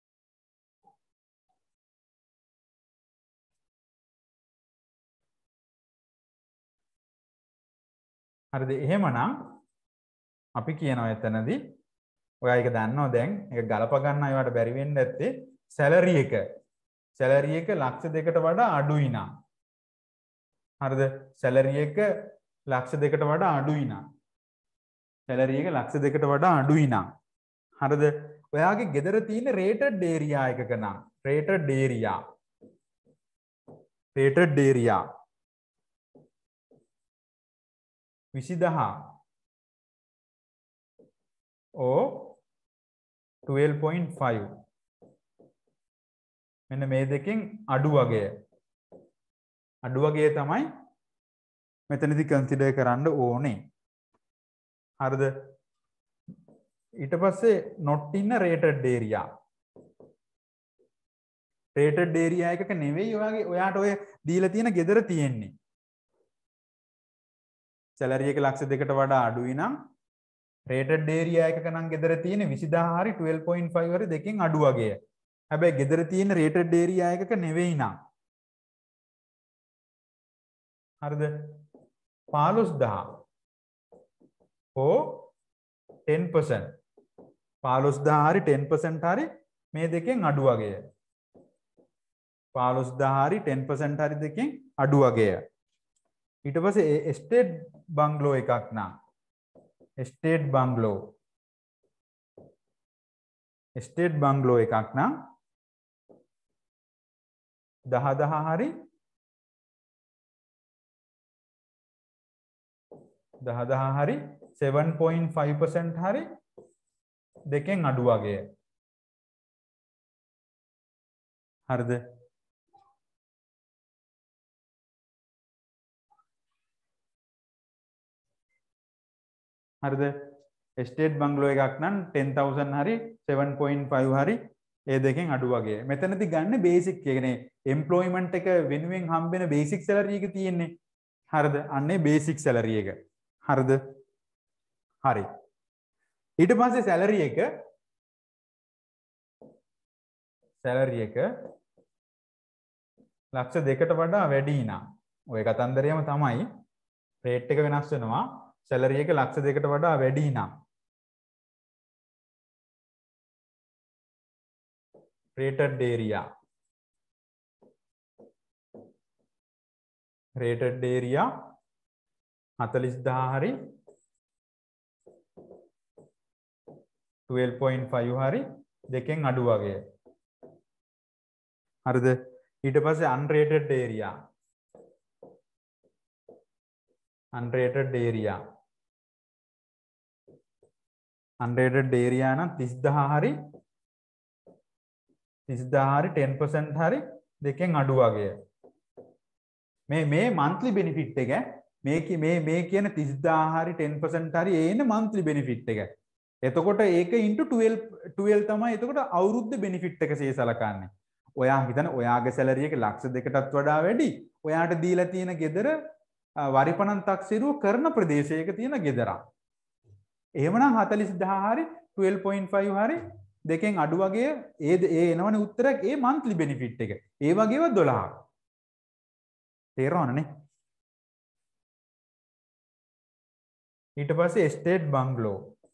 හරිද? එහෙමනම් අපි කියනවා එතනදී ඔයා ඒක දන්නවා දැන් ඒක ගලප ගන්න අයවට බැරි වෙන්න ඇත්තේ සැලරි එක ලක්ෂ 2කට වඩා අඩුයි නම්. හරිද? සැලරි එක ලක්ෂ 2කට වඩා අඩුයි නම්. සැලරි එක ලක්ෂ 2කට වඩා අඩුයි නම්. හරිද? ඔයාගේ ගෙදර තියෙන රේටඩ් ඒරියා එකක නම් රේටඩ් ඒරියා 20000 or 12.5 මෙන්න මේ දෙකෙන් අඩු වගය තමයි මෙතනදී කන්සිඩර් කරන්න ඕනේ. හරිද? ඊට පස්සේ not in a rated area. rated area එකක නෙවෙයි ඔයාට ඔය දීලා තියෙන ගෙදර තියෙන්නේ. salary එක ලක්ෂ 2කට වඩා අඩුයි නම් rated area එකක නම් ගෙදර තියෙන 20000 හරි 12.5 හරි දෙකෙන් අඩු වගේ. හැබැයි ගෙදර තියෙන rated area එකක නෙවෙයි නම්. හරිද? 15000 ඕ 10%. 15000 හරි 10% හරි මේ දෙකෙන් අඩු වගේ. 15000 හරි 10% හරි දෙකෙන් අඩු වගේ. ඊට පස්සේ estate bungalow එකක් නම් estate bungalow එකක් නම් 10000 හරි 7.5% හරි දෙකෙන් අඩු වගේ. හරිද? හරිද? estate bungalow එකක් නම් 10000 හරි 7.5 හරි ඒ දෙකෙන් අඩු වගේ. මෙතනදී ගන්න බේසික් එක නේ employment එක වෙනුවෙන් හම්බෙන බේසික් salary එක තියෙන්නේ. හරිද? අන්නේ බේසික් salary එක. හරිද? හරි. ඊට පස්සේ salary එක ලක්ෂ 2කට වඩා වැඩි නම් ඔය කතන්දරයම තමයි රේට් එක වෙනස් වෙනවා. salary එක ලක්ෂ 2කට වඩා වැඩි නම් rated area 40000 හරි 12.5 හරි දෙකෙන් අඩු වගේ. හරිද? ඊට පස්සේ unrated area නම් 30000 හරි 10% හරි දෙකෙන් අඩු වගේ. මේ monthly benefit එක මේ කියන 30000 හරි 10% හරි ඒන monthly benefit එක. එතකොට ඒක into 12 තමයි එතකොට අවුරුද්ද benefit එක සේ සලකන්නේ. ඔයා හිතන ඔයාගේ salary එක ලක්ෂ 2කටත් වඩා වැඩි. ඔයාට දීලා තියෙන ගෙදර වරිපණන් තක්සේරුව කරන ප්‍රදේශයක තියෙන ගෙදරක්. එහෙමනම් 40000 හරි 12.5 හරි දෙකෙන් අඩු වගේ ඒ එනවනේ උත්තරයක් ඒ monthly benefit එක. ඒ වගේව 12ක්. තේරෙනවනේ? ඊට පස්සේ estate bungalow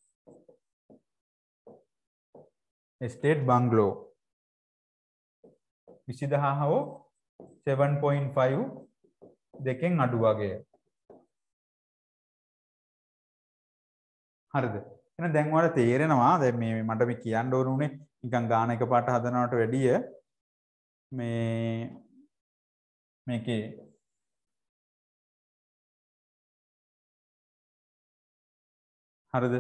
20000 හෝ 7.5 දෙකෙන් අඩු වගේ. හරිද? එහෙනම් දැන් ඔයාලට තේරෙනවා දැන් මේ මට මේ කියන්න ඕන උනේ නිකන් ගාන එකපාරට හදනවට වැඩිය මේකේ හරිද?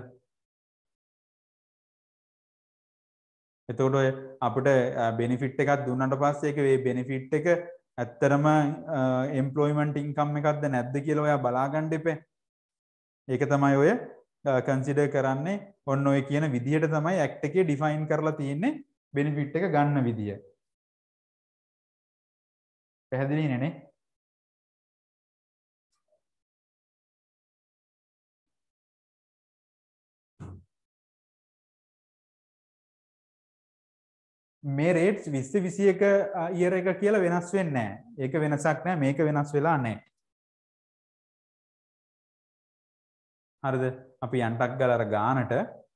එතකොට ඔය අපිට බෙනිෆිට් එකක් දුන්නාට පස්සේ ඒක මේ බෙනිෆිට් එක ඇත්තරම එම්ප්ලොයිමන්ට් ඉන්කම් එකක්ද නැද්ද කියලා ඔයා බලා ගන්න එපේ. ඒක තමයි ඔය කන්සිඩර් කරන්නේ. ඔන්න ඔය කියන විදිහට තමයි ඇක්ට් එකේ ඩිෆයින් කරලා තියෙන්නේ බෙනිෆිට් එක ගන්න විදිය. පැහැදිලි නේ? මේ රේට්ස් 20 21 ඉයර් එක කියලා වෙනස් වෙන්නේ නැහැ. ඒක වෙනසක් නැහැ. මේක වෙනස් වෙලා නැහැ. හරිද? අපි යන්ටක් ගාලා අර ගානට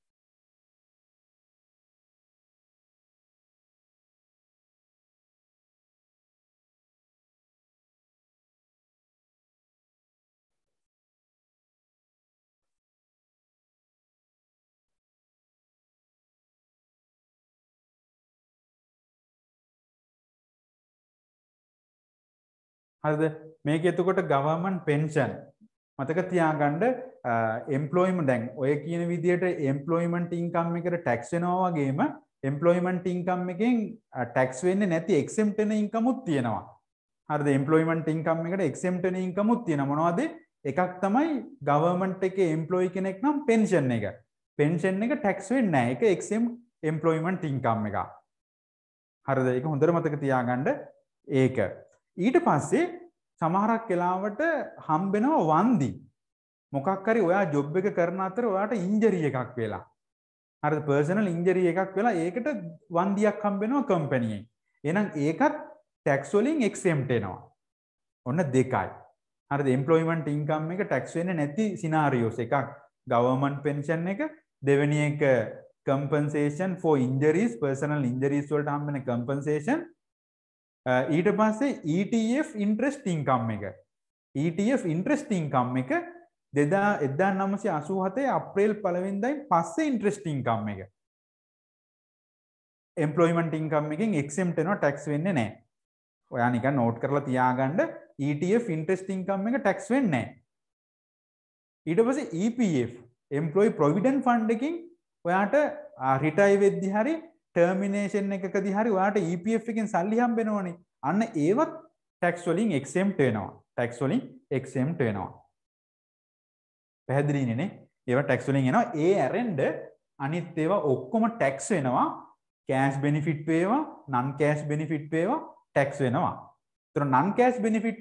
හරිද? මේක එතකොට ගවර්න්මන්ට් පෙන්ෂන් මතක තියාගන්න එම්ප්ලොයිමන්ට් දැන් ඔය කියන විදිහට එම්ප්ලොයිමන්ට් ඉන්කම් එකට ටැක්ස් වෙනවා වගේම එම්ප්ලොයිමන්ට් ඉන්කම් එකෙන් ටැක්ස් වෙන්නේ නැති එක්සෙම්ප්ට් වෙන ඉන්කමුත් තියෙනවා. හරිද? එම්ප්ලොයිමන්ට් ඉන්කම් එකට එක්සෙම්ප්ට් වෙන ඉන්කමුත් තියෙනවා. මොනවද? එකක් තමයි ගවර්න්මන්ට් එකේ එම්ප්ලොයි කෙනෙක් නම් පෙන්ෂන් එක. පෙන්ෂන් එක ටැක්ස් වෙන්නේ නැහැ. ඒක exempt employment income එක. හරිද? ඒක හොඳට මතක තියාගන්න ඒක. ඊට පස්සේ සමහරක් වෙලාවට හම්බෙනවා වන්දි. මොකක් හරි ඔයා ජොබ් එක කරන අතර ඔයාට ඉන්ජරි එකක් වෙලා. හරිද? පර්සනල් ඉන්ජරි එකක් වෙලා ඒකට වන්දියක් හම්බෙනවා කම්පැනියෙන්. එහෙනම් ඒකත් ටැක්ස් වලින් exempt වෙනවා. ඔන්න දෙකයි. හරිද? එම්ප්ලොයිමන්ට් ඉන්කම් එක ටැක්ස් වෙන්නේ නැති සිනාරියෝස් එකක් ගවර්න්මන්ට් පෙන්ෂන් එක, දෙවෙනි එක compensation for injuries, personal injuries වලට හම්බෙන compensation. ඊට පස්සේ ETF interest income එක. ETF interest income එක 1987 අප්‍රේල් 1 වෙනිදායින් පස්සේ interest income එක. employment income එකෙන් exempt වෙනවා, tax වෙන්නේ නැහැ. ඔයා නිකන් නෝට් කරලා තියාගන්න ETF interest income එක tax වෙන්නේ නැහැ. ඊට පස්සේ EPF employee provident fund එකකින් ඔයාට retire වෙද්දි හරි termination එකකදී හරි ඔයාට EPF එකෙන් සල්ලි හම්බ වෙනවනේ. අන්න ඒවත් tax වලින් exempt වෙනවා. tax වලින් exempt වෙනවා. පැහැදිලිනේ නේ? ඒවා tax වලින් එනවා. ඒ ඇරෙන්න අනිත් ඒවා ඔක්කොම tax වෙනවා. cash benefit වේවා, non cash benefit වේවා tax වෙනවා. ඒතර non cash benefit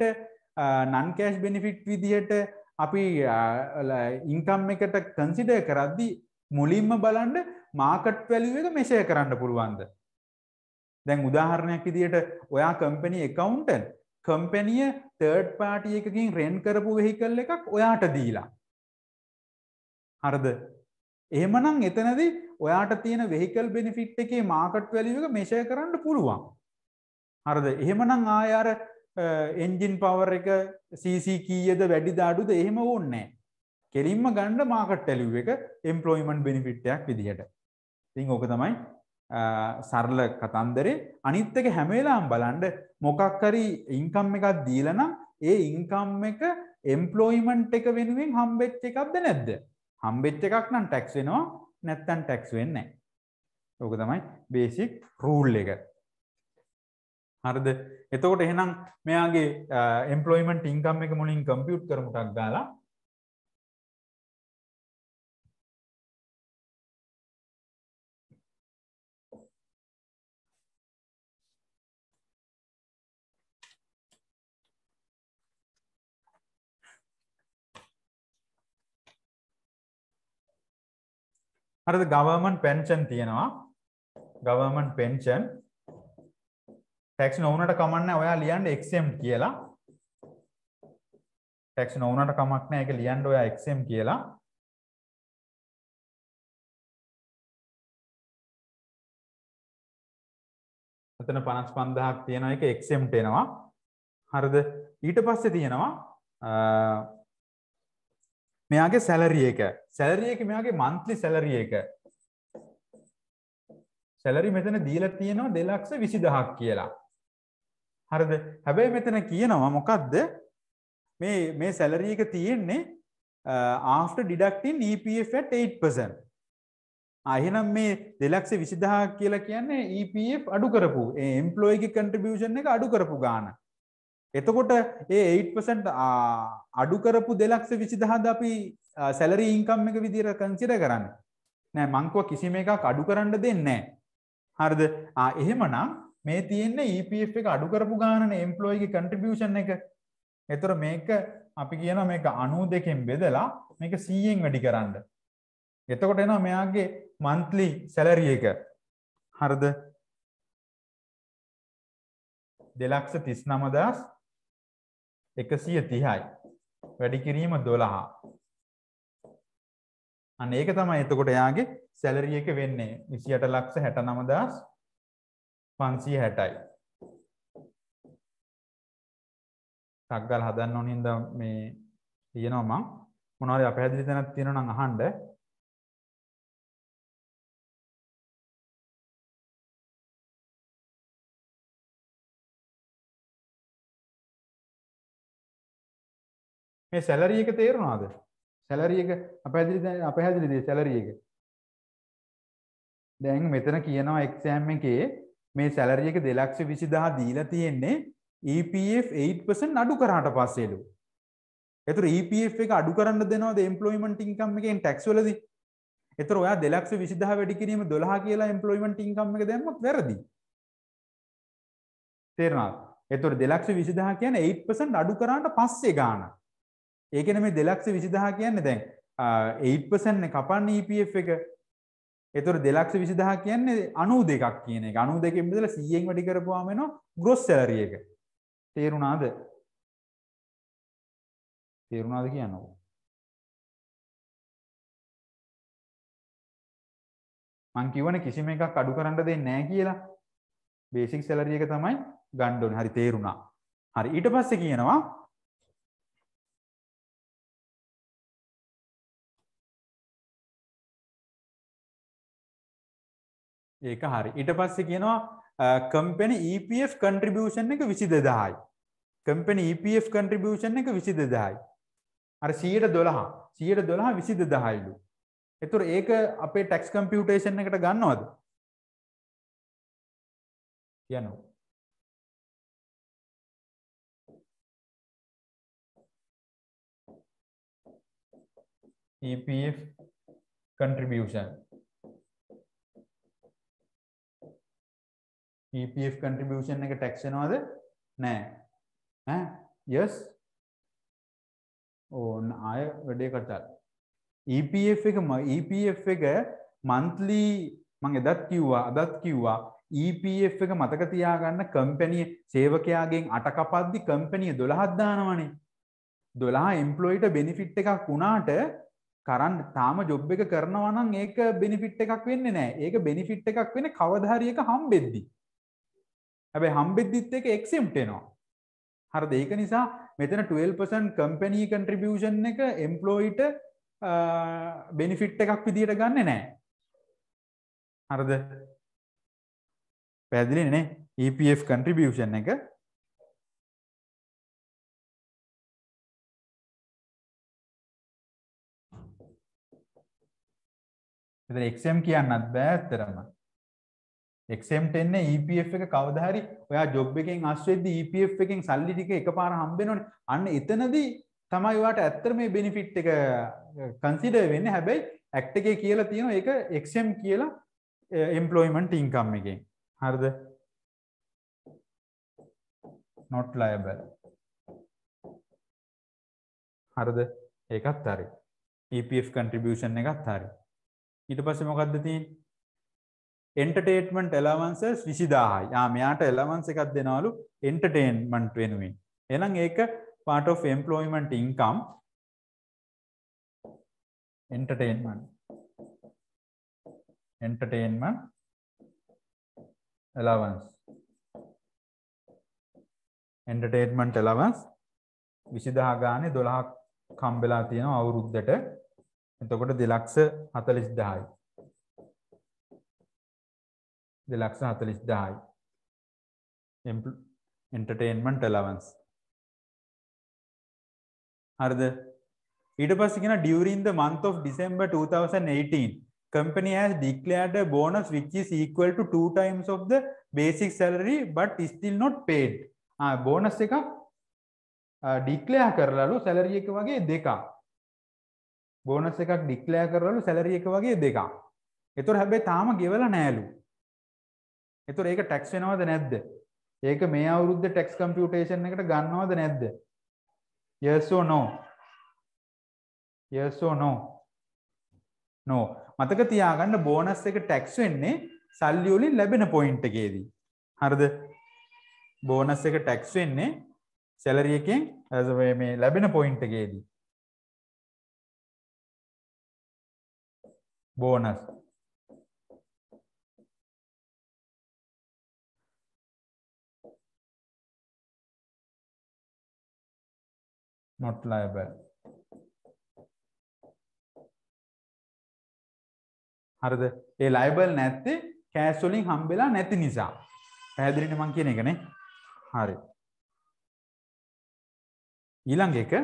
විදිහට අපි income එකට consider කරද්දී මුලින්ම බලන්න market value එක measure කරන්න පුළුවන්ද? දැන් උදාහරණයක් විදිහට ඔයා company accountant company third party එකකින් rent කරපු vehicle එකක් ඔයාට දීලා. හරිද? එහෙමනම් එතනදී ඔයාට තියෙන vehicle benefit එකේ market value එක measure කරන්න පුළුවන්. හරිද? එහෙමනම් ආය අර engine power එක cc කීයද වැඩිද අඩුද එහෙම ඕනේ නැහැ. කෙලින්ම ගන්න market value එක employment benefit එකක් විදිහට. ඉතින් ඕක තමයි සරල කතන්දරේ. අනිත් එක හැම වෙලාවම බලන්න මොකක් හරි income එකක් දීලා නම් ඒ income එක employment එක වෙනුවෙන් හම්බෙච්ච එකක්ද නැද්ද? හම්බෙච්ච එකක් නම් tax වෙනවා, නැත්නම් tax වෙන්නේ නැහැ. ඕක තමයි basic rule එක. හරිද? එතකොට එහෙනම් මෙයාගේ employment income එක මුලින් compute කරමු ටක් ගාලා. හරිද? government pension තියෙනවා. government pension tax නොවුනට කමක් නැහැ. ඔයා ලියන්න exempt කියලා. tax නොවුනට කමක් නැහැ. ඒක ලියන්න ඔයා exempt කියලා. එතන 55000ක් තියෙනවා. ඒක exempt වෙනවා. හරිද? ඊට පස්සේ තියෙනවා මෙයාගේ salary එක. salary එක මෙයාගේ monthly salary එක. salary මෙතන දීලා තියෙනවා 220000ක් කියලා. හරිද? හැබැයි මෙතන කියනවා මොකද්ද? මේ salary එක තියෙන්නේ after deducting EPF at 8%. එහෙනම් මේ 220000ක් කියලා කියන්නේ EPF අඩු කරපු ඒ employee ගේ contribution එක අඩු කරපු ගාන. එතකොට ඒ 8% අඩු කරපු 220000ද අපි salary income එක විදිහට consider කරන්නේ. නෑ මං කිව්වා කිසිම එකක් අඩු කරන්න දෙන්නේ නෑ. හරිද? එහෙමනම් මේ තියෙන්නේ EPF එක අඩු කරපු ගානනේ employee ගේ contribution එක. ඒතර මේක අපි කියනවා මේක 92කින් බෙදලා මේක 100ෙන් වැඩි කරන්න. එතකොට එනවා මෙයාගේ monthly salary එක. හරිද? 239130යි. වැඩි කිරීම 12. අන්න ඒක තමයි එතකොට එයාගේ salary එක වෙන්නේ 2869560යි. ටග්ගල් හදන්න ඕන හින්දා මේ කියනවා මම මොනවාරි අපහැදිලි තැනක් තියෙනවා නම් අහන්න. මේ salary එක තේරුණාද? salary එක අපහැදිලි salary එක. දැන් මෙතන කියනවා exam එකේ මේ salary එක 220000 දීලා තියෙන්නේ EPF 8% අඩු කරාට පස්සේලු. ඒතර EPF එක අඩු කරන්න දෙනවද employment income එකෙන් tax වලදී? ඒතර ඔයා 2,20,000 වැඩි කිරීම 12 කියලා එම්ප්ලොයිමන්ට් ඉන්කම් එක දැම්මොත් වැරදි. තේරුණාද? ඒතර 2,20,000 කියන්නේ 8% අඩු කරාට පස්සේ ගාණ. ඒ කියන්නේ මේ 2,20,000 කියන්නේ දැන් 8% නේ කපන්නේ EPF එක. ඒතර 2,20,000 කියන්නේ 92ක් කියන එක. 92කින් බෙදලා 100න් වැඩි කරපුවාම එනවා ග්‍රොස් සැලරි එක. තේරුණාද? තේරුණාද කියන්නකො. මං කියවනේ කිසිම එකක් අඩු කරන්න දෙන්නේ නැහැ කියලා. බේසික් සැලරි එක තමයි ගන්න ඕනේ. හරි තේරුණා. හරි ඊට පස්සේ කියනවා ඒක හරි. ඊට පස්සේ කියනවා කම්පැනි EPF contribution එක 22000යි. කම්පැනි EPF contribution එක 22000යි. අර 112 22000යිලු. ඒතර ඒක අපේ ටැක්ස් කම්පියුටේෂන් එකට ගන්නවද? කියනවා. EPF contribution EPF contribution එක ටැක්ස් වෙනවද? නෑ. ඈ yes ඕන ආය වැඩේ කතා. EPF එක monthly මම එදත් කිව්වා අදත් කිව්වා EPF එක මතක තියාගන්න කම්පැනි සේවකයාගෙන් 8 කපද්දි කම්පැනි 12ක් දානවනේ. 12 එම්ප්ලොයිට බෙනිෆිට් එකක් වුණාට කරන්න තාම ජොබ් එක කරනවා නම් ඒක බෙනිෆිට් එකක් වෙන්නේ නැහැ. ඒක බෙනිෆිට් එකක් වෙන්නේ කවදා හරි එක හම්බෙද්දි. හැබැයි හම්බෙද්දිත් ඒක එක්සෙම්ප්ට් වෙනවා. හරිද? ඒක නිසා මෙතන 12% කම්පැනි කන්ට්‍රිබියුෂන් එක එම්ප්ලොයිට බෙනිෆිට් එකක් විදියට ගන්නෙ නැහැ. හරිද? පැහැදිලිනේ නේ? EPF contribution එක එතන XM කියන්නත් බෑ ඇත්තටම. XM එන්නේ EPF එක කවදා හරි ඔයා ජොබ් එකෙන් අස් වෙද්දි EPF එකෙන් සල්ලි ටික එකපාර හම්බ වෙනවනේ. අන්න එතනදී තමයි ඔයාට ඇත්තට මේ බෙනිෆිට් එක කන්සිඩර් වෙන්නේ. හැබැයි ඇක්ට් එකේ කියලා තියෙනවා ඒක XM කියලා employment income එකෙන්. හරිද? not liable. හරිද? ඒකත් හරි. EPF contribution එකත් හරි. ඊට පස්සේ මොකද්ද තියෙන්නේ? entertainment allowances 20000යි. මෙයාට allowance එකක් දෙනවලු entertainment වෙනුවෙන්. එහෙනම් ඒක part of employment income. entertainment allowance. entertainment allowance 20000 ගානේ 12ක් හම්බෙලා තියෙනවා අවුරුද්දට. එතකොට 2,40,000යි. 2,40,000යි. entertainment allowance. හරිද? ඊට පස්සේ කියන during the month of December 2018 company has declared a bonus which is equal to 2 times of the basic salary but is still not paid. bonus එකක් declare කරලාලු salary එක වගේ දෙකක්. bonus එකක් declare කරලාලු salary එක වගේ දෙකක්. ඒතර හැබැයි තාම ගෙවලා නෑලු. ඒතර ඒක tax වෙනවද නැද්ද? ඒක මේ අවුරුද්දේ tax computation එකට ගන්නවද නැද්ද? Yes or no? Yes or no? No. මතක තියාගන්න බෝනස් එක ටැක්ස් වෙන්නේ සල්ලි වලින් ලැබෙන පොයින්ට් එකේදී. හරිද? බෝනස් එක ටැක්ස් වෙන්නේ සැලරි එකෙන් මේ ලැබෙන පොයින්ට් එකේදී. බෝනස්. not liable. හරිද? ඒ liable නැත්තේ කෑෂ් වලින් හම්බෙලා නැති නිසා. පැහැදිලිනේ මං කියන එකනේ. හරි. ඊළඟ එක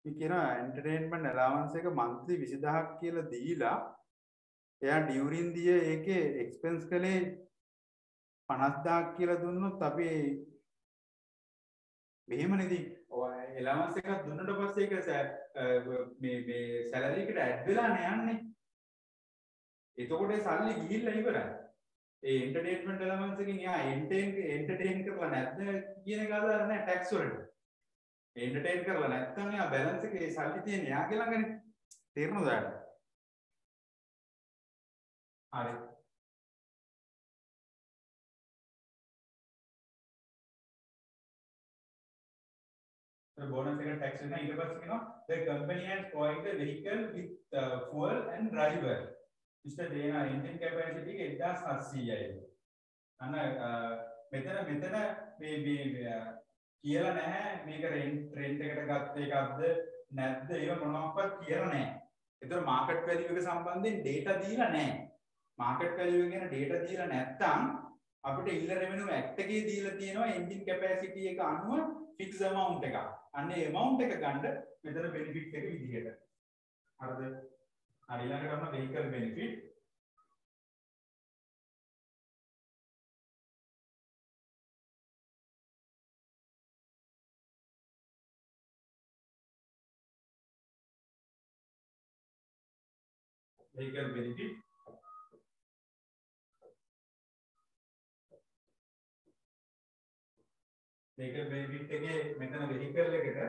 කියන එන්ටර්ටේන්මන්ට් allowance එක monthly 20000ක් කියලා දීලා එයා ඩියුරින් දිය ඒකේ එක්ස්පෙන්ස් කළේ 50000ක් කියලා දුන්නොත් අපි මෙහෙමනේ ඉතින් allowance එකක් දුන්නට පස්සේ ඒක මේ සැලරි එකට ඇඩ් වෙලා නෑන්නේ. එතකොට ඒ සල්ලි ගිහිල්ලා ඉවරයි. ඒ එන්ටර්ටේන්මන්ට් allowance එකෙන් එයා එන්ටර්ටේන් කරලා නැද්ද කියන එක අදාළ නෑ ටැක්ස් වලට. එන්ටර්ටේන් කරලා නැත්නම් එයා බැලන්ස් එකේ සල්ලි තියෙන එයාගේ ළඟනේ. තේරෙනවද ඔයාලට? හරි. The bonus එක tax වෙනවා ඊට පස්සේ කියනවා the company has provided the vehicle with fuel and driver. Mr. Dena engine capacity එක 1700යි. අන්න මෙතන මේ කියලා නැහැ මේක රෙන්ට් එකට ගත්ත එකක්ද නැද්ද ඒක මොනවක්වත් කියලා නැහැ. ඒතර මාකට් වැලියු එක සම්බන්ධයෙන් data දීලා නැහැ. මාකට් වැලියු එක ගැන data දීලා නැත්නම් අපිට ඉල්ල රෙවෙනියු ඇක්ට් එකේ දීලා තියෙනවා engine capacity එක අනුව fixed amount එකක්. අන්න ඒ amount එක ගන්න මෙතන benefit එක විදිහට. හරිද? හරි ඊළඟට කරන vehicle benefit. vehicle benefit. vehicle benefit එකේ මෙතන vehicle එකට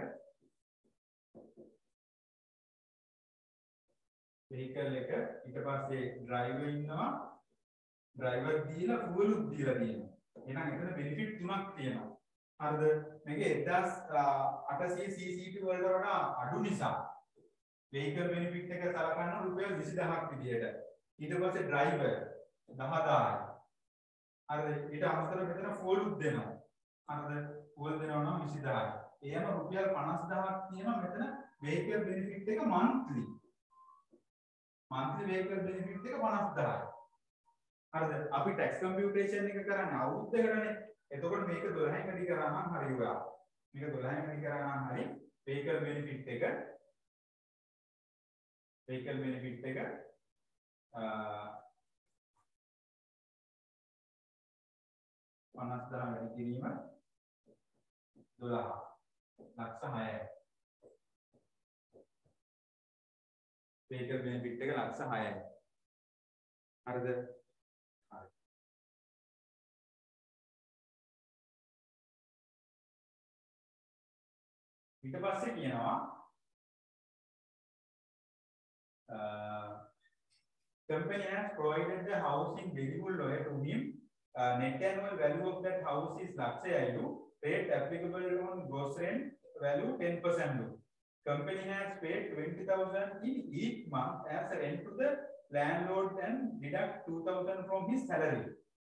vehicle එක ඊට පස්සේ driver ඉන්නවා driver දීලා fuel උත් දීලා තියෙනවා. එහෙනම් එතන benefit තුනක් තියෙනවා. හරිද? මේකේ 1800 cc වලට වඩා අඩු නිසා vehicle benefit එක සලකන්න රුපියල් 20000ක් විදියට. ඊට පස්සේ driver 10000යි. හරිද? ඊට අමතරව මෙතන fuel උත් දෙනවා. හරිද? fuel දෙනවා නම් 20000යි. එහෙම රුපියල් 50000ක් තියෙනවා මෙතන vehicle benefit එක monthly. monthly vehicle benefit එක 50000යි. හරිද? අපි tax computation එක කරන්නේ අවුරුද්දකටනේ. එතකොට මේක 12න් වැඩි කරා නම් හරි ඔයා. මේක 12න් වැඩි කරා නම් හරි vehicle benefit එක 50000 වැඩි කිරීම 12 ලක්ෂ 6යි. vehicle benefit එක ලක්ෂ 6යි. හරිද? හරි. ඊට පස්සේ කියනවා company has provided the housing valuable lawyer to him. Net annual value of that house is Lakshya. Rate applicable on gross rent value 10%. Company has paid 20,000 in each month as a rent to the landlord and deduct 2,000 from his salary.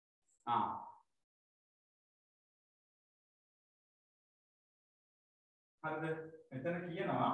හරිද? මෙතන කියනවා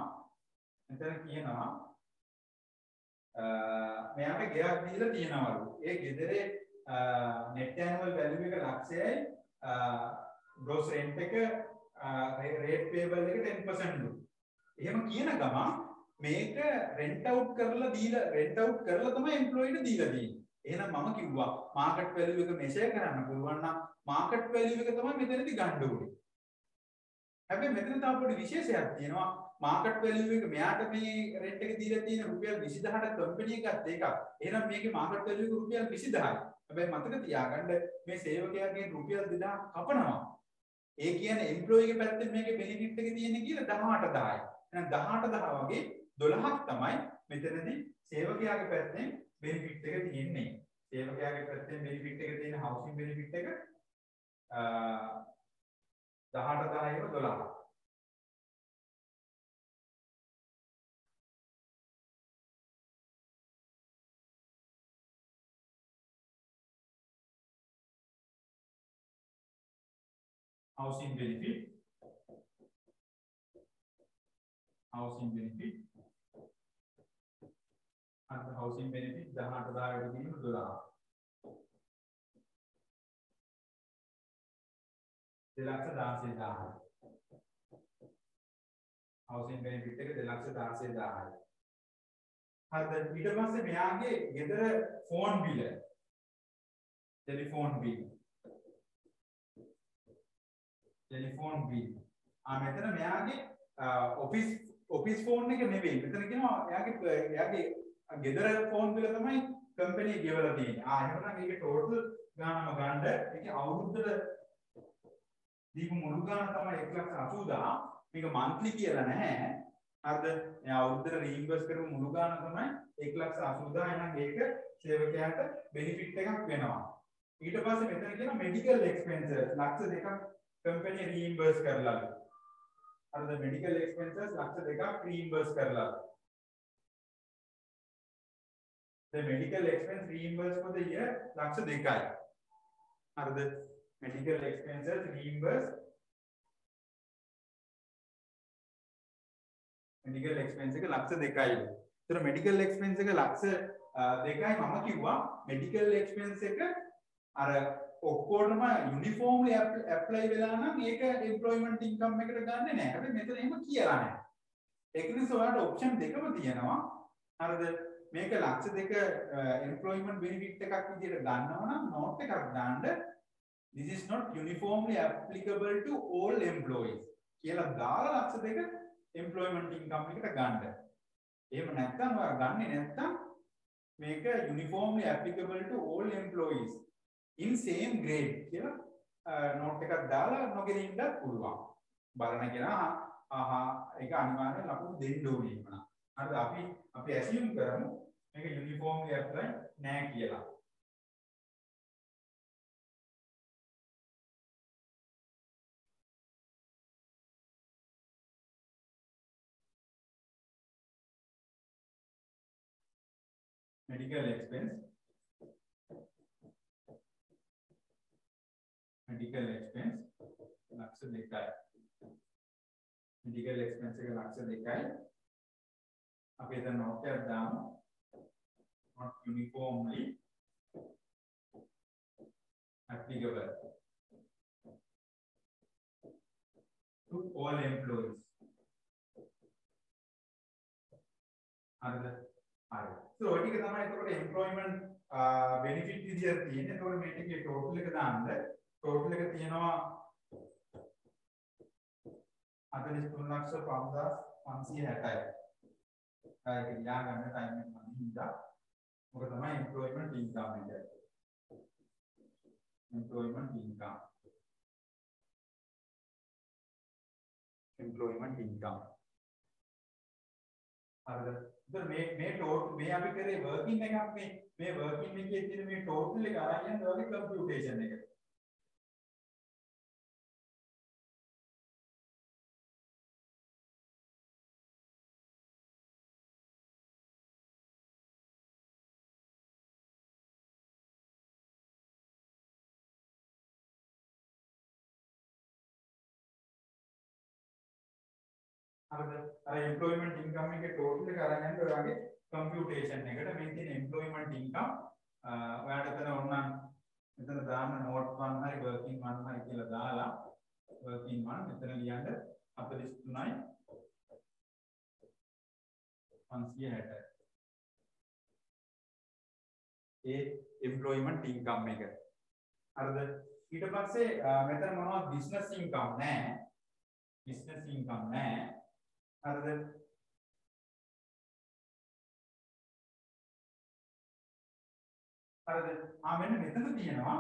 මෙයාට ගෙයක් දීලා තියෙනවලු. ඒ ගෙදරේ net annual value එක ලක්ෂයයි gross rent එක rate payable එක 10%. එහෙම කියන ගමන් මේක rent out කරලා තමයි employee දීලා තියෙන්නේ. එහෙනම් මම කිව්වා market value එක measure කරන්න පුළුවන් නම් market value එක තමයි මෙතනදී ගන්න ඕනේ. හැබැයි මෙතන තව පොඩි විශේෂයක් තියෙනවා. market value එක මෙයාට මේ rent එක දීලා තියෙන රුපියල් 20000ට කම්පැනි එකක් එකක්. එහෙනම් මේකේ market value එක රුපියල් 20000යි. හැබැයි මතක තියාගන්න මේ සේවකයාගෙන් රුපියල් 2000 කපනවා. ඒ කියන්නේ එම්ප්ලොයි ගේ පැත්තෙන් මේකේ benefit එක තියෙන්නේ කියලා 18000යි. එහෙනම් 18000 වගේ 12ක් තමයි මෙතනදී සේවකයාගේ පැත්තෙන් benefit එක තියෙන්නේ. සේවකයාගේ පැත්තෙන් benefit එක තියෙන housing benefit එක 18000 12. housing benefit and the housing benefit 18000 වැඩි $12. $2,16,000. housing benefit එක 2,16,000යි. හරිද? ඊට පස්සේ මෙයාගේ ගෙදර ෆෝන් බිල, ටෙලිෆෝන් බිල්, මෙතන මෙයාගේ ඔෆිස් ෆෝන් එක නෙවෙයි. මෙතන කියනවා එයාගේ ගෙදර ෆෝන් බිල තමයි කම්පැනි ගෙවලා තියෙන්නේ. එහෙනම් මේකේ ටෝටල් ගානම ගන්න ඒකේ අවුරුද්දට දීපු මුළු ගාන තමයි 1,80,000. මේක මන්ත්ලි කියලා නැහැ. හරිද? මේ අවුරුද්දට රීම්බර්ස් කරපු මුළු ගාන තමයි 1,80,000. එහෙනම් ඒක සේවකයාට බෙනිෆිට් එකක් වෙනවා. ඊට පස්සේ මෙතන කියන මෙඩිකල් එක්ස්පෙන්සස් 2,00,000ක් කම්පැනි රීම්බර්ස් කරලා. හරිද? මෙඩිකල් එක්ස්පෙන්සස් 2,00,000ක් රීම්බර්ස් කරලා. The medical expense reimbursed for the year 2,00,000. හරිද? medical expenses reimbursed. medical expense එක 2,00,000යි. ඒතර medical expense එක 2,02,000යි. මම කිව්වා medical expense එක අර ඔක්කොටම යුනිෆෝම්ලි ඇප්ලයි වෙලා නම් ඒක employment income එකට ගන්නෙ නෑ. හැබැයි මෙතන එහෙම කියලා නෑ. ඒක නිසා ඔයාලට ඔප්ෂන් දෙකම තියෙනවා. හරිද? මේක 2,02,000 employment benefit එකක් විදිහට ගන්නවා නම් note එකක් දාන්න this is not uniformly applicable to all employees කියලා දාලා 2,02,000 employment income එකට ගන්න. එහෙම නැත්නම් ඔයා ගන්නෙ නැත්නම් මේක uniformly applicable to all employees in same grade කියලා note එකක් දාලා නොගෙන ඉන්නත් පුළුවන්. බලන කෙනා ඒක අනිවාර්යෙන් ලකුණු දෙන්න ඕනේ එනවා. හරිද? අපි assume කරමු මේක uniformly apply නෑ කියලා. medical expense 2,00,000. medical expense එක 2,02,000. අපි එතන note එකක් දාමු. not uniformly applicable to all employees. හරිද? හරි. so ඔය ටික තමයි එතකොට employment benefit විදියට තියෙන්නේ. එතකොට මේ ටිකේ total එක දාන්න. total එක තියෙනවා 43,05,560යි. ඒක ලියා ගන්න ටයිම් එක මම හින්දා මොකද තමයි employment income එක. employment income. හරිද? ඉතින් මේ total මේ අපි කරේ working එකක් මේ working එකේ තියෙන මේ total එක අරන් යන ඔයගේ computation එක. හරිද? අර employment income එකේ total එක අරන් යන්න ඔයාගේ computation එකට මේ තියෙන employment income ඔයාලට එතන ඕනනම් මෙතන දාන්න note 1 හරි working 1 හරි කියලා දාලා working 1 මෙතන ලියන්න 43යි 560. ඒ employment income එක. හරිද? ඊට පස්සේ මෙතන මොනවද business income නැහැ. business income නැහැ. හරිද? හරිද? මෙන්න මෙතන තියෙනවා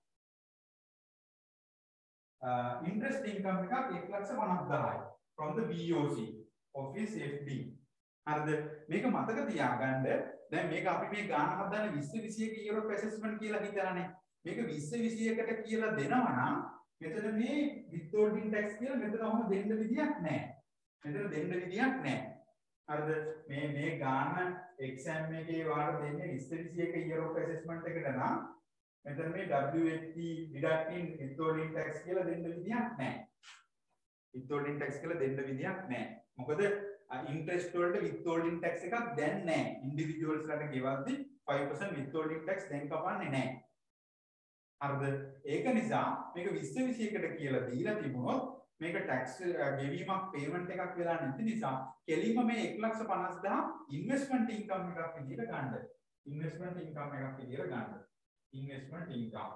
interest income එකක් 1,50,000යි from the BOC office FD. හරිද? මේක මතක තියාගන්න. දැන් මේක අපි මේ ගාන හදන්නේ 20-21 euro assessment කියලා හිතලානේ. මේක 20-21කට කියලා දෙනවා නම් මෙතන මේ withholding tax කියලා මෙතන ඔහොම දෙන්න විදියක් නැහැ. මෙතන දෙන්න විදියක් නැහැ. හරිද? මේ ගාන exam එකේ වාට දෙන්නේ 20-21 euro assessment එකට නම් මෙතන මේ WHT deducting withholding tax කියලා දෙන්න විදියක් නැහැ. withholding tax කියලා දෙන්න විදියක් නැහැ. මොකද interest වලට withholding tax එකක් දැන් නැහැ. individuals ලට ගෙවද්දි 5% withholding tax දැන් කපන්නේ නැහැ. හරිද? ඒක නිසා මේක 20-21කට කියලා දීලා තිබුණොත් මේක ටැක්ස් ගෙවීමක් පේමන්ට් එකක් වෙලා නැති නිසා කෙලින්ම මේ 1,50,000 ඉන්වෙස්ට්මන්ට් ඉන්කම් එකක් විදිහට ගන්න. ඉන්වෙස්ට්මන්ට් ඉන්කම් එකක් විදිහට ගන්න. Investment income.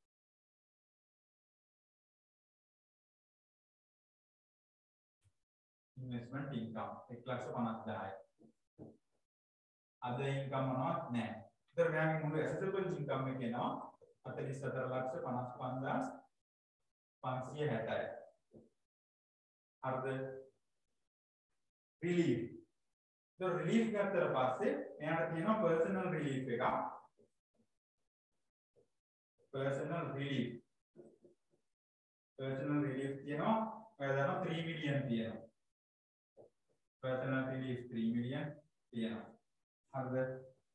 ඉන්වෙස්ට්මන්ට් ඉන්කම් 1,50,000යි. අද ඉන්කම් මොනවත් නැහැ. ඒතර මෙයාගේ මුළු ඇසෙසබල් ඉන්කම් එක එනවා 44,55,560යි. හරිද? රිලීෆ්. ඒතර රිලීෆ් ගත්තට පස්සේ එයාට තියෙනවා පර්සනල් රිලීෆ් එකක්. Personal relief. පර්සනල් රිලීෆ් තියෙනවා. ඔයා දන්නවා 3 මිලියන් තියෙනවා. පර්සනල් රිලීෆ් 3 මිලියන් තියෙනවා. හරිද?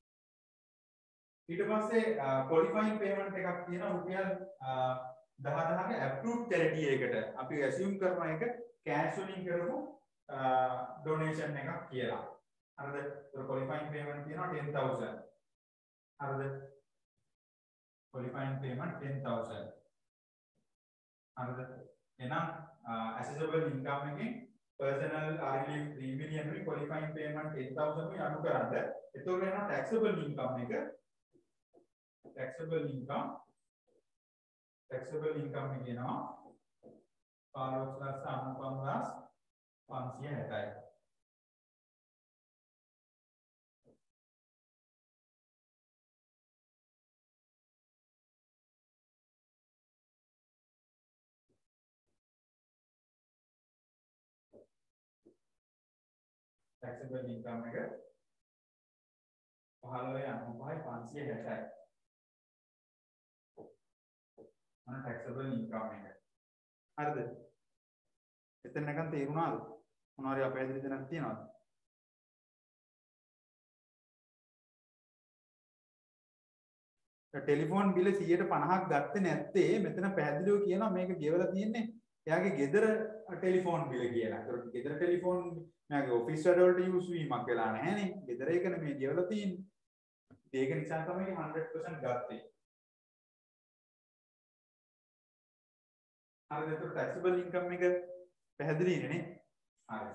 ඊට පස්සේ ක්වොලිෆයින් පේමන්ට් එකක් තියෙනවා රුපියල් 10,000ක ඇප්‍රූව්ඩ් චැරිටි එකකට. අපි ඇසියුම් කරන එක කෑෂ් වලින් කරපු ඩොනේෂන් එකක් කියලා. හරිද? ඒක ක්වොලිෆයින් පේමන්ට් තියෙනවා 10,000. හරිද? Qualifying payment 10,000. හරිද? එහෙනම් ඇසෙසබල් ඉන්කම් එකෙන් personal රිලීෆ් 3 මිලියන් වලින් ක්වොලිෆයින් පේමන්ට් 10,000 වලින් අඩු කරන්න. එතකොට වෙනවා ටැක්සබල් ඉන්කම් එක. taxable income එක එනවා 15,95,560යි. taxable income එක 15,95,560යි. taxable income එක. හරිද? එතන නිකන් තේරුණාද? මොනවාරි අපහැදිලි දෙයක් තියනවද? ටෙලිෆෝන් බිල 150ක් ගත්තේ නැත්තේ මෙතන පැහැදිලිව කියනවා මේක ගෙවලා තියෙන්නේ එයාගේ ගෙදර ටෙලිෆෝන් බිල කියලා. ඒකට ගෙදර ටෙලිෆෝන් මෙයාගේ ඔෆිස් වැඩවලට යූස් වීමක් වෙලා නැහැනේ. ගෙදර එකනේ මේ ගෙවලා තියෙන්නේ. ඒක නිසා තමයි 100% ගත්තේ. හරිද? ඒක taxable income එක පැහැදිලිනේ නේ? හරි.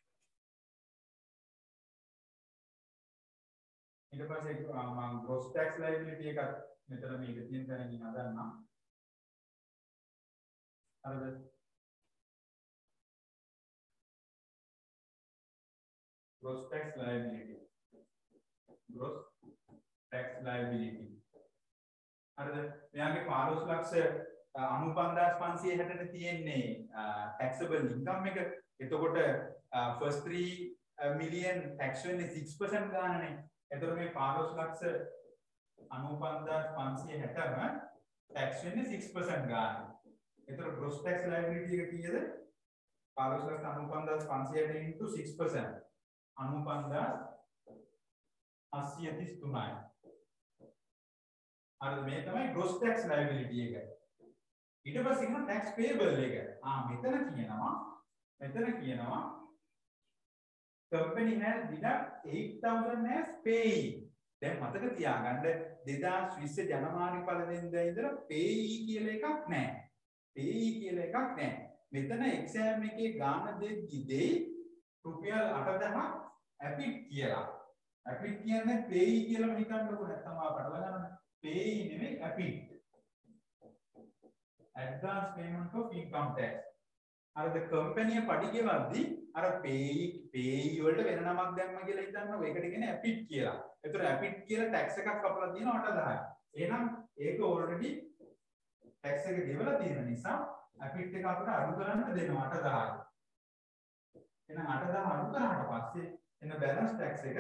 ඊට පස්සේ මම gross tax liability එකත් මෙතන මේක තියෙන තැනකින් හදන්නම්. හරිද? gross tax liability. gross tax liability. හරිද? මෙයාගේ 15,95,560ට තියෙන්නේ taxable income එක. එතකොට first 3 million tax වෙන්නේ 6% ගානනේ. එතකොට මේ 15,95,560ම tax වෙන්නේ 6% ගාන. එතකොට gross tax liability එක කීයද? 15,95,560 into 6%. 95,833යි. හරිද? මේ තමයි gross tax liability එක. ඊට පස්සේ කියනවා tax payable එක. මෙතන කියනවා company has deduct 8,000 as payee. දැන් මතක තියාගන්න 2020 ජනවාරි පළවෙනිදා ඉඳලා payee කියලා එකක් නැහැ. payee කියලා එකක් නැහැ. මෙතන exam එකේ ගාන දෙද්දී රුපියල් 8,000ක් අපිට කියලා. අපිට කියන්නේ payee කියලාම හිතන්නකො නැත්නම් ආපටල ගන්න. payee නෙමෙයි අපිට. advance payment of income tax. හරිද? කම්පැනි පඩි ගෙවද්දී අර payee වලට වෙන නමක් දැම්ම කියලා හිතන්නකො. ඒකට කියන්නේ අපිට කියලා. ඒතර අපිට කියලා tax එකක් කපලා තියෙනවා 8,000යි. එහෙනම් ඒක already tax එක ගෙවලා තියෙන නිසා අපිට එක අපිට අඩු කරන්න දෙනවා 8,000යි. එහෙනම් 8,000 අඩු කරාට පස්සේ එන balance tax එක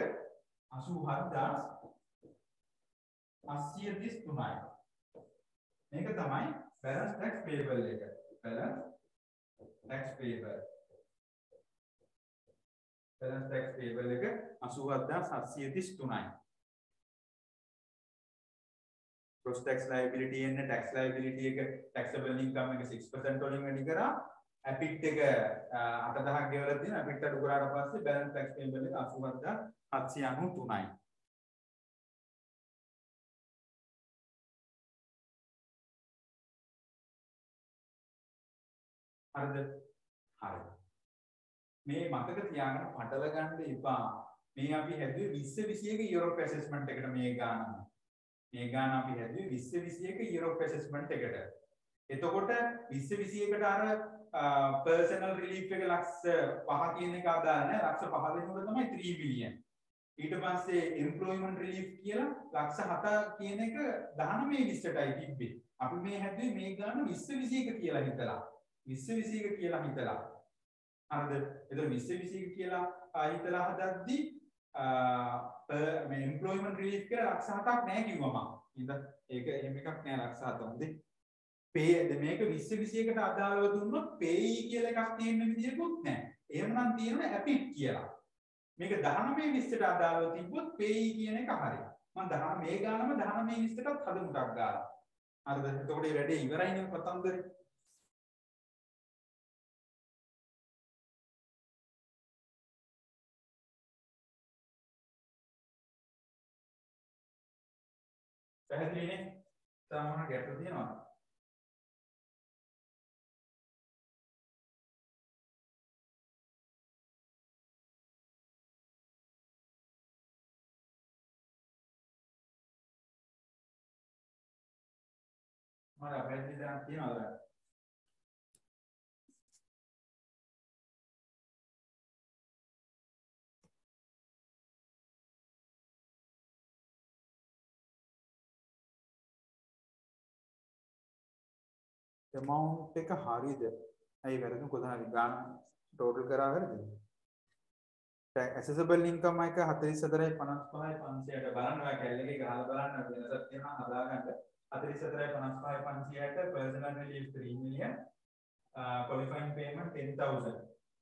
87,833යි. මේක තමයි balance tax payable එක. balance tax payable. balance tax payable එක 87,833යි. gross tax liability එන්නේ tax liability එක taxable income එක 6% වලින් වැඩි කරා අපිට එක 8,000ක් ගෙවලා තියෙන අපිට අඩු කරාට පස්සේ balance tax payable එක 87,793යි. හරිද? හරි. මේ මතක තියාගන්න පටල ගන්න එපා. මේ අපි හැදුවේ 2021 year of assessment එකට මේ ගාන. මේ ගාන අපි හැදුවේ 2021 year of assessment එකට. එතකොට 2021ට අර personal relief එක ලක්ෂ 5 කියන එක අදාළ නැහැ. ලක්ෂ 5 වෙනකොට තමයි 3 million. ඊට පස්සේ employment relief කියලා ලක්ෂ 7 කියන එක 19 20ටයි තිබ්බේ. අපි මේ හැදුවේ මේ ගාන 2021 කියලා හිතලා. 2021 කියලා හිතලා. හරිද? එතකොට 2021 කියලා හිතලා හදද්දි මේ employment relief කියලා ලක්ෂ 7ක් නැහැ කිව්වා මම. ඒක එහෙම එකක් නෑ ලක්ෂ 7 හොඳේ. pay මේක 2021කට අදාළව දුන්නොත් pay කියලා එකක් තියෙන විදියකුත් නැහැ. එහෙමනම් තියෙනවා APIC කියලා. මේක 19 20ට අදාළව තිබ්බොත් pay කියන එක හරි. මම 19 මේ ගානම 19 20ටත් හදමු ටක් ගාලා. හරිද? එතකොට මේ වැඩේ ඉවරයිනේ කතන්දරේ. පැහැදිලිනේ? සාමාන්‍ය ගැටලු තියෙනවද? මම පැහැදිලි දැනක් තියනවද? amount එක හරියද? ඇයි වැරදුන කොහොමද ගාන ටෝටල් කරා වැරදිද? accessible income එක 44.55 500ට බලන්න ඔය කැලේ එකේ ගහලා බලන්න වෙනසක් තියෙනවා හදාගන්න 44.55 500ට personal relief 3 million qualifying payment 10,000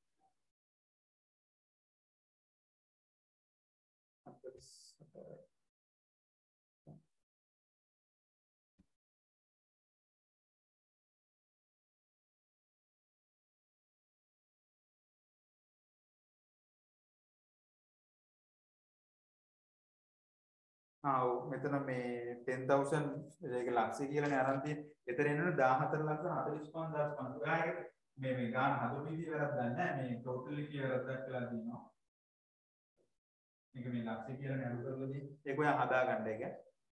මෙතන මේ 10000 ඒක ලක්ෂය කියලානේ අරන් තියෙන්නේ. එතන එනවනේ 14,45,500. ඔයාගේ මේ ගාන හදපු විදිහ වැරද්දක් නැහැ. මේ ටෝටල් එකේ වැරද්දක් කියලා දිනවා. මේක මේ ලක්ෂය කියලානේ අඩු කරලා දෙන්නේ. ඒක ඔයා හදාගන්න එක.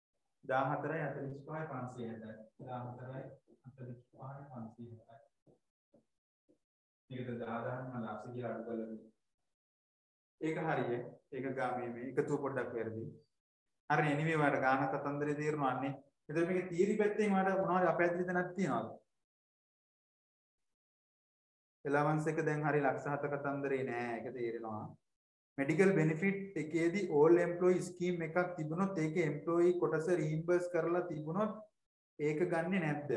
14,45,500. 14,45,500. මේකද 10,000 මම ලක්ෂය කියලා අඩු කරලා දෙන්නේ. ඒක හරිය. ඒක ගා මේ එකතු පොඩ්ඩක් වැරදි. හරි anyway ඔයාලට ගාන කතන්දරේ තේරෙනවන්නේ. එතකොට මේකේ තියරි පැත්තෙන් ඔයාලට මොනවද අපැදිලි තැනක් තියනවද? allowance එක දැන් හරි ලක්ෂ 7 කතන්දරේ නෑ. ඒක තේරෙනවා. medical benefit එකේදී all employee scheme එකක් තිබුණොත් ඒකේ employee කොටස reimburse කරලා තිබුණොත් ඒක ගන්නෙ නැද්ද?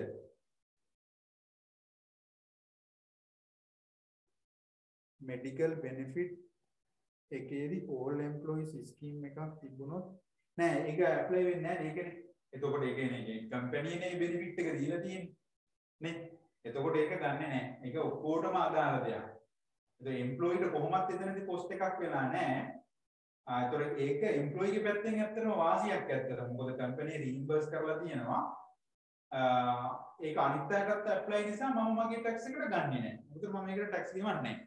medical benefit එකේදී all employees scheme එකක් තිබුණොත් නෑ ඒක ඇප්ලයි වෙන්නේ නෑ ඒකනේ. එතකොට ඒ කියන්නේ කම්පැනිනේ බෙනිෆිට් එක දීලා තියෙන්නේ නේ. එතකොට ඒක ගන්නෙ නෑ. ඒක ඔක්කොටම අදාළ දෙයක්. ඒක එම්ප්ලොයිට කොහොමත් එතනදී කොස්ට් එකක් වෙලා නෑ. ඒතකොට ඒක එම්ප්ලොයිගේ පැත්තෙන් ඇත්තටම වාසියක් ඇත්තට. මොකද කම්පැනි රීම්බර්ස් කරලා තියෙනවා. ඒක අනිත් අයටත් ඇප්ලයි නිසා මම මගේ ටැක්ස් එකට ගන්නෙ නෑ. මොකද මම මේකට ටැක්ස් ගෙවන්නේ නෑ.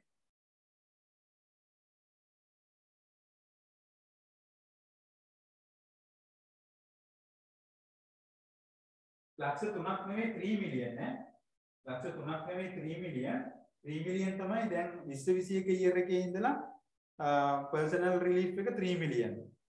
ලක්ෂ 3ක් නෙමෙයි 3 මිලියන් ඈ. ලක්ෂ 3ක් නෙමෙයි 3 මිලියන්. 3 මිලියන් තමයි දැන් 2021 ඉයර් එකේ ඉඳලා personal relief එක 3 මිලියන්.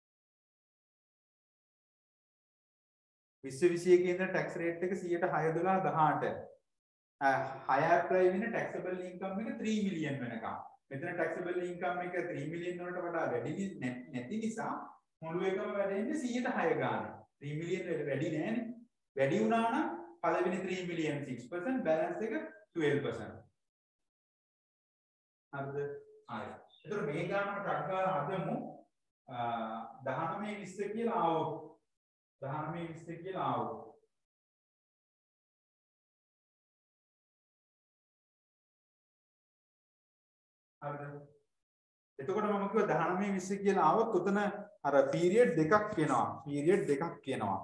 2021 ඉඳලා tax rate එක 6.6 high apply වෙන taxable income එක 3 මිලියන් වෙනකම්. මෙතන taxable income එක 3 මිලියන් වලට වඩා වැඩි නැති නිසා මුළු එකම වැඩෙන්නේ 106 ගාන. 3 මිලියන් වැඩි නෑනේ. වැඩි වුණා නම් පළවෙනි 3 මිලියන් 6% බැලන්ස් එක 12%. හරිද? හරි. ඒතර මේ ගානට ටක් ගාලා හදමු 19 20 කියලා ආවොත් 19 20 කියලා ආවොත් හරිද? එතකොට මම කිව්වා 19 20 කියලා ආවොත් උතන අර පීරියඩ් දෙකක් කියනවා. පීරියඩ් දෙකක් කියනවා.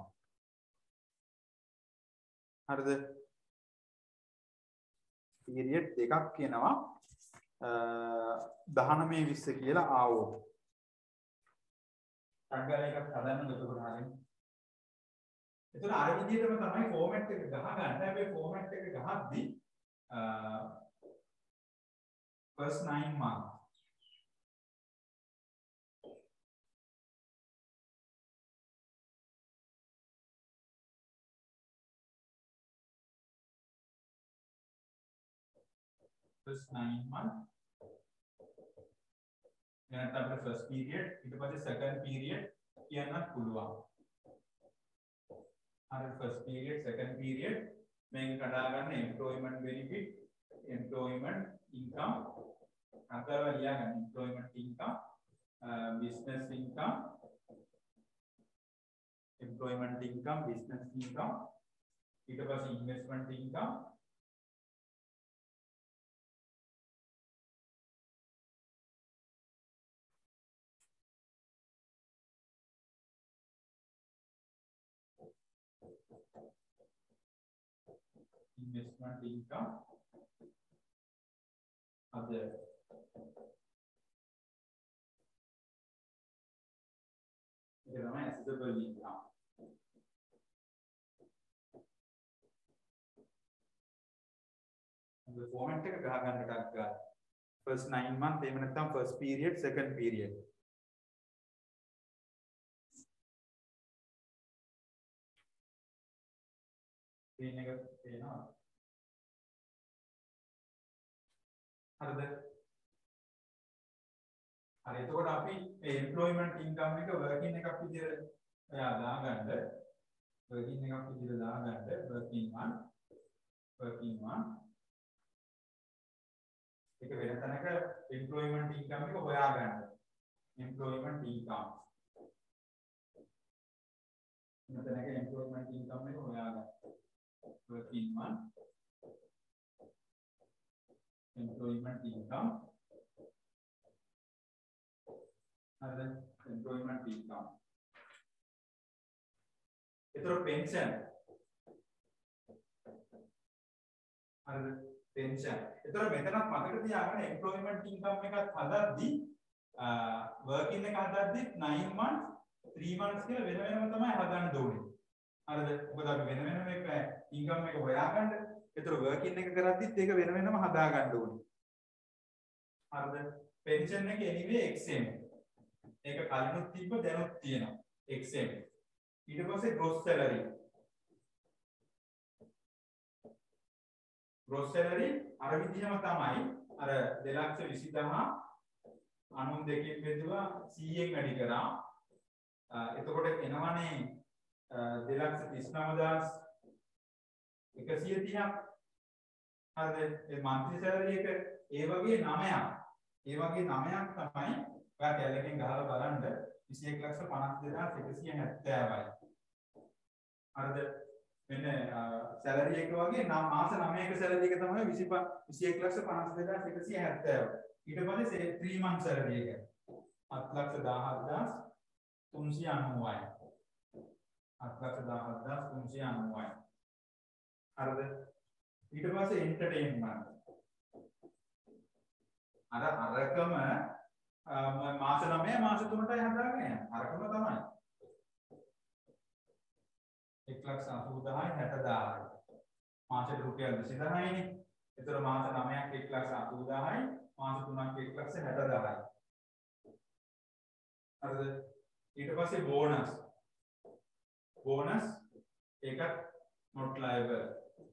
හරිද? පීරියඩ් දෙකක් කියනවා. 1920 කියලා ආවොත් සංගල එකක් හදන්න එතකොට හරියට. එතකොට අර විදිහටම තමයි ෆෝමැට් එක ගහගන්න. හැබැයි ෆෝමැට් එක ගහද්දි first 9 months first 9 months දැන් අපිට first period ඊට පස්සේ second period කියන්නත් පුළුවන්. හරි first period second period මේක කඩා ගන්න employment benefit employment income අතරව ලියගන්න employment income business income employment income business income ඊට පස්සේ investment income investment income other ඒක තමයි accessible income. the format එක ගහ ගන්න ටක් ගන්න first 9 month එහෙම නැත්නම් first period second period screen එක පේනවා හරිද? හරි එතකොට අපි මේ employment income එක working එකක් විදිහට ඔයා දාගන්න working එකක් විදිහට දාගන්න working one ඒක වෙන තැනක employment income එක හොයාගන්න employment income වෙන තැනක employment income එක හොයාගන්න working one employment income other employment income එතකොට pension other pension එතකොට මෙතනත් මතක තියාගන්න employment income එකත් හදද්දි working එක හදද්දි 9 months 3 months කියලා වෙන වෙනම තමයි හදන්න ඕනේ හරිද? මොකද අපි වෙන වෙනම එක income එක හොයාගන්න ඒතර working එක කරද්දිත් ඒක වෙන වෙනම හදා ගන්න ඕනේ. හරිද? pension එක anyway exempt. ඒක කලිනුත් තිබ්බ දැනුත් තියෙනවා. exempt. ඊට පස්සේ gross salary. gross salary අර විදිහම තමයි අර 2,20,000 92කින් බෙදුවා 100ෙන් වැඩි කරා. එතකොට එනවනේ 2,39,130ක් හරිද? ඒ monthly salary එක ඒ වගේ 9ක් තමයි ඔයා කැලේකින් ගහලා බලන්න 21,52,170යි හරිද? මෙන්න salary එක වගේ මාස 9ක salary එක තමයි 21,52,170 ඊට පස්සේ 3 month salary එක 7,17,390යි 7,17,390යි හරිද? ඊට පස්සේ entertainment අරකම මාස 9 මාස 3ටයි හදාගෙන යන්නේ අරකම තමයි 1,80,000යි 60,000යි මාසෙට රුපියල් 20000යිනේ. ඒතර මාස 9ක් 1,80,000යි මාස 3ක් 1,60,000යි හරිද? ඊට පස්සේ බෝනස් ඒකත් not liable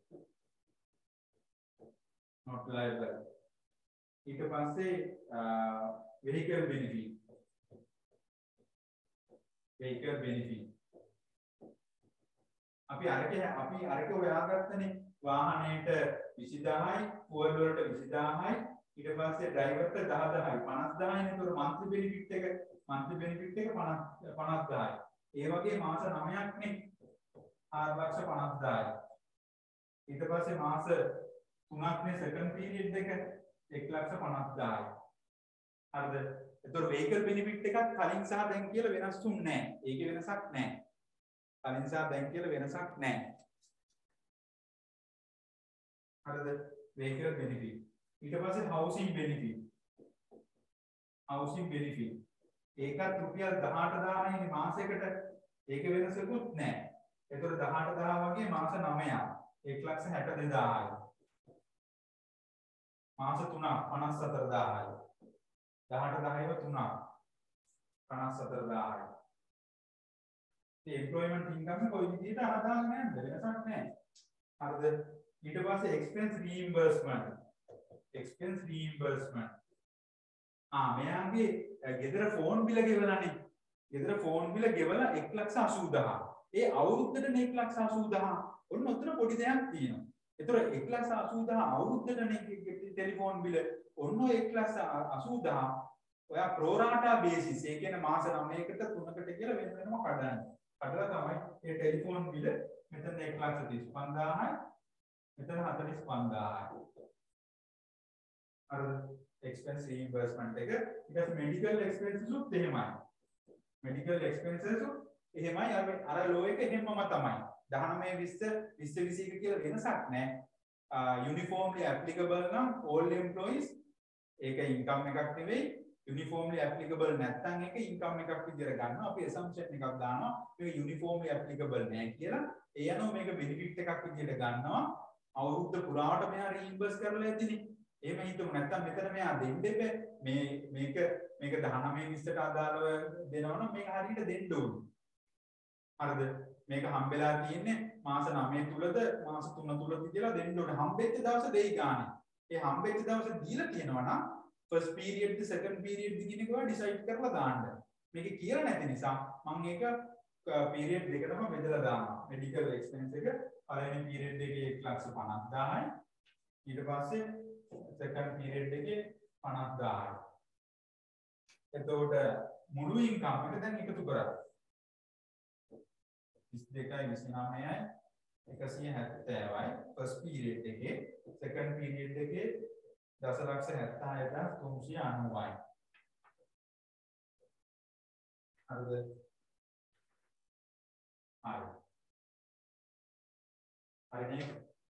ඊට පස්සේ vehicle benefit අපි අරක හොයාගත්තනේ වාහනේට 20000යි fuel වලට 20000යි ඊට පස්සේ driverට 10,000යි 50,000යි නේද? monthly benefit එක 50,000යි ඒ වගේ මාස 9ක්නේ 4,50,000යි ඊට පස්සේ මාස 3ක්නේ second period එක 1,50,000යි හරිද? එතකොට vehicle benefit එකත් කලින් සහ දැන් කියලා වෙනස්ුන්නේ නැහැ. ඒකේ වෙනසක් නැහැ. කලින් සහ දැන් කියලා වෙනසක් නැහැ. හරිද? vehicle benefit ඊට පස්සේ housing benefit. housing benefit. ඒකත් රුපියල් 18000 නේ මාසෙකට. ඒක වෙනසකුත් නැහැ. ඒතර 18000 වගේ මාස 9ක්. 162000යි. මාස 3ක් 54000යි. 18 10ව 3ක් 54000යි. ඒ employment income එක කොයි විදිහට අහදාගෙන යන්නද වෙනසක් නැහැ. හරිද? ඊට පස්සේ expense reimbursement. expense reimbursement. මෙයාගේ ගෙදර ෆෝන් බිල ගෙවලානේ. ගෙදර ෆෝන් බිල ගෙවලා 180000. ඒ අවුරුද්දට 180000. ඔන්න ඔතන පොඩි දෙයක් තියෙනවා. ඒතර 180000 අවුරුද්දටනේ ටෙලිෆෝන් බිල. ඔන්න 180000 ඔයා ප්‍රෝරාටා බේසිස්. ඒ කියන්නේ මාස 9කට 3කට කියලා වෙන වෙනම කඩන්නේ. කඩලා තමයි මේ ටෙලිෆෝන් බිල මෙතන 135000යි. මෙතන 45000යි. හරිද? expense reimbursement එක. ඊට පස්සේ medical expenses උත් එහෙමයි. medical expenses උත් එහෙමයි. අර law එක එහෙමම තමයි. 19 20 21 කියලා වෙනසක් නැහැ. uniformly applicable නම් all employees ඒක income එකක් නෙවෙයි. uniformly applicable නැත්නම් ඒක income එකක් විදිහට ගන්නවා. අපි assumption එකක් දානවා. මේක uniformly applicable නැහැ කියලා. ඒ යනවා මේක benefit එකක් විදිහට ගන්නවා. අවුරුද්ද පුරාට මෙයා reimburse කරලා ඇතිනේ. එහෙම හිතමු නැත්නම් මෙතන මෙයා දෙන්න එපේ. මේක 19 20ට අදාළව දෙනවනම් මේක හරියට දෙන්න ඕනේ. හරිද? මේක හම්බෙලා තියෙන්නේ මාස 9 තුලද මාස 3 තුලද කියලා දෙන්න ඕනේ. හම්බෙච්ච දවස දෙයි ගානේ. ඒ හම්බෙච්ච දවස දීලා තියෙනවා නම් first period ද second period ද කියන එක ඔයා decide කරලා දාන්න. මේක කියලා නැති නිසා මම ඒක period දෙකටම බෙදලා දානවා. medical expense එක පළවෙනි period එකේ 150000යි. ඊට පස්සේ second period එකේ 50000යි. එතකොට මුළු income එක දැන් එකතු කරා. 22යි 29යි 170යි first period එකේ second period එකේ 1,76,390යි. හරිද? හරිනේ.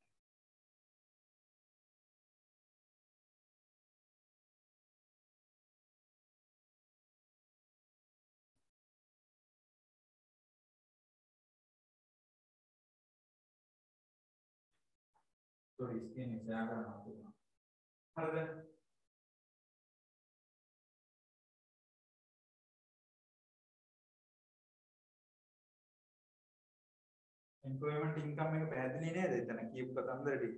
sorry screen එක share කරන්න ඕන. හරිද? employment income එක පැහැදිලි නේද? එතන කියපු කතන්දර ටික.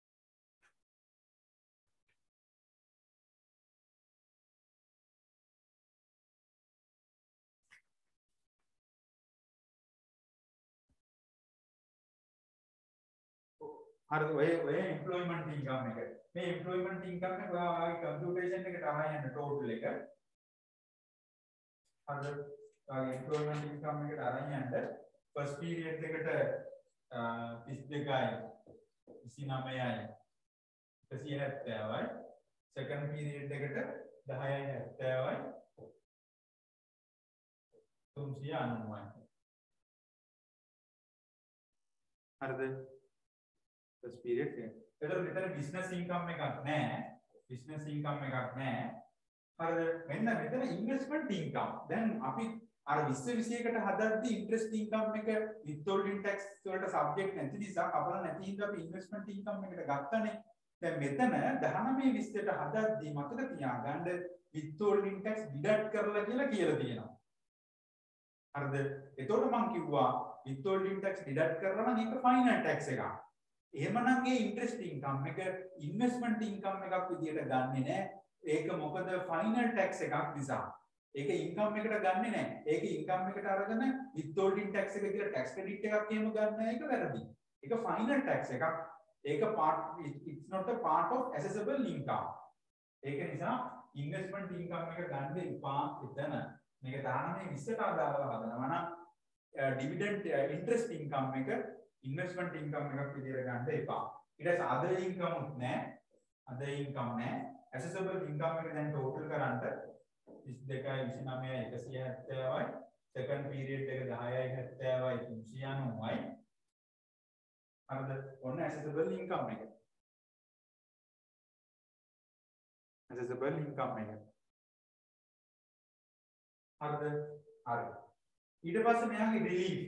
හරිද? ඔය employment income එක. මේ employment income එක ඔයාගේ computation එකට අරන් යන්න total එක. හරිද? ඔයාගේ employment income එකට අරන් යන්න first period එකට 32යි 29යි 170යි second period එකට 10යි 70යි 390යි. හරිද? first period එක. එතකොට මෙතන business income එකක් නැහැ. business income එකක් නැහැ. හරිද? මෙතන investment income. දැන් අපි අර 2021කට හදද්දී interest income එක withholding tax වලට subject නැති නිසා කපලා නැති හින්දා අපි investment income එකට ගත්තනේ. දැන් මෙතන 19 20ට හදද්දී මතක තියාගන්න withholding tax deduct කරලා කියලා තියෙනවා. හරිද? එතකොට මම කිව්වා withholding tax deduct කරලා නම් ඒක final tax එකක්. එහෙමනම් ඒ interest income එක investment income එකක් විදියට ගන්නෙ නෑ. ඒක මොකද final tax එකක් නිසා. ඒක income එකට ගන්නෙ නෑ. ඒක income එකට අරගෙන withholding tax එක කියලා tax credit එකක් එහෙම ගන්න එක වැරදි. ඒක final tax එකක්. ඒක it's not a part of assessable income. ඒක නිසා investment income එක ගන්න එපා එතන. මේක 19 20ට අදාළව හදනවා නම් dividend interest income එක investment income එකක් විදියට ගන්න එපා. ඊට පස්සේ other income උත් නැහැ. other income නැහැ. assessable income එක දැන් total කරන්න 22යි 29යි 170යි second period එක 10යි 70යි 390යි. හරිද? ඔන්න assessable income එක. accessible income එක. හරිද? හරි. ඊට පස්සේ මෙයාගේ relief.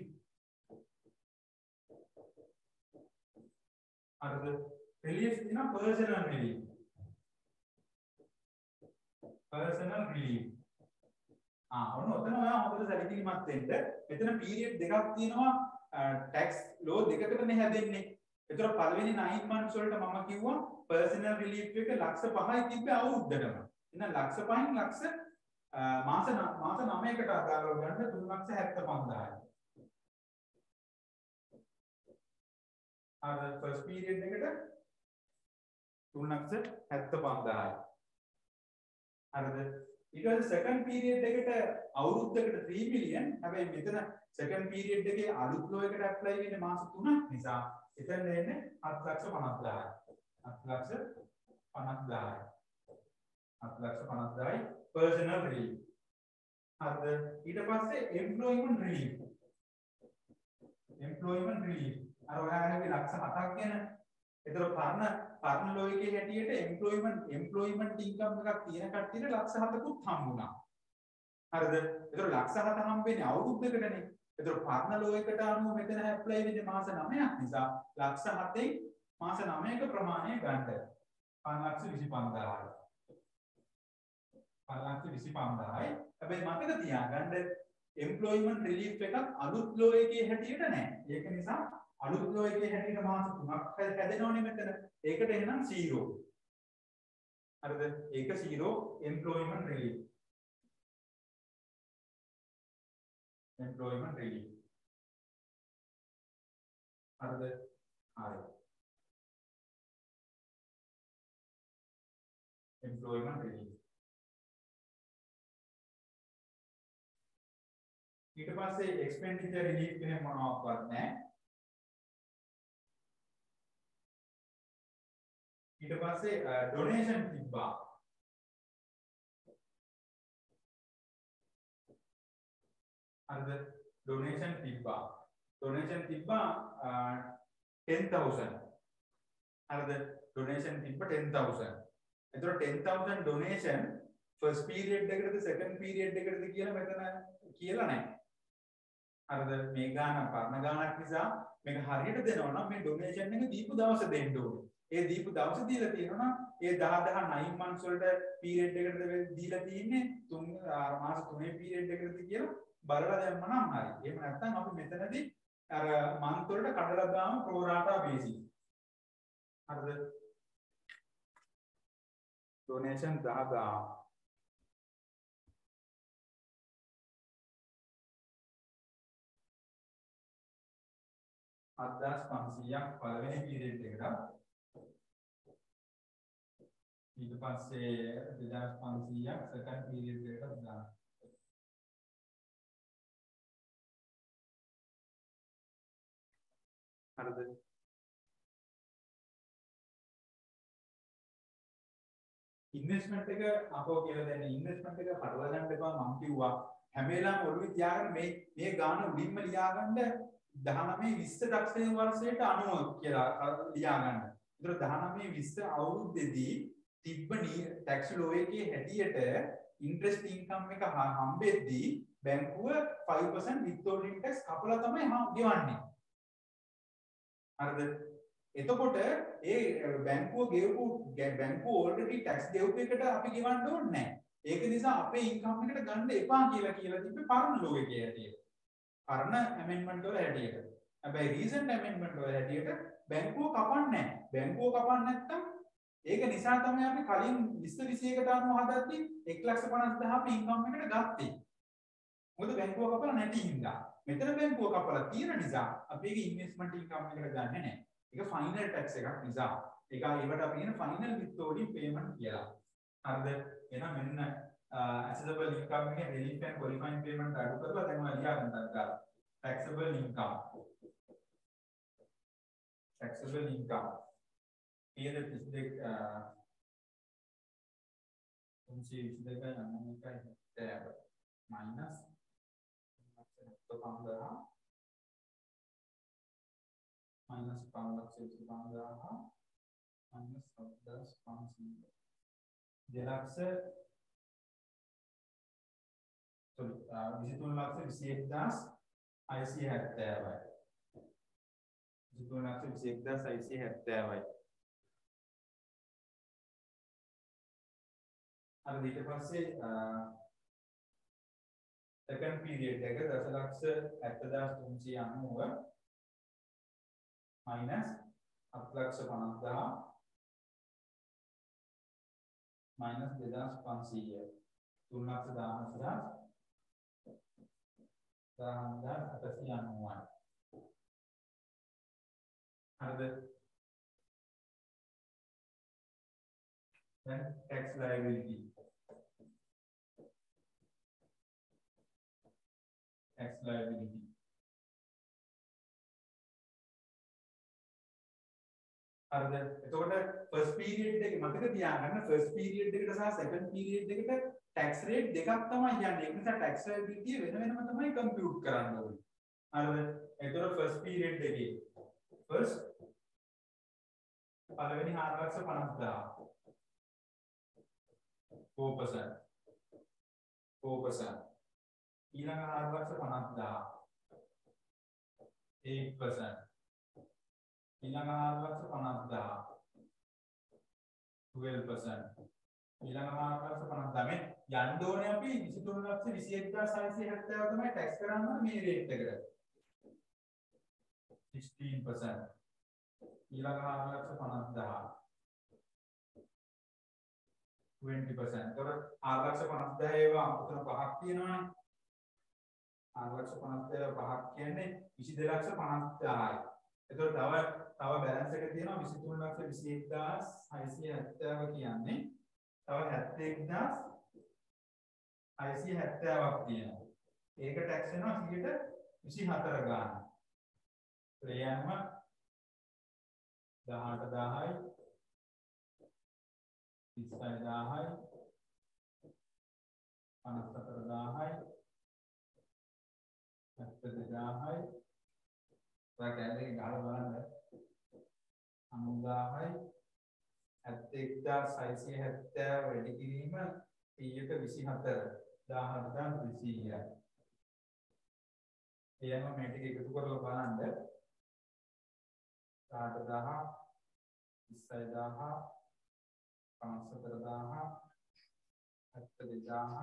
හරිද? relief තියෙනවා personal relief. personal relief. ඔන්න ඔතන ඔයා හොඳට සැලකිලිමත් වෙන්න. මෙතන පීරියඩ් දෙකක් තියෙනවා ටැක්ස් ලෝ දෙකකටනේ හැදෙන්නේ. ඒතර පළවෙනි 9 months වලට මම කිව්වා personal relief එක ලක්ෂ 5යි තිබ්බේ අවුරුද්දටම. එහෙනම් ලක්ෂ 5න් ලක්ෂ මාස 9කට අදාළව ගන්න 3,75,000යි. අර ෆස්ට් පීරියඩ් එකට 3,75,000යි. හරිද? ඊට පස්සේ සෙකන්ඩ් පීරියඩ් එකට අවුරුද්දකට 3 මිලියන්. හැබැයි මෙතන සෙකන්ඩ් පීරියඩ් එකේ අලුත් ලෝ එකට ඇප්ලයි වෙන්නේ මාස 3ක් නිසා එතන එන්නේ 7,50,000යි. 7,50,000යි. 7,50,000යි personal relief. හරිද? ඊට පස්සේ employment relief. employment relief. අර ඔයාලගේ ලක්ෂ 7ක් ගැන. ඒතර පරණ ලෝ එකේ හැටියට employment income එකක් තියෙන කට්ටියට ලක්ෂ 7කුත් හම්බුණා. හරිද? ඒතර ලක්ෂ 7 හම්බෙන්නේ අවුරුද්දකටනේ. ඒතර පරණ ලෝ එකට අනුව මෙතන ඇප්ලයි වෙන්නේ මාස 9ක් නිසා ලක්ෂ 7න් මාස 9ක ප්‍රමාණය ගන්න. 5,25,000යි. 5,25,000යි. හැබැයි මතක තියාගන්න employment relief එකක් අලුත් ලෝ එකේ හැටියට නැහැ. ඒක නිසා අලුත් ලෝ එකේ හැටියට මාස 3ක් හැදෙනවනේ මෙතන. ඒකට එහෙනම් 0. හරිද? ඒක 0 employment relief. employment relief. හරිද? හරි. employment relief. ඊට පස්සේ expenditure relief එහෙම මොනවාක්වත් නැහැ. ඊට පස්සේ donation තිබ්බා. හරිද? donation තිබ්බා. 10,000. හරිද? donation තිබ්බ 10,000. එතකොට 10,000 donation first period එකකටද second period එකකටද කියලා මෙතන කියලා නැහැ. හරිද? මේ ගාන පරණ ගානක් නිසා මේක හරියට දෙනවා නම් මේ donation එක දීපු දවස දෙන්න ඕනේ. ඒ දීපු දවස දීලා තියෙනවා නම් ඒ 9 months වලට period එකකටද දීලා තියෙන්නේ මාස 3 period එකකටද කියලා බලලා දැම්ම නම් හරි. එහෙම නැත්නම් අපි මෙතනදී අර month වලට කඩලා දාමු pro rata basis. හරිද? donation 10,000 7,500ක් පළවෙනි පීරියඩ් එකට. ඊට පස්සේ 2,500ක් සෙකන්ඩ් පීරියඩ් එකට දාන්න. හරිද? ඉන්වෙස්ට්මන්ට් එක අපෝ කියලා දැන් ඉන්වෙස්ට්මන්ට් එක පටල ගන්න එපා මම කිව්වා. හැම වෙලාවෙම ඔළුවේ තියාගන්න මේ ගාන උඩින්ම ලියාගන්න 19-20 දක්ෂින වර්ෂයට 90 කියලා ලියාගන්න. ඒතර 19-20 අවුරුද්දේදී තිබ්බ ටැක්ස් ලෝ එකේ හැටියට ඉන්ට්‍රස්ට් ඉන්කම් එක හම්බෙද්දී බැංකුව 5% withholding tax කපලා තමයි ගෙවන්නේ. හරිද? එතකොට ඒ බැංකුව ඕල්රෙඩි ටැක්ස් ගෙවපු එකට අපි ගෙවන්න ඕනේ නැහැ. ඒක නිසා අපේ ඉන්කම් එකට ගන්න එපා කියලා තිබ්බේ පරණ ලෝ එකේ හැටියට. පරණ ඇමෙන්ඩ්මන්ට් වල හැටියට. හැබැයි රීසන්ට් ඇමෙන්ඩ්මන්ට් වල හැටියට බැංකුව කපන්නේ නැහැ. බැංකුව කපන්නේ නැත්තම් ඒක නිසා තමයි අපි කලින් 20-21කට අනුව හදද්දී 1,50,000 අපි ඉන්කම් එකට ගත්තේ. මොකද බැංකුව කපලා නැති හින්දා. මෙතන බැංකුව කපලා තියෙන නිසා අපි ඒක ඉන්වෙස්ට්මන්ට් ඉන්කම් එකට ගන්නෙ නැහැ. ඒක ෆයිනල් ටැක්ස් එකක් නිසා. ඒක ඒකට අපි කියන ෆයිනල් විත්හෝල්ඩින් පේමන්ට් කියලා. හරිද? එහෙනම් මෙන්න accessible income එකේ relief and qualifying payment අඩු කරලා දැන් ඔයා ලියා ගන්නත් ගන්න. taxable income. taxable income. කීයද 32 322 9.1 tab minus 7,500 minus 5,25,000 minus 7,500 දෙලක්ෂ sorry 23,21,670යි 23,21,670යි අර ඊට පස්සේ second period එක 10,70,390 minus 7,50,000 minus 2,500 3,10,890 හරිද then tax liability හරිද එතකොට first period එක මතක තියාගන්න first period එකට සහ second period එකට tax rate දෙකක් තමයි යන්නේ ඒ නිසා tax liability වෙන වෙනම තමයි compute කරන්න ඕනේ හරිද එතකොට first period එකේ first පළවෙනි 4,50,000 4% ඊළඟ 4,50,000 8% ඊළඟ 4,50,000 12% ඊළඟ 4,50,000 මේ යන්න ඕනේ අපි 23,21,670 තමයි ටැක්ස් කරන්න ඕනේ මේ රේට් එකට 16% ඊළඟ 4,50,000 20%. එතකොට 4,50,000 ඒවා උතන පහක් තියෙනවානේ. 4,50,000 පහක් කියන්නේ 22,50,000යි. එතකොට තව බැලන්ස් එක තියෙනවා 23,21,670 කියන්නේ තව 71,670ක් තියෙනවා. ඒක ටැක්ස් වෙනවා 24 ගාන. ප්‍රේයන්ම 18,000යි 36,000යි 54,000යි 72,000යි ඔයා කැලේ ගහලා බලන්න 90,000යි 71,670 වැඩි කිරීම 124,17,200යි එයම මේ ටික එකතු කරලා බලන්න 18,000 36,000 54,000 72,000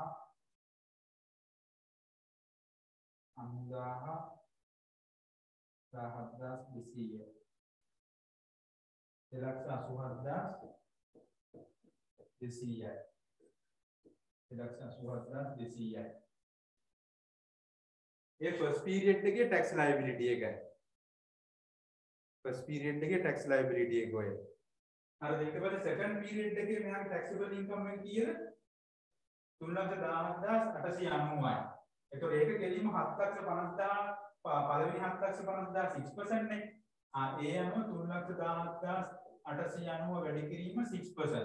90,000 17,200 2,84,200යි 2,84,200යි ये फर्स्ट पीरियड के टैक्स लायबिलिटी है फर्स्ट पीरियड के टैक्स लायबिलिटी है कोई අර දෙක පස්සේ සෙකන්ඩ් පීරියඩ් එකේ මෙයාගේ ටැක්සබල් ඉන්කම් එක කීයද 3,10,890යි. ඒතකොට ඒක කෙලින්ම 7,50,000 පළවෙනි 7,50,000 6% නේ. ඒ අනුව 3,10,890 වැඩි කිරීම 6%.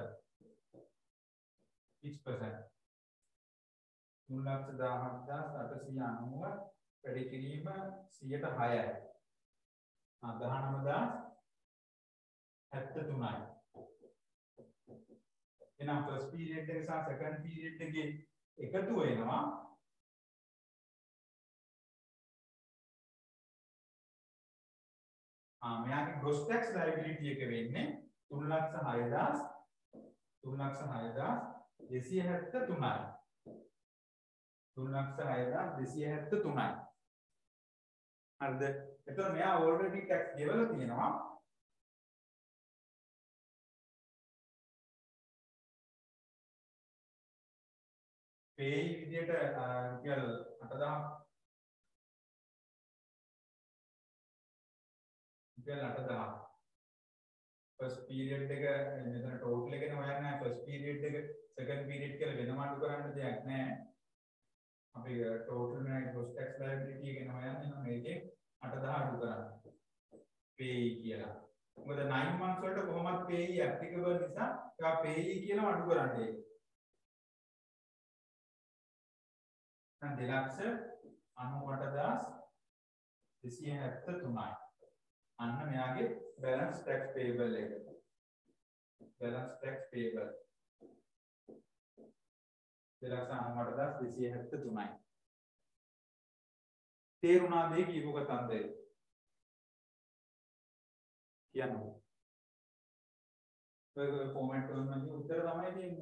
3,17,890 වැඩි කිරීම 106යි. 19,073යි. එහෙනම් ෆස්ට් පීරියඩ් එක සහ සෙකන්ඩ් පීරියඩ් එකේ එකතු වෙනවා මෙයාගේ gross tax liability එක වෙන්නේ 3,06,273යි 3,06,273යි හරිද එතකොට මෙයා already tax ගෙවලා තියෙනවා pay විදියට රුපියල් 8,000 first period එක මෙතන total එකනේ හොයන්නේ නැහැ first period එක second period කියලා වෙනම අඩු කරන්න දෙයක් නැහැ අපි total මේ gross tax liability එක ගැන හොයන්නේ නම් මේකේ 8,000 අඩු කරන්න pay කියලා මොකද 9 months වලට කොහොමද pay applicable නිසා ඒක pay කියලා අඩු කරන්නේ දැන් 2,98,273යි අන්න මෙයාගේ balance tax payable එක balance tax payable 2,98,273යි. තේරුණාද මේ කියපු කතන්දරය? කියන්න. ඔය ෆෝමැට් වලින් උත්තර තමයි ඉතින්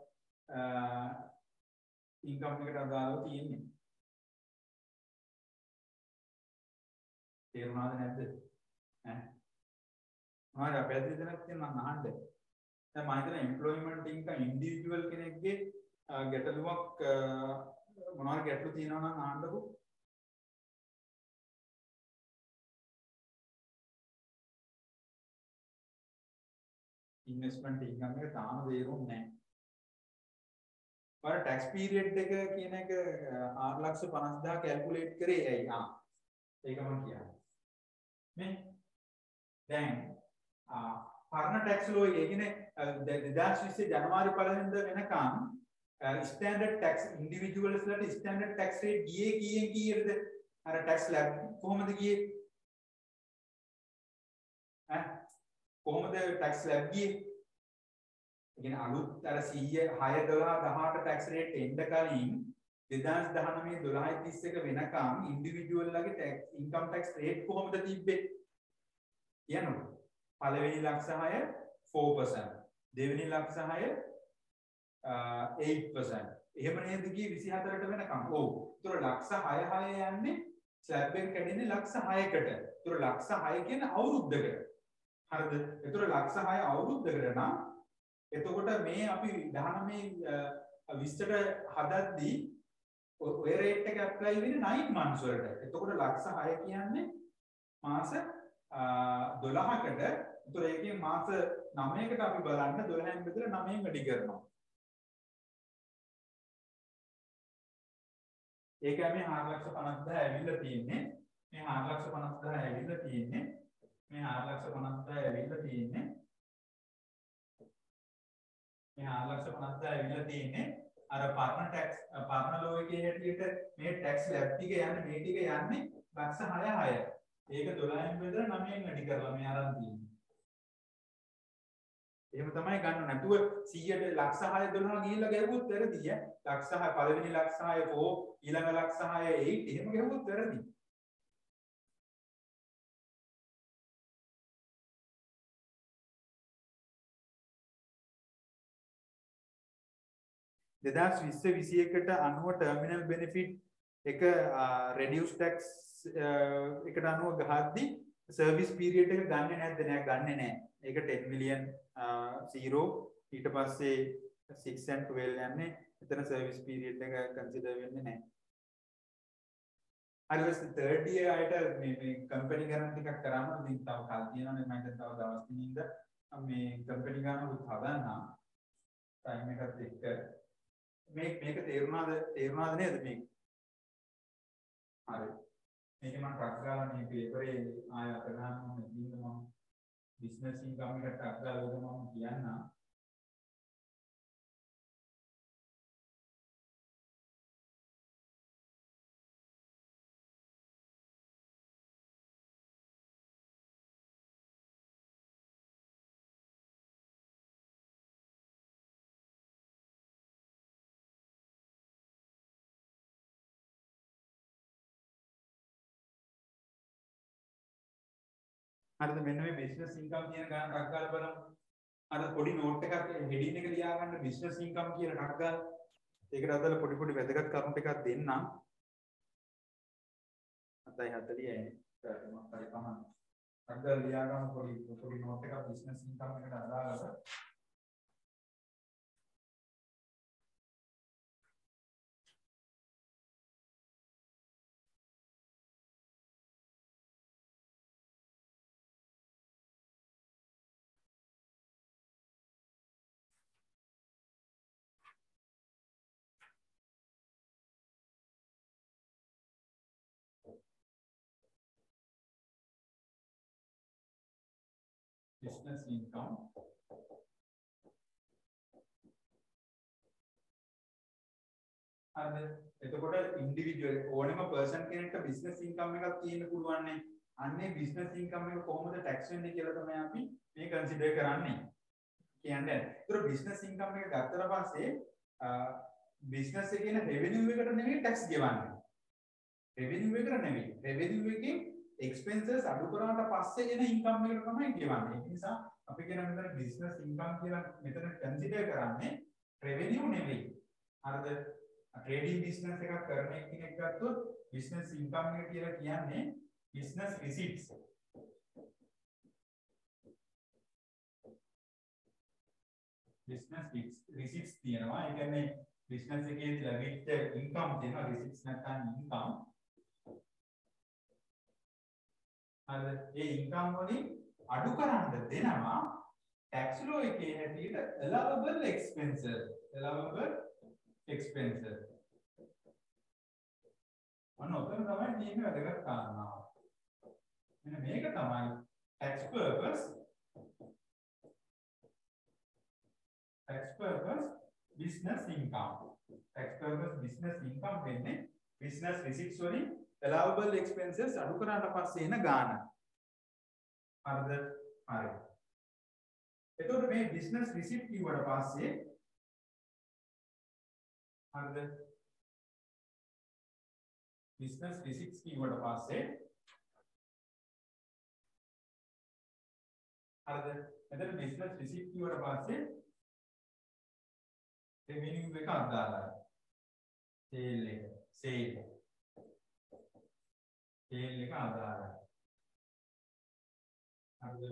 ඉන්කම් එකට අදාළව තියෙන්නේ. තේරුණාද නැද්ද? ඈ මොනවද පැහැදිලි දෙයක් තියෙනවා නම් අහන්න. දැන් මම හිතන එම්ප්ලොයිමන්ට් ඉන්කම් ඉන්ඩිවිජුවල් කෙනෙක්ගේ ගැටලුවක් මොනවාරි ගැටලු තියෙනවා නම් අහන්නකෝ. ඉන්වෙස්ට්මන්ට් ඉන්කම් එක තාම තේරුන්නේ නැහැ. ඔයාලා ටැක්ස් පීරියඩ් එක කියන එක 4,50,000 කැල්කියුලේට් කරේ ඇයි? ඒක මම කියන්නේ. මේ දැන් පරණ ටැක්ස් ලෝ එක කියන්නේ 2020 ජනවාරි 1 වෙනිදා වෙනකම් ස්ටෑන්ඩඩ් ටැක්ස් ඉන්ඩිවිජුවල්ස් ලට ස්ටෑන්ඩඩ් ටැක්ස් රේට් ගියේ කීයෙන් කීයටද? අර ටැක්ස් ලැබ් කොහොමද ගියේ? කොහොමද ටැක්ස් ලැබ් ගියේ? ඒ කියන්නේ අලුත් අර 100 6 12 18 ටැක්ස් රේට් එන්න කලින් 2019 12 31 වෙනකම් ඉන්ඩිවිජුවල් ලගේ ටැක්ස් ඉන්කම් ටැක්ස් රේට් කොහොමද තිබ්බේ? කියන්නකො. පළවෙනි ලක්ෂ 6 4%. දෙවෙනි ලක්ෂ 6 8%. එහෙම නේද ගියේ 24ට වෙනකම්. ඔව්. ඒතර ලක්ෂ 6 6 යන්නේ ස්ලැබ් එක කැඩෙන්නේ ලක්ෂ 6කට. ඒතර ලක්ෂ 6 කියන්නේ අවුරුද්දකට. හරිද? ඒතර ලක්ෂ 6 අවුරුද්දකට නම් එතකොට මේ අපි 19 20ට හදද්දී ඔය රේට් එක ඇප්ලයි වෙන්නේ 9 months වලට. එතකොට ලක්ෂ 6 කියන්නේ මාස 12කට. ඒතර ඒකෙන් මාස 9කට අපි බලන්න 12න් බෙදලා 9න් වැඩි කරනවා. ඒකයි මේ 4,50,000 ඇවිල්ලා තියෙන්නේ. මේ 4,50,000 ඇවිල්ලා තියෙන්නේ. මේ 4,50,000 ඇවිල්ලා තියෙන්නේ. මේ 4,50,000 ඇවිල්ලා තියෙන්නේ. අර පරණ ටැක්ස් පරණ ලෝ එකේ හැටියට මේ ටැක්ස් ලැබ් ටික යන්නේ මේ ටික යන්නේ ලක්ෂ 6 6. ඒක 12න් බෙදලා 9න් වැඩි කරලා මේ අරන් තියෙන්නේ. එහෙම තමයි ගන්න නැතුව 100ට ලක්ෂ 6 12 ගිහිල්ලා ගැහුවොත් වැරදි ඈ. ලක්ෂ 6 පළවෙනි ලක්ෂ 6 4 ඊළඟ ලක්ෂ 6 8 එහෙම ගැහුවොත් වැරදි. දෙදස් 2021ට අනුව ටර්මිනල් බෙනිෆිට් එක රෙඩියුස් ටැක්ස් එකට අනුව ගහද්දි සර්විස් පීරියඩ් එක ගන්නෙ නැද්ද? නෑ ගන්නෙ නෑ. ඒක 10 මිලියන් 0 ඊට පස්සේ 6 and 12 යන්නේ. එතන සර්විස් පීරියඩ් එක කන්සිඩර් වෙන්නේ නෑ. හරි ඔය third year අයට මේ කම්පැනි ගණන් ටිකක් කරාම ඉතින් තව කල් තියෙනවානේ මම දැන් තව දවස් කිනින්ද මේ කම්පැනි ගණන් උත් හදන්නා ටයිම් එකත් එක්ක මේක තේරුණාද නේද මේක? හරි. මේක මම ටක් ගාලා මේ පේපරේ ආය අත ගන්න ඕනේ ඉතින් මම බිස්නස් ඉන්කම් එකට ටක් ගාලා මම කියන්නම්. හරිද? මෙන්න මේ බිස්නස් ඉන්කම් කියන ගණන් ටක් ගාලා බලමු. අර පොඩි නෝට් එකක් හෙඩින් එක ලියා ගන්න බිස්නස් ඉන්කම් කියලා ටක් ගාලා. ඒකට අදාළ පොඩි වැදගත් කරුණු ටිකක් දෙන්නම්. 7:40යි. මම හරි පහන්. ටක් ගාලා ලියා ගන්න පොඩි නෝට් එකක් බිස්නස් ඉන්කම් එකට අදාළව. business income හරිද? එතකොට ඉන්ඩිවිජුවල් ඕනම පර්සන් කෙනෙක්ට බිස්නස් ඉන්කම් එකක් තියෙන්න පුළුවන් නේ. අන්නේ බිස්නස් ඉන්කම් එක කොහොමද ටැක්ස් වෙන්නේ කියලා තමයි අපි මේ කන්සිඩර් කරන්නේ. කියන්නේ. ඒතර බිස්නස් ඉන්කම් එක ගත්තට පස්සේ බිස්නස් එකේ න රෙවෙනියු එකට නෙමෙයි ටැක්ස් ගෙවන්නේ. රෙවෙනියු එකට නෙමෙයි. රෙවෙනියු එකෙන් එක්ස්පෙන්සස් අඩු කරාට පස්සේ එන ඉන්කම් එකට තමයි ගෙවන්නේ. ඒ නිසා අපි කියන මෙතන බිස්නස් ඉන්කම් කියලා මෙතන කන්සිඩර් කරන්නේ රෙවෙනියු නෙමෙයි. හරිද? ට්‍රේඩින් බිස්නස් එකක් කරන කෙනෙක් ගත්තොත් බිස්නස් ඉන්කම් එක කියලා කියන්නේ බිස්නස් රිසිට්ස්. බිස්නස් රිසිට්ස් තියෙනවා. ඒ කියන්නේ බිස්නස් එකේ ලැබිච්ච ඉන්කම් තියෙනවා. රිසිට්ස් නැත්නම් ඉන්කම්. හරිද? ඒ ඉන්කම් වලින් අඩු කරන්න දෙනවා ටැක්ස් ලෝ එකේ හැටියට allowable expenses. allowable expenses. ඔන්න ඔතන තමයි තියෙන වැදගත් කාරණාව. මෙන්න මේක තමයි tax purpose business income. tax purpose business income වෙන්නේ business receipts වලින් allowable expenses අඩු කරාට පස්සේ එන ගාණ. හරිද? හරි. එතකොට මේ business receipt කිව්වට පස්සේ හරිද? business receipts කිව්වට පස්සේ හරිද? එතන business receipt කිව්වට පස්සේ revenue එක අදාළයි. sale එක අදාළයි. හරිද?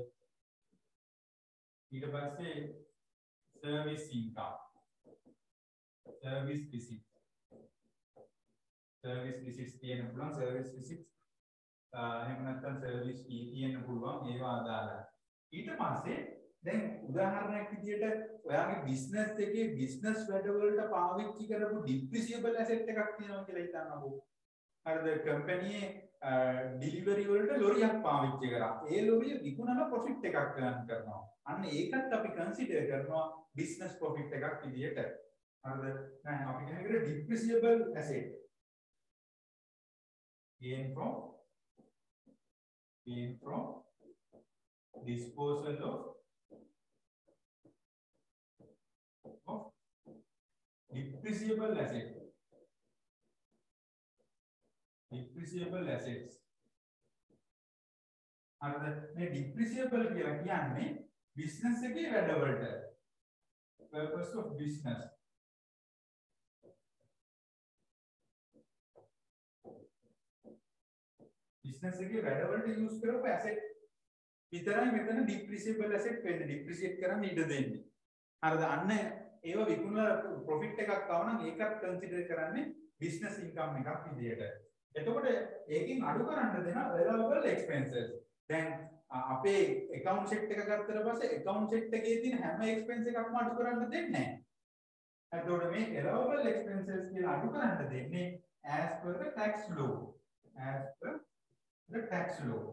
ඊට පස්සේ service income, service receipt. service receipts තියෙන පුළුවන් service receipts එහෙම නැත්නම් service fee තියෙන පුළුවන් ඒවා අදාළයි. ඊට පස්සේ දැන් උදාහරණයක් විදියට ඔයාගේ බිස්නස් එකේ බිස්නස් වැඩවලට පාවිච්චි කරපු depreciable asset එකක් තියෙනවා කියලා හිතන්නකෝ. හරිද? කම්පැනියේ ඩිලිවරි වලට ලොරියක් පාවිච්චි කරා. ඒ ලොරිය විකුණලා ප්‍රොෆිට් එකක් ගන්න කරනවා. අන්න ඒකත් අපි කන්සිඩර් කරනවා බිස්නස් ප්‍රොෆිට් එකක් විදියට. හරිද? දැන් අපි කියන්නේ depreciable asset. gain from disposal of depreciable assets. හරිද? මේ depreciable කියලා කියන්නේ business එකේ වැඩවලට purpose of business. business එකේ වැඩවලට use කරපු asset විතරයි මෙතන depreciable asset වෙන්නේ. depreciate කරන්න ඉඩ දෙන්නේ. හරිද? අන්න ඒව විකුණලා profit එකක් ආව නම් ඒකත් consider කරන්නේ business income එකක් විදියට. එතකොට ඒකෙන් අඩු කරන්න දෙන allowable expenses. දැන් අපේ account sheet එක ගත්තට පස්සේ account sheet එකේ තියෙන හැම expense එකක්ම අඩු කරන්න දෙන්නේ නැහැ. එතකොට මේ allowable expenses කියලා අඩු කරන්න දෙන්නේ as per the tax law. as per the tax law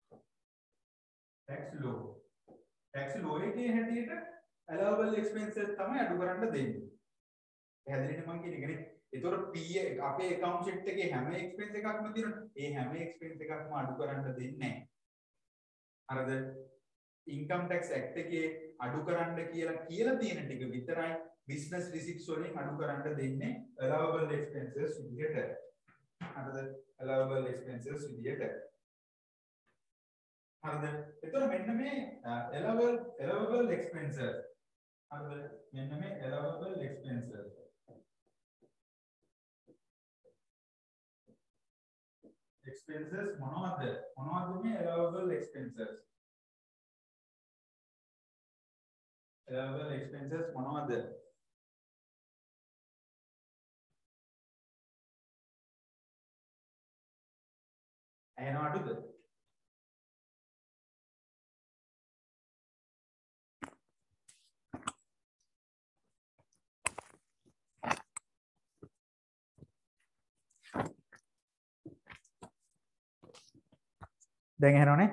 එකේ හැටියට allowable expenses තමයි අඩු කරන්න දෙන්නේ. පැහැදිලිද මම කියන එකනේ? ඒතකොට P අපේ account sheet එකේ හැම expense එකක්ම තියෙනවා. ඒ හැම expense එකක්ම අඩු කරන්න දෙන්නේ නැහැ. හරිද? income tax act එකේ අඩු කරන්න කියලා තියෙන ටික විතරයි business receipts වලින් අඩු කරන්න දෙන්නේ allowable expenses විදියට. හරිද? allowable expenses විදියට. හරිද? එතකොට මෙන්න මේ allowable expenses. හරිද? මෙන්න මේ allowable expenses. expenses මොනවද මේ allowable expenses? allowable expenses මොනවද? ඇහෙනව අඩුද? දැන් ඇහෙනවනේ?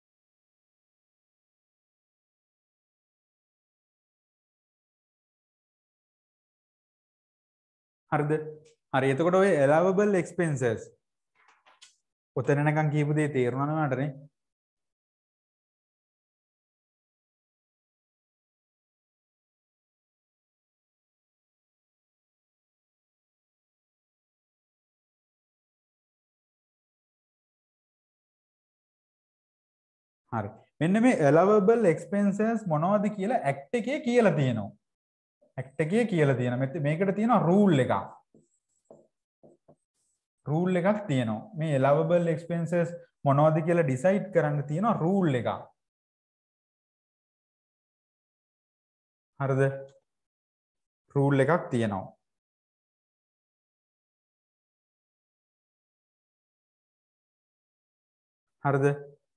හරිද? හරි. එතකොට ඔය allowable expenses ඔතන නිකන් කියපු දේ තේරුණා නේදනේ? හරි. මෙන්න මේ allowable expenses මොනවද කියලා act එකේ කියලා තියෙනවා. act එකේ කියලා තියෙනවා. මේකට තියෙනවා rule එකක්. rule එකක් තියෙනවා. මේ allowable expenses මොනවද කියලා decide කරන්න තියෙනවා rule එකක්. හරිද? rule එකක් තියෙනවා. හරිද?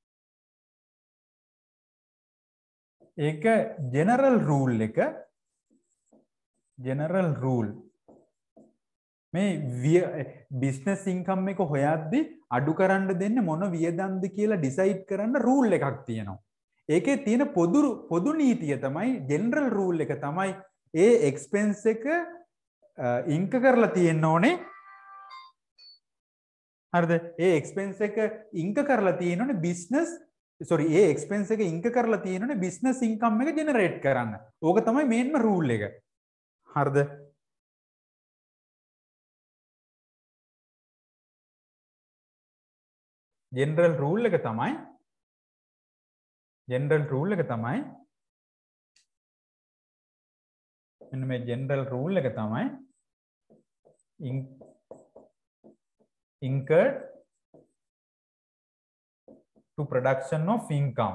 ඒක general rule එක. general rule මේ business income එක හොයද්දි අඩු කරන්න දෙන්නේ මොන වියදම්ද කියලා decide කරන්න rule එකක් තියෙනවා. ඒකේ තියෙන පොදු නීතිය තමයි general rule එක තමයි ඒ expense එක ඉන්ක කරලා තියෙන්න ඕනේ. හරිද? ඒ expense එක ඉන්ක කරලා තියෙන්න ඕනේ business ඒ expense එක ඉන්ක කරලා තියෙන්න ඕනේ business income එක generate කරන්න. ඕක තමයි main rule එක. හරිද? general rule එක තමයි මෙන්න මේ general rule එක තමයි incurred to production of income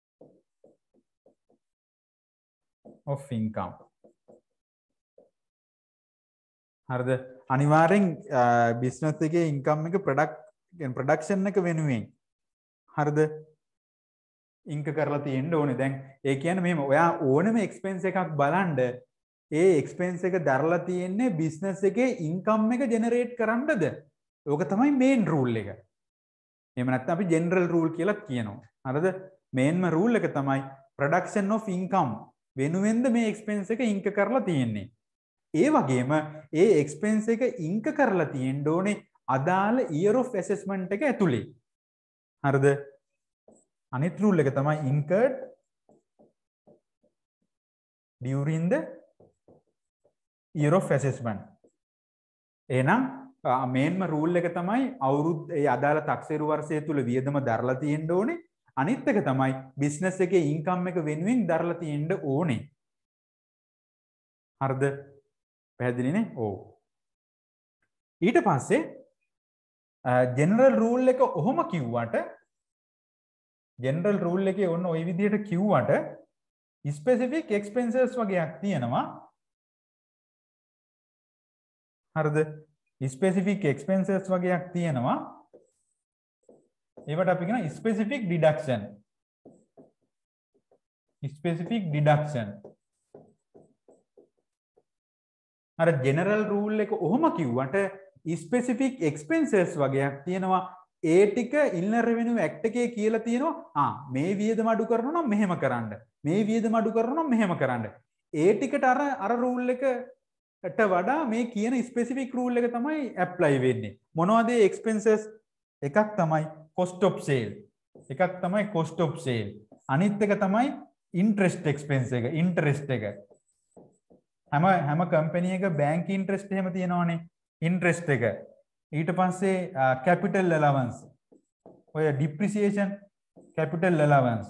හරිද? අනිවාර්යෙන් business එකේ income එක production එක වෙනුවෙන් හරිද ඉන්ක කරලා තියෙන්න ඕනේ. දැන් ඒ කියන්නේ මෙහෙම ඔයා ඕනම expense එකක් බලන්න ඒ expense එක දරලා තියෙන්නේ business එකේ income එක generate කරන්නද? ඕක තමයි main rule එක. එහෙම නැත්නම් අපි general rule කියලා කියනවා. හරිද? main rule එක තමයි production of income වෙනුවෙන්ද මේ expense එක ඉන්ක කරලා තියෙන්නේ. ඒ වගේම ඒ expense එක ඉන්ක කරලා තියෙන්න ඕනේ අදාළ year of assessment එක ඇතුලේ. හරිද? අනිත් rule එක තමයි incurred during the year of assessment. එහෙනම් මේන්ම rule එක තමයි ඒ අදාළ taxeru වර්ෂය තුල වියදම දරලා තියෙන්න ඕනේ. අනිත් එක තමයි business එකේ income එක වෙනුවෙන් දරලා තියෙන්න ඕනේ. හරිද? පැහැදිලිනේ? ඔව්. ඊට පස්සේ general rule එක ඔහොම කිව්වට general rule එකේ ඔන්න ওই විදිහට කිව්වට specific expenses වගේක් තියෙනවා. හරිද? specific expenses වගේක් තියෙනවා. ඒවට අපි කියන specific deduction. අර general rule එක ඔහොම කිව්වට specific expenses වගේක් තියෙනවා. ඒ ටික Inland Revenue Act එකේ කියලා තියෙනවා මේ වියදම අඩු කරනවා නම් මෙහෙම කරන්න. මේ වියදම අඩු කරනවා නම් මෙහෙම කරන්න. ඒ ටිකට අර rule එකට වඩා මේ කියන specific rule එක තමයි apply වෙන්නේ. මොනවද ඒ expenses? එකක් තමයි cost of sale. අනිත් එක තමයි interest expense එක. හැම company එක bank interest එහෙම තියෙනවනේ. interest එක. ඊට පස්සේ capital allowance. ඔය depreciation capital allowance.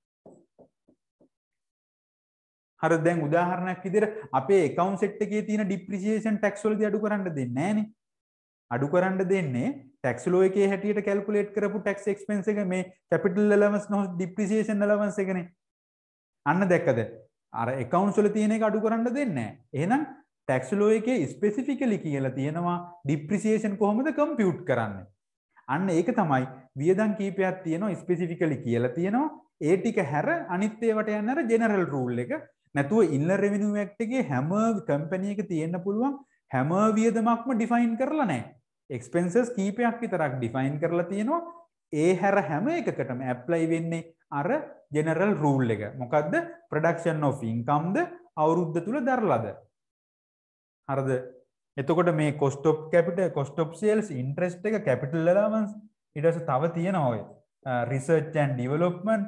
හරි දැන් උදාහරණයක් විදිහට අපේ account set එකේ තියෙන depreciation tax වලදී අඩු කරන්න දෙන්නේ නැහනේ. අඩු කරන්න දෙන්නේ tax law එකේ හැටියට calculate කරපු tax expense එක මේ capital allowance නො depreciation allowance එකනේ. අන්න දැක්කද? අර accounts වල තියෙන එක අඩු කරන්න දෙන්නේ නැහැ. එහෙනම් tax law එකේ specifically කියලා තියෙනවා depreciation කොහොමද compute කරන්නේ. අන්න ඒක තමයි වියදම් කීපයක් තියෙනවා specifically කියලා තියෙනවා. ඒ ටික හැර අනිත් ඒවාට යන අර general rule එක. නැතුව Inland Revenue Act එකේ හැම company එක තියෙන්න පුළුවන් හැම වියදමක්ම define කරලා නැහැ. expenses කීපයක් විතරක් define කරලා තියෙනවා. ඒ හැර හැම එකකටම apply වෙන්නේ අර general rule එක. මොකද්ද? production of income ද අවුරුද්ද තුල දරලාද? හරිද? එතකොට මේ cost of capital, cost of sales, interest එක, capital allowance ඊට පස්සේ තව තියෙනවා ඔය research and development,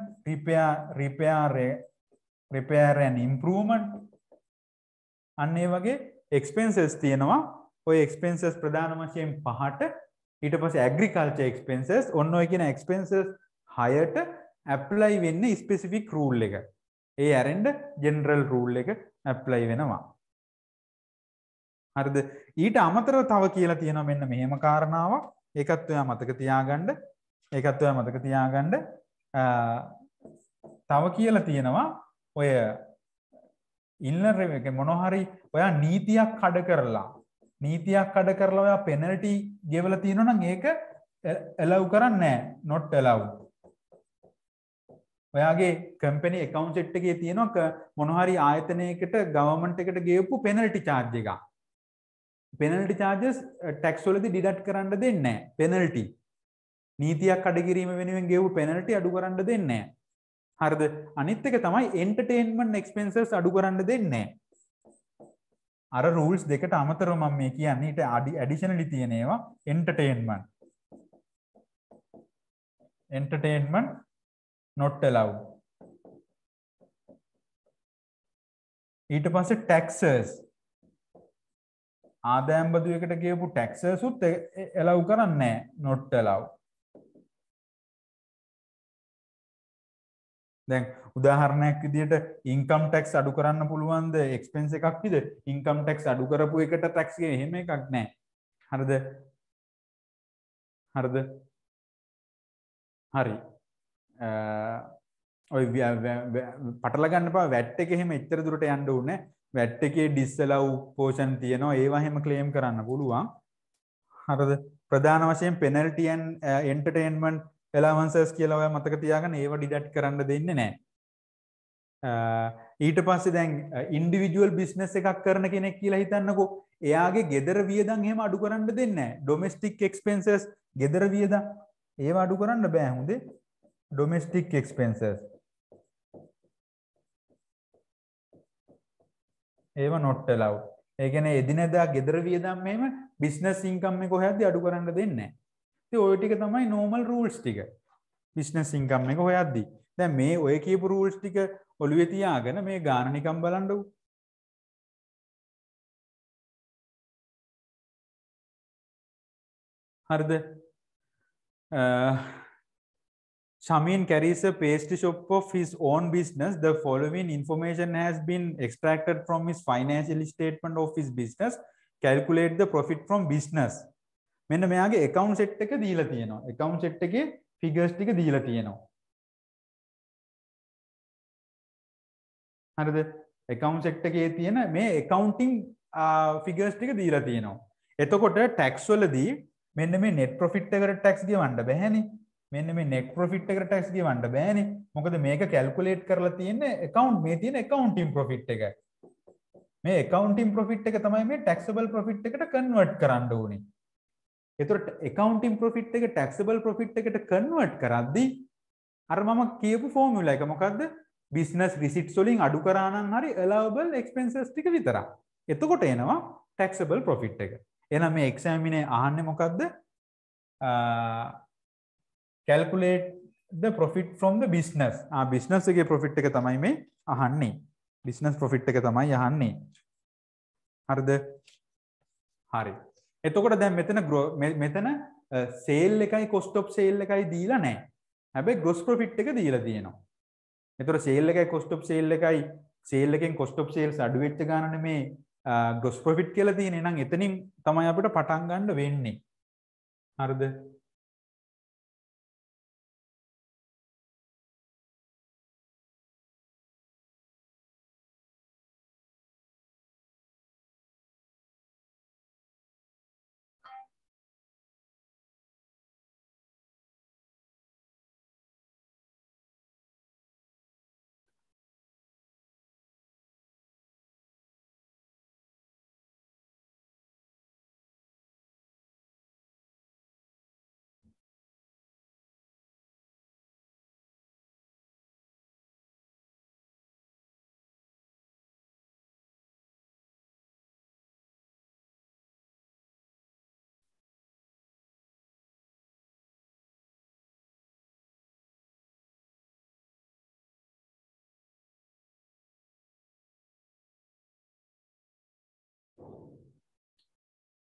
repair and improvement අන්න ඒ වගේ expenses තියෙනවා. ඔය expenses ප්‍රධාන වශයෙන් 5ට. ඊට පස්සේ agriculture expenses ඔන්න ඔය කියන expenses 6ට ඇප්ලයි වෙන්නේ ස්පෙසිෆික් රූල් එක. ඒ ඇරෙන්ඩ ජෙනරල් රූල් එක ඇප්ලයි වෙනවා. හරිද? ඊට අමතරව තව කියලා තියෙනවා මෙන්න මෙහෙම කාරණාවක්. ඒකත් ඔයා මතක තියාගන්න. ඒකත් ඔයා මතක තියාගන්න. තව කියලා තියෙනවා ඔය ඉන්නර් එක මොනවා හරි ඔයා නීතියක් කඩ කරලා ඔයා පෙනල්ටි ගෙවලා තියෙනවා නම් ඒක allow කරන්නේ නැහැ. not allowed. ඔයාගේ කම්පැනි account set එකේ තියෙනවා මොනවා හරි ආයතනයකට government එකට ගෙවපු penalty charge එකක්. penalty charges tax වලදී deduct කරන්න දෙන්නේ නැහැ. penalty නීතියක් කඩ කිරීම වෙනුවෙන් ගෙවපු penalty අඩු කරන්න දෙන්නේ නැහැ. හරිද? අනිත් එක තමයි entertainment expenses අඩු කරන්න දෙන්නේ නැහැ. අර rules දෙකට අමතරව මම මේ කියන්නේ ඊට additionally තියෙන ඒවා entertainment not allowed. ඊට පස්සේ taxes ආදායම් බදු එකට ගෙවපු taxes උත් allow කරන්නේ නැහැ. not allowed. දැන් උදාහරණයක් විදිහට ඉන්කම් ටැක්ස් අඩු කරන්න පුළුවන්ද එක්ස්පෙන්ස් එකක් විද ඉන්කම් ටැක්ස් අඩු කරපු එකට ටැක්ස් එක එහෙම එකක් නැහැ. හරිද? හරිද? හරි. ඔය පටල ගන්න එපා වැට් එක එහෙම එච්චර දුරට යන්න ඕනේ. වැට් එකේ ඩිස්අලව් පෝෂන් තියෙනවා ඒවා එහෙම ක්ලේම් කරන්න පුළුවන්. හරිද? ප්‍රධාන වශයෙන් penalty and entertainment allowances කියලා ඔයා මතක තියාගන්න ඒවා ඩිඩක්ට් කරන්න දෙන්නේ නැහැ. ඊට පස්සේ දැන් ඉන්ඩිවිජුවල් බිස්නස් එකක් කරන කෙනෙක් කියලා හිතන්නකෝ. එයාගේ ගෙදර වියදම් එහෙම අඩු කරන්න දෙන්නේ නැහැ. ඩොමෙස්ටික් එක්ස්පෙන්සස් ගෙදර වියදම් ඒවා අඩු කරන්න බෑ හොඳේ. ඩොමෙස්ටික් එක්ස්පෙන්සස් ඒවා not allowed. ඒ කියන්නේ එදිනෙදා ගෙදර වියදම් මෙහෙම බිස්නස් ඉන්කම් එක හොයද්දී අඩු කරන්න දෙන්නේ නැහැ. ඉතින් ওই ටික තමයි normal rules ටික. බිස්නස් ඉන්කම් එක හොයද්දී. දැන් මේ ඔය කියපු rules ටික ඔළුවේ තියාගෙන මේ ගාන නිකම් බලන්නකෝ. හරිද? Shamin carries a pastry shop of his own business. The following information has been extracted from his financial statement of his business. Calculate the profit from business. මෙන්න මෙයාගේ account set එක දීලා තියෙනවා. account set එකේ figures ටික දීලා තියෙනවා. හරිද? account set එකේ තියෙන මේ accounting figures ටික දීලා තියෙනවා. එතකොට tax වලදී මෙන්න මේ net profit එකට tax ගෙවන්න බෑනේ. මෙන්න මේ net profit එකට tax ගෙවන්න බෑනේ. මොකද මේක calculate කරලා තියෙන්නේ account මේ තියෙන accounting profit එක. මේ accounting profit එක තමයි මේ taxable profit එකට convert කරන්න ඕනේ. එතකොට accounting profit එක taxable profit එකට convert කරද්දී අර මම කියපු formula එක මොකද්ද? business receipts වලින් අඩු කරා නම් හරි allowable expenses ටික විතරක්. එතකොට එනවා taxable profit එක. එහෙනම් මේ examine අහන්නේ මොකද්ද? Calculate the profit from the business. business එකේ profit එක තමයි මේ අහන්නේ. business profit එක තමයි අහන්නේ. හරිද? හරි. එතකොට දැන් මෙතන sale එකයි cost of sale එකයි දීලා නැහැ. හැබැයි gross profit එක දීලා තියෙනවා. එතකොට sale එකයි cost of sale එකයි sale එකෙන් cost of sales අඩු වෙච්ච ගානනේ මේ gross profit කියලා තියෙන්නේ. එහෙනම් එතනින් තමයි අපිට පටන් ගන්න වෙන්නේ. හරිද?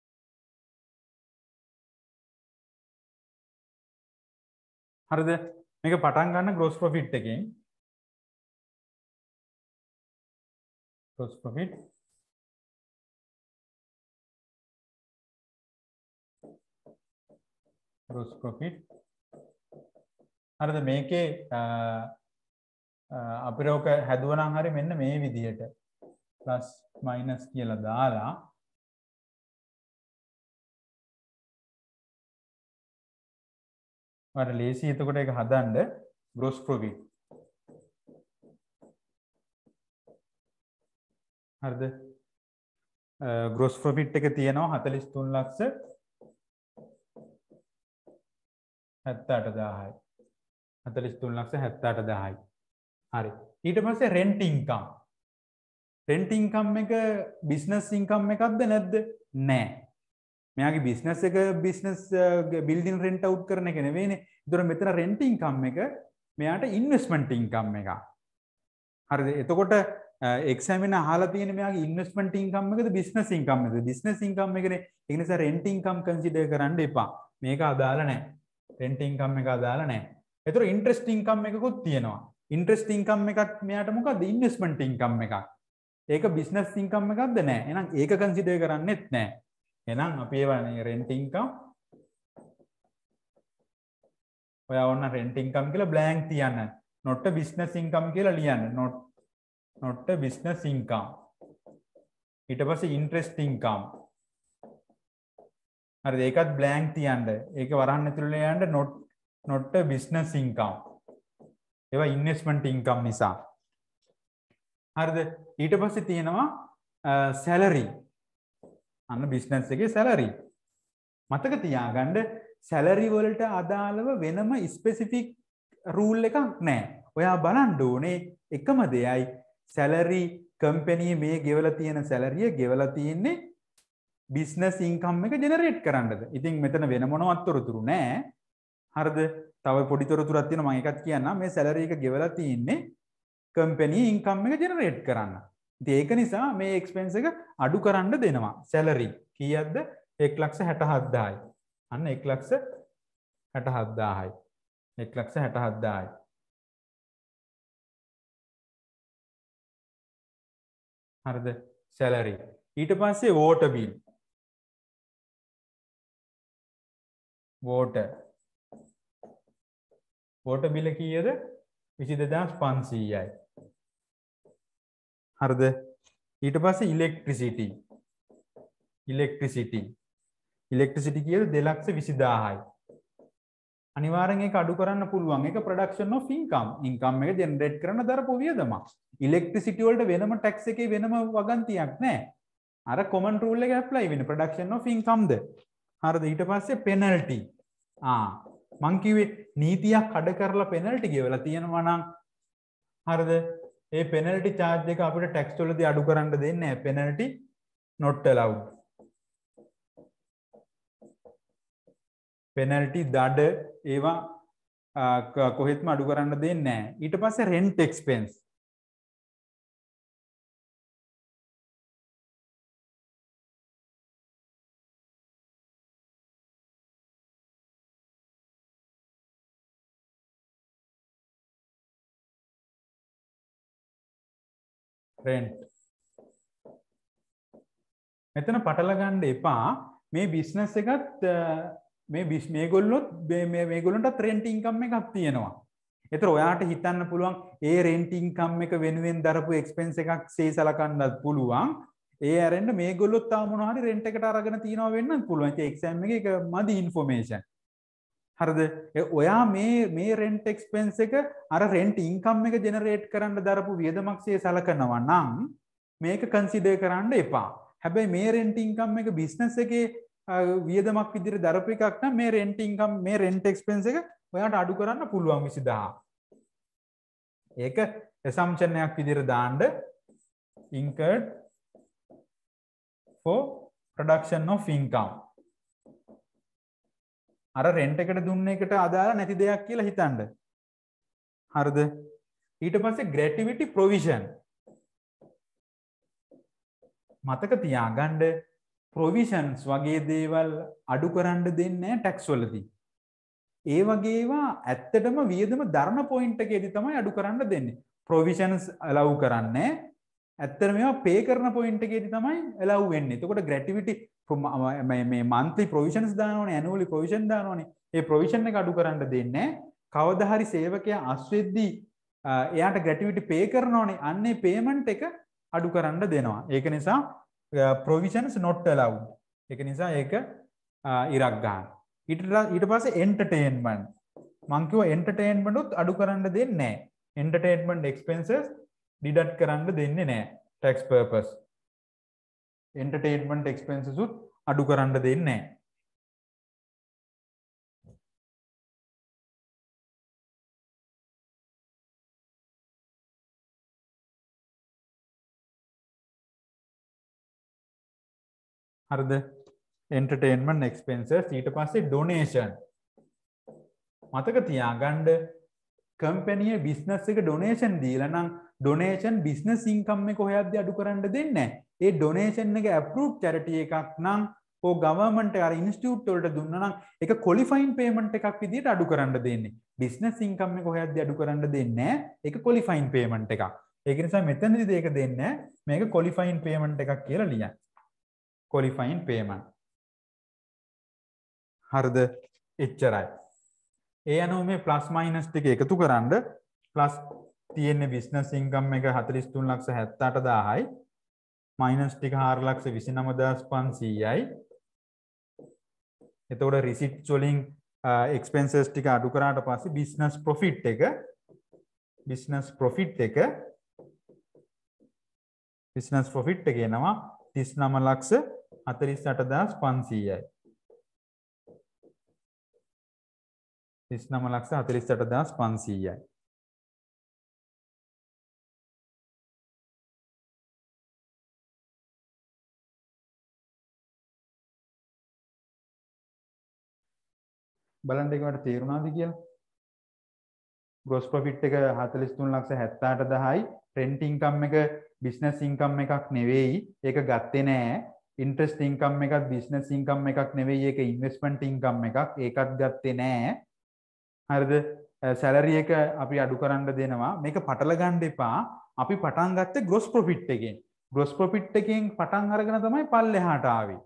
හරිද? මේක පටන් ගන්න gross profit එකෙන්. gross profit හරිද මේකේ අපිට ඔක හැදුවනම් හරි මෙන්න මේ විදිහට ප්ලස් මයිනස් කියලා දාලා වල ලේසි එතකොට ඒක හදන්න gross profit හරිද gross profit එක තියෙනවා 43 ලක්ෂ 78000යි 43 ලක්ෂ 78000යි හරි ඊට පස්සේ rent income එක business income එකක්ද නැද්ද නෑ මෙයාගේ business එක business building rent out කරන එක නෙවෙයිනේ ඒතර මෙතන rent income එක මෙයාට investment income එකක් හරිද එතකොට examiner අහලා තියෙන මෙයාගේ investment income එකද business income එකද business income එකනේ ඒ නිසා rent income consider කරන්න එපා මේක අදාළ නැහැ rent income එක අදාළ නැහැ ඒතර interest income එකකුත් තියෙනවා interest income එකක් මෙයාට මොකද්ද investment income එකක් ඒක business income එකක්ද නැහැ එහෙනම් ඒක consider කරන්නෙත් නැහැ එහෙනම් අපි ඒවනේ rent income ඔයා ඕන rent income කියලා blank තියන්න not a business income කියලා ලියන්න not a business income ඊට පස්සේ interest income හරිද ඒකත් blank තියන්න ඒක වරහන් ඇතුළේ යන්න not a business income ඒවා investment income නිසා හරිද ඊට පස්සේ තියෙනවා salary අන්න business එකේ salary මතක තියාගන්න salary වලට අදාළව වෙනම specific rule එකක් නැහැ ඔයා බලන්න ඕනේ එකම දෙයයි salary company මේ ගෙවලා තියෙන salary ගෙවලා තියෙන්නේ business income එක generate කරන්නද ඉතින් මෙතන වෙන මොනවත් තොරතුරු නැහැ හරිද තව පොඩි තොරතුරක් තියෙනවා මම එකක් කියන්නම් මේ salary එක ගෙවලා තියෙන්නේ company income එක generate කරන්න ඉතින් ඒක නිසා මේ expense එක අඩු කරන්න දෙනවා salary කීයක්ද 167000යි අන්න 167000යි 167000යි හරිද salary ඊට පස්සේ water bill water bill කීයද 22500යි හරිද ඊට පස්සේ electricity කීයද 220000යි අනිවාර්යෙන් ඒක අඩු කරන්න පුළුවන් ඒක production of income එක generate කරන දරපු වියදමක් electricity වලට වෙනම tax එකේ වෙනම වගන්තියක් නැහැ අර common rule එක apply වෙන්නේ production of income ද හරිද ඊට පස්සේ penalty මං කිව්වේ නීතියක් කඩ කරලා penalty ගෙවලා තියෙනවා නම් හරිද ඒ penalty charge එක අපිට tax වලදී අඩු කරන්න දෙන්නේ නැහැ penalty not allowed penalty දඩ ඒවා කොහෙත්ම අඩු කරන්න දෙන්නේ නැහැ ඊට පස්සේ rent expense rent මෙතන පටල ගන්න එපා මේ බිස්නස් එකත් මේගොල්ලන්ටත් rent income එකක් තියෙනවා. ඒතර ඔයාට හිතන්න පුළුවන් ඒ rent income එක වෙනුවෙන් දරපු expense එකක් සේ සලකන්නත් පුළුවන්. ඒ ඇරෙන්න මේගොල්ලොත් තාම මොනවා හරි rent එකට අරගෙන තියනවා වෙන්නත් පුළුවන්. ඒ exam එකේ ඒක මදි information. හරිද? ඔයා මේ rent expense එක අර rent income එක generate කරන්න දරපු වියදමක් සේ සලකනවා නම් මේක consider කරන්න එපා. හැබැයි මේ rent income එක business එකේ වියදමක් විදිහට දරපු එකක් නම් මේ rent income මේ rent expense එක ඔයාට අඩු කරන්න පුළුවන් 20000. ඒක assumption එකක් විදිහට දාන්න incurred for production of income. අර rent එකට දුන්න එකට අදාළ නැති දෙයක් කියලා හිතන්න. හරිද? ඊට පස්සේ gratuity provision. මතක තියාගන්න provisions වගේ දේවල් අඩු කරන්න දෙන්නේ නැහැ tax වලදී. ඒ වගේ ඒවා ඇත්තටම වියදම දරන පොයින්ට් එකේදී තමයි අඩු කරන්න දෙන්නේ. ප්‍රොවිෂන්ස් allow කරන්නේ ඇත්තට මේවා පේ කරන පොයින්ට් එකේදී තමයි allow වෙන්නේ. එතකොට gratuity මේ monthly provisions දානවනේ annually provision දානවනේ. ඒ provision එක අඩු කරන්න දෙන්නේ කවදා හරි සේවකයා අස්වෙද්දී එයාට gratuity pay කරනවනේ. අන්නේ payment එක අඩු කරන්න දෙනවා. ඒක නිසා provisions not allowed. ඒක නිසා ඒක ඉරක් ගන්න. ඊට පස්සේ entertainment. මං කිව්වා entertainment උත් අඩු කරන්න දෙන්නේ නැහැ. entertainment expenses deduct කරන්න දෙන්නේ නැහැ tax purpose. entertainment expenses උත් අඩු කරන්න දෙන්නේ නැහැ. හරිද? entertainment expenses ඊට පස්සේ donation. මතක තියාගන්න කම්පැනි බිස්නස් එක ඩොනේෂන් දීලා නම් ඩොනේෂන් බිස්නස් ඉන්කම් එක හොයද්දී අඩු කරන්න දෙන්නේ නැහැ. ඒ ඩොනේෂන් එක අප්‍රූව් චැරිටි එකක් නම් ඕ ගවර්න්මන්ට් අර ඉන්ස්ටිටියුට් වලට දුන්නා නම් ඒක ක්වොලිෆයින් පේමන්ට් එකක් විදිහට අඩු කරන්න දෙන්නේ. බිස්නස් ඉන්කම් එක හොයද්දී අඩු කරන්න දෙන්නේ නැහැ. ඒක ක්වොලිෆයින් පේමන්ට් එකක්. ඒක නිසා මෙතනදී ඒක දෙන්නේ නැහැ. මේක ක්වොලිෆයින් පේමන්ට් එකක් කියලා ලියන්න. Qualifying payment. හරිද? එච්චරයි. ඒ අනුව මේ ප්ලස් මයිනස් ටික එකතු කරන්න ප්ලස් තියෙන්නේ බිස්නස් ඉන්කම් එක 4378000යි මයිනස් ටික 429500යි. එතකොට රිසිට්ස් වලින් එක්ස්පෙන්සස් ටික අඩු කරාට පස්සේ බිස්නස් ප්‍රොෆිට් එක 39,48500යි. 39,48,500යි. 39,48,500යි. බලන්න ඒකට තේරුණාද කියලා? gross profit එක 43,78,000යි. rent income එක business income එකක් නෙවෙයි. ඒක ගත්තේ නෑ. interest income එකත් business income එකක් නෙවෙයි. ඒක investment income එකක්. ඒකත් ගත්තේ නෑ. හරිද? salary එක අපි අඩු කරන්න දෙනවා. මේක පටල ගන්න එපා. අපි පටන් ගත්තේ gross profit එකෙන්. gross profit එකෙන් පටන් අරගෙන තමයි පල්ලෙහාට ආවේ.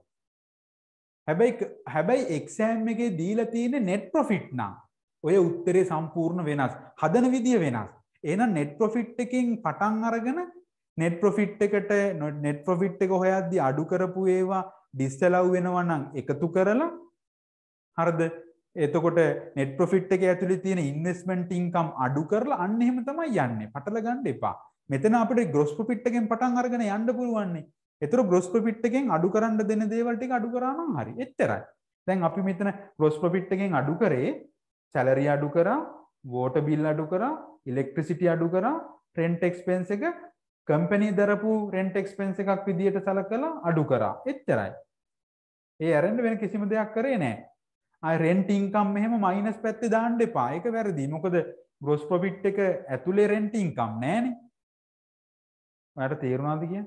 හැබැයි exam එකේ දීලා තියෙන්නේ net profit නම් ඔය උත්තරේ සම්පූර්ණ වෙනස්. හදන විදිය වෙනස්. එහෙනම් net profit එකෙන් පටන් අරගෙන net profit එකට net profit එක හොයද්දී අඩු කරපු ඒවා disallow වෙනවා නම් එකතු කරලා හරිද? එතකොට net profit එකේ ඇතුලේ තියෙන investment income අඩු කරලා අන්න එහෙම තමයි යන්නේ. පටල ගන්න එපා. මෙතන අපිට gross profit එකෙන් පටන් අරගෙන යන්න පුළුවන් නේ. ඒතර gross profit එකෙන් අඩු කරන්න දෙන දේවල් ටික අඩු කරා නම් හරි. එච්චරයි. දැන් අපි මෙතන gross profit එකෙන් අඩු කරේ salary අඩු කරා, water bill අඩු කරා, electricity අඩු කරා, rent expense එක company දරපු rent expense එකක් විදියට සලකලා අඩු කරා. එච්චරයි. ඒ ඇරෙන්න වෙන කිසිම දෙයක් කරේ නැහැ. ආය rent income මෙහෙම minus පැත්තේ දාන්න එපා. ඒක වැරදි. මොකද gross profit එක ඇතුලේ rent income නැහැනේ. ඔයාලට තේරුණාද කියන්නේ?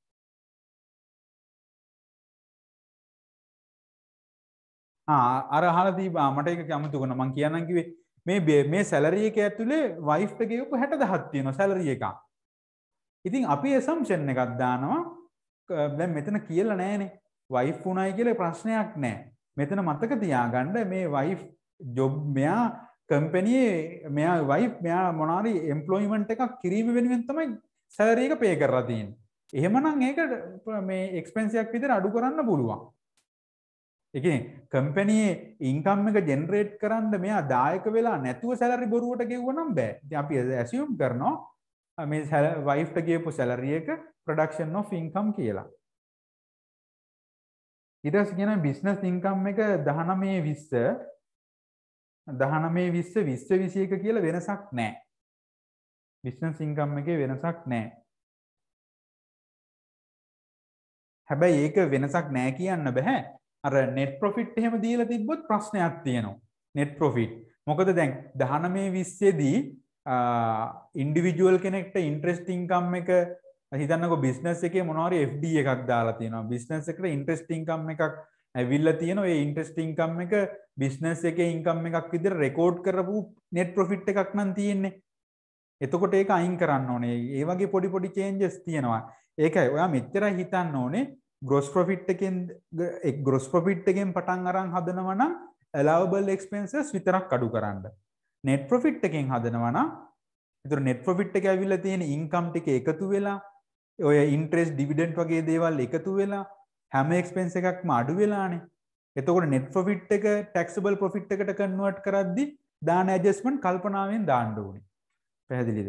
අර අහලා තිබා මට ඒක අමතක වුණා. මං කියන්නම් කිව්වේ මේ salary එක ඇතුලේ wife එක ගෙවපු 60000ක් තියෙනවා salary එකක්. ඉතින් අපි assumption එකක් දානවා. දැන් මෙතන කියලා නැහැනේ. wife උනායි කියලා ප්‍රශ්නයක් නැහැ. මෙතන මතක තියාගන්න මේ wife job මෙයා කම්පැනියේ මෙයා wife මෙයා මොනාරි employment එකක් කිරීම වෙනුවෙන් තමයි salary එක pay කරලා තියෙන්නේ. එහෙමනම් ඒක මේ expense එකක් විතර අඩු කරන්න පුළුවන්. ඒ කියන්නේ කම්පැනියේ ඉන්කම් එක ජෙනරේට් කරන්න මෙයා දායක වෙලා නැතුව සැලරි බොරුවට ගෙවුවා නම් බෑ. ඉතින් අපි ඇසියුම් කරනවා මේ වයිෆ්ට ගෙවපු සැලරි එක ප්‍රොඩක්ෂන් ඔෆ් ඉන්කම් කියලා. ඊට පස්සේ කියන බිස්නස් ඉන්කම් එක 1920 කියලා වෙනසක් නැහැ. බිස්නස් ඉන්කම් එකේ වෙනසක් නැහැ. හැබැයි ඒක වෙනසක් නැහැ කියන්න බෑ. අර net profit එහෙම දීලා තිබ්බොත් ප්‍රශ්නයක් තියෙනවා. net profit. මොකද දැන් 1920 දී ඉන්ඩිවිජුවල් කෙනෙක්ට ඉන්ට්‍රෙස්ට් ඉන්කම් එක හිතන්නකෝ බිස්නස් එකේ මොනවා හරි FD එකක් දාලා තියෙනවා. බිස්නස් එකට ඉන්ට්‍රෙස්ට් ඉන්කම් එකක් ඇවිල්ලා තියෙන ඔය ඉන්ට්‍රස්ට් ඉන්කම් එක බිස්නස් එකේ ඉන්කම් එකක් විදිහට රෙකෝඩ් කරපු net profit එකක් නම් තියෙන්නේ. එතකොට ඒක අයින් කරන්න ඕනේ. ඒ වගේ පොඩි පොඩි changes තියෙනවා. ඒකයි ඔයා මෙච්චරයි හිතන්න ඕනේ gross profit එකෙන් gross profit එකෙන් පටන් අරන් හදනවා නම් allowable expenses විතරක් අඩු කරන්න. net profit එකෙන් හදනවා නම් ඒතර net profit එක ඇවිල්ලා තියෙන income ටික එකතු වෙලා ඔය interest dividend වගේ දේවල් එකතු වෙලා හැම expense එකක්ම අඩු වෙලානේ. එතකොට net profit එක taxable profit එකට convert කරද්දි දාන adjustment කල්පනාවෙන් දාන්න ඕනේ. පැහැදිලිද?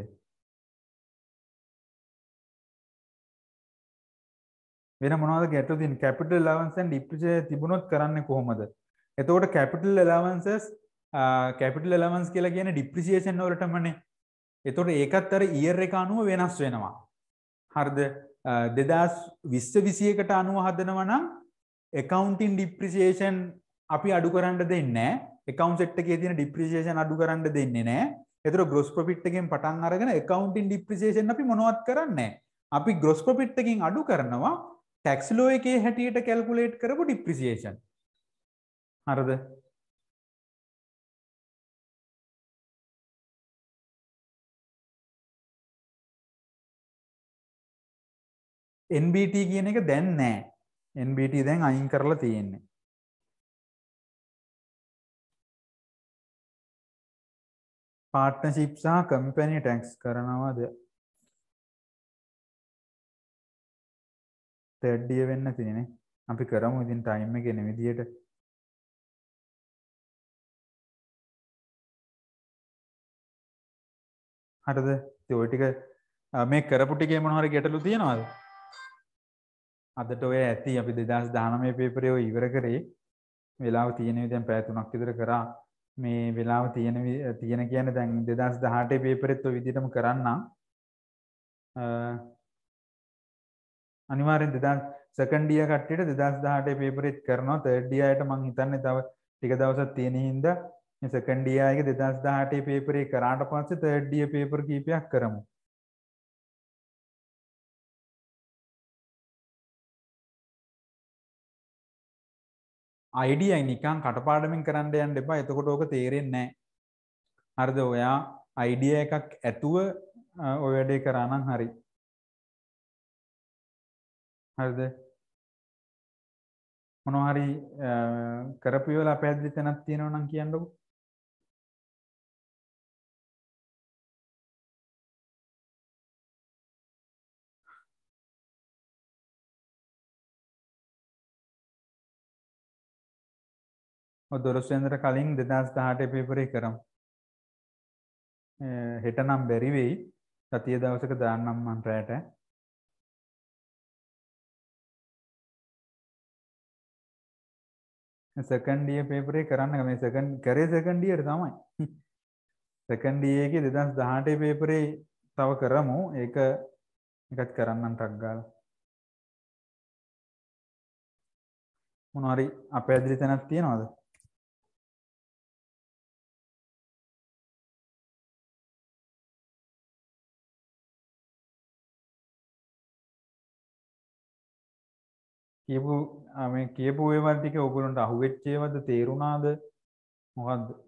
වෙන මොනවද ගැටලු තියෙන්නේ? capital allowance and depreciation තිබුණොත් කරන්නේ කොහොමද? එතකොට capital allowances capital allowance කියලා කියන්නේ depreciation වලටමනේ. එතකොට ඒකත් අර year එක අනුව වෙනස් වෙනවා. හරිද? 2020-21ට අනුව හදනවා නම් accounting depreciation අපි අඩු කරන්න දෙන්නේ නැහැ. account set එකේ තියෙන depreciation අඩු කරන්න දෙන්නේ නැහැ. ඒතර gross profit එකෙන් පටන් අරගෙන accounting depreciation අපි මොනවත් කරන්නේ නැහැ. අපි gross profit එකකින් අඩු කරනවා tax law එකේ හැටියට calculate කරපු depreciation. හරිද? NBT කියන එක දැන් නැහැ. NBT දැන් අයින් කරලා තියෙන්නේ. partnership සහ company tax කරනවද? third year වෙන්න තියෙන්නේ. අපි කරමු ඉතින් time එක එන විදියට. හරිද? ඉතින් ওই ටික මේ කරපු ටිකේ මොන හරි ගැටලු තියෙනවද? අදට ඔය ඇති අපි 2019 පේපරේ ඔය ඉවර කරේ. වෙලාව තියෙන විදිහෙන් පැය 3ක් විතර කරා. මේ වෙලාව තියෙන කියන්නේ දැන් 2018 පේපරෙත් ඔය විදිහටම කරන්නම්. අනිවාර්යෙන් 2000 සෙකන්ඩ් ඉයර් කට්ටියට 2018 පේපරෙත් කරනවා. තර්ඩ් ඉයර්ට මං හිතන්නේ තව ටික දවසක් තියෙන හින්දා මේ සෙකන්ඩ් ඉයර් එකේ 2018 පේපරේ කරාට පස්සේ තර්ඩ් ඉයර් පේපර් කීපයක් කරමු. අයිඩියයි නිකන් කටපාඩමින් කරන්න යන්න එපා. එතකොට ඕක තේරෙන්නේ නැහැ. හරිද? ඔයා අයිඩියා එකක් ඇතුව ඔය වැඩේ කරා නම් හරි. හරිද? මොනවා හරි කරපු වෙලාව පැහැදිලි තැනක් තියෙනවා නම් කියන්නකෝ. ඔය 12 වෙනිදාට කලින් 2018 පේපරේ කරමු. හෙට නම් බැරි වෙයි. සතිය දවසක දාන්නම් මම රැට. සෙකන්ඩ් ඉයර් පේපරේ කරන්න මේ සෙකන්ඩ් ඉයර් තමයි. සෙකන්ඩ් ඉයර් එකේ 2018 පේපරේ තව කරමු. ඒකත් කරන්නම් ටක් ගාලා. මොනවා හරි අපැදිලි තැනක් තියනවද? කියපු මේ කියපු ඒවා ටික ඔයගොල්ලන්ට අහුවෙච්ච ඒවාද තේරුණාද මොකද්ද?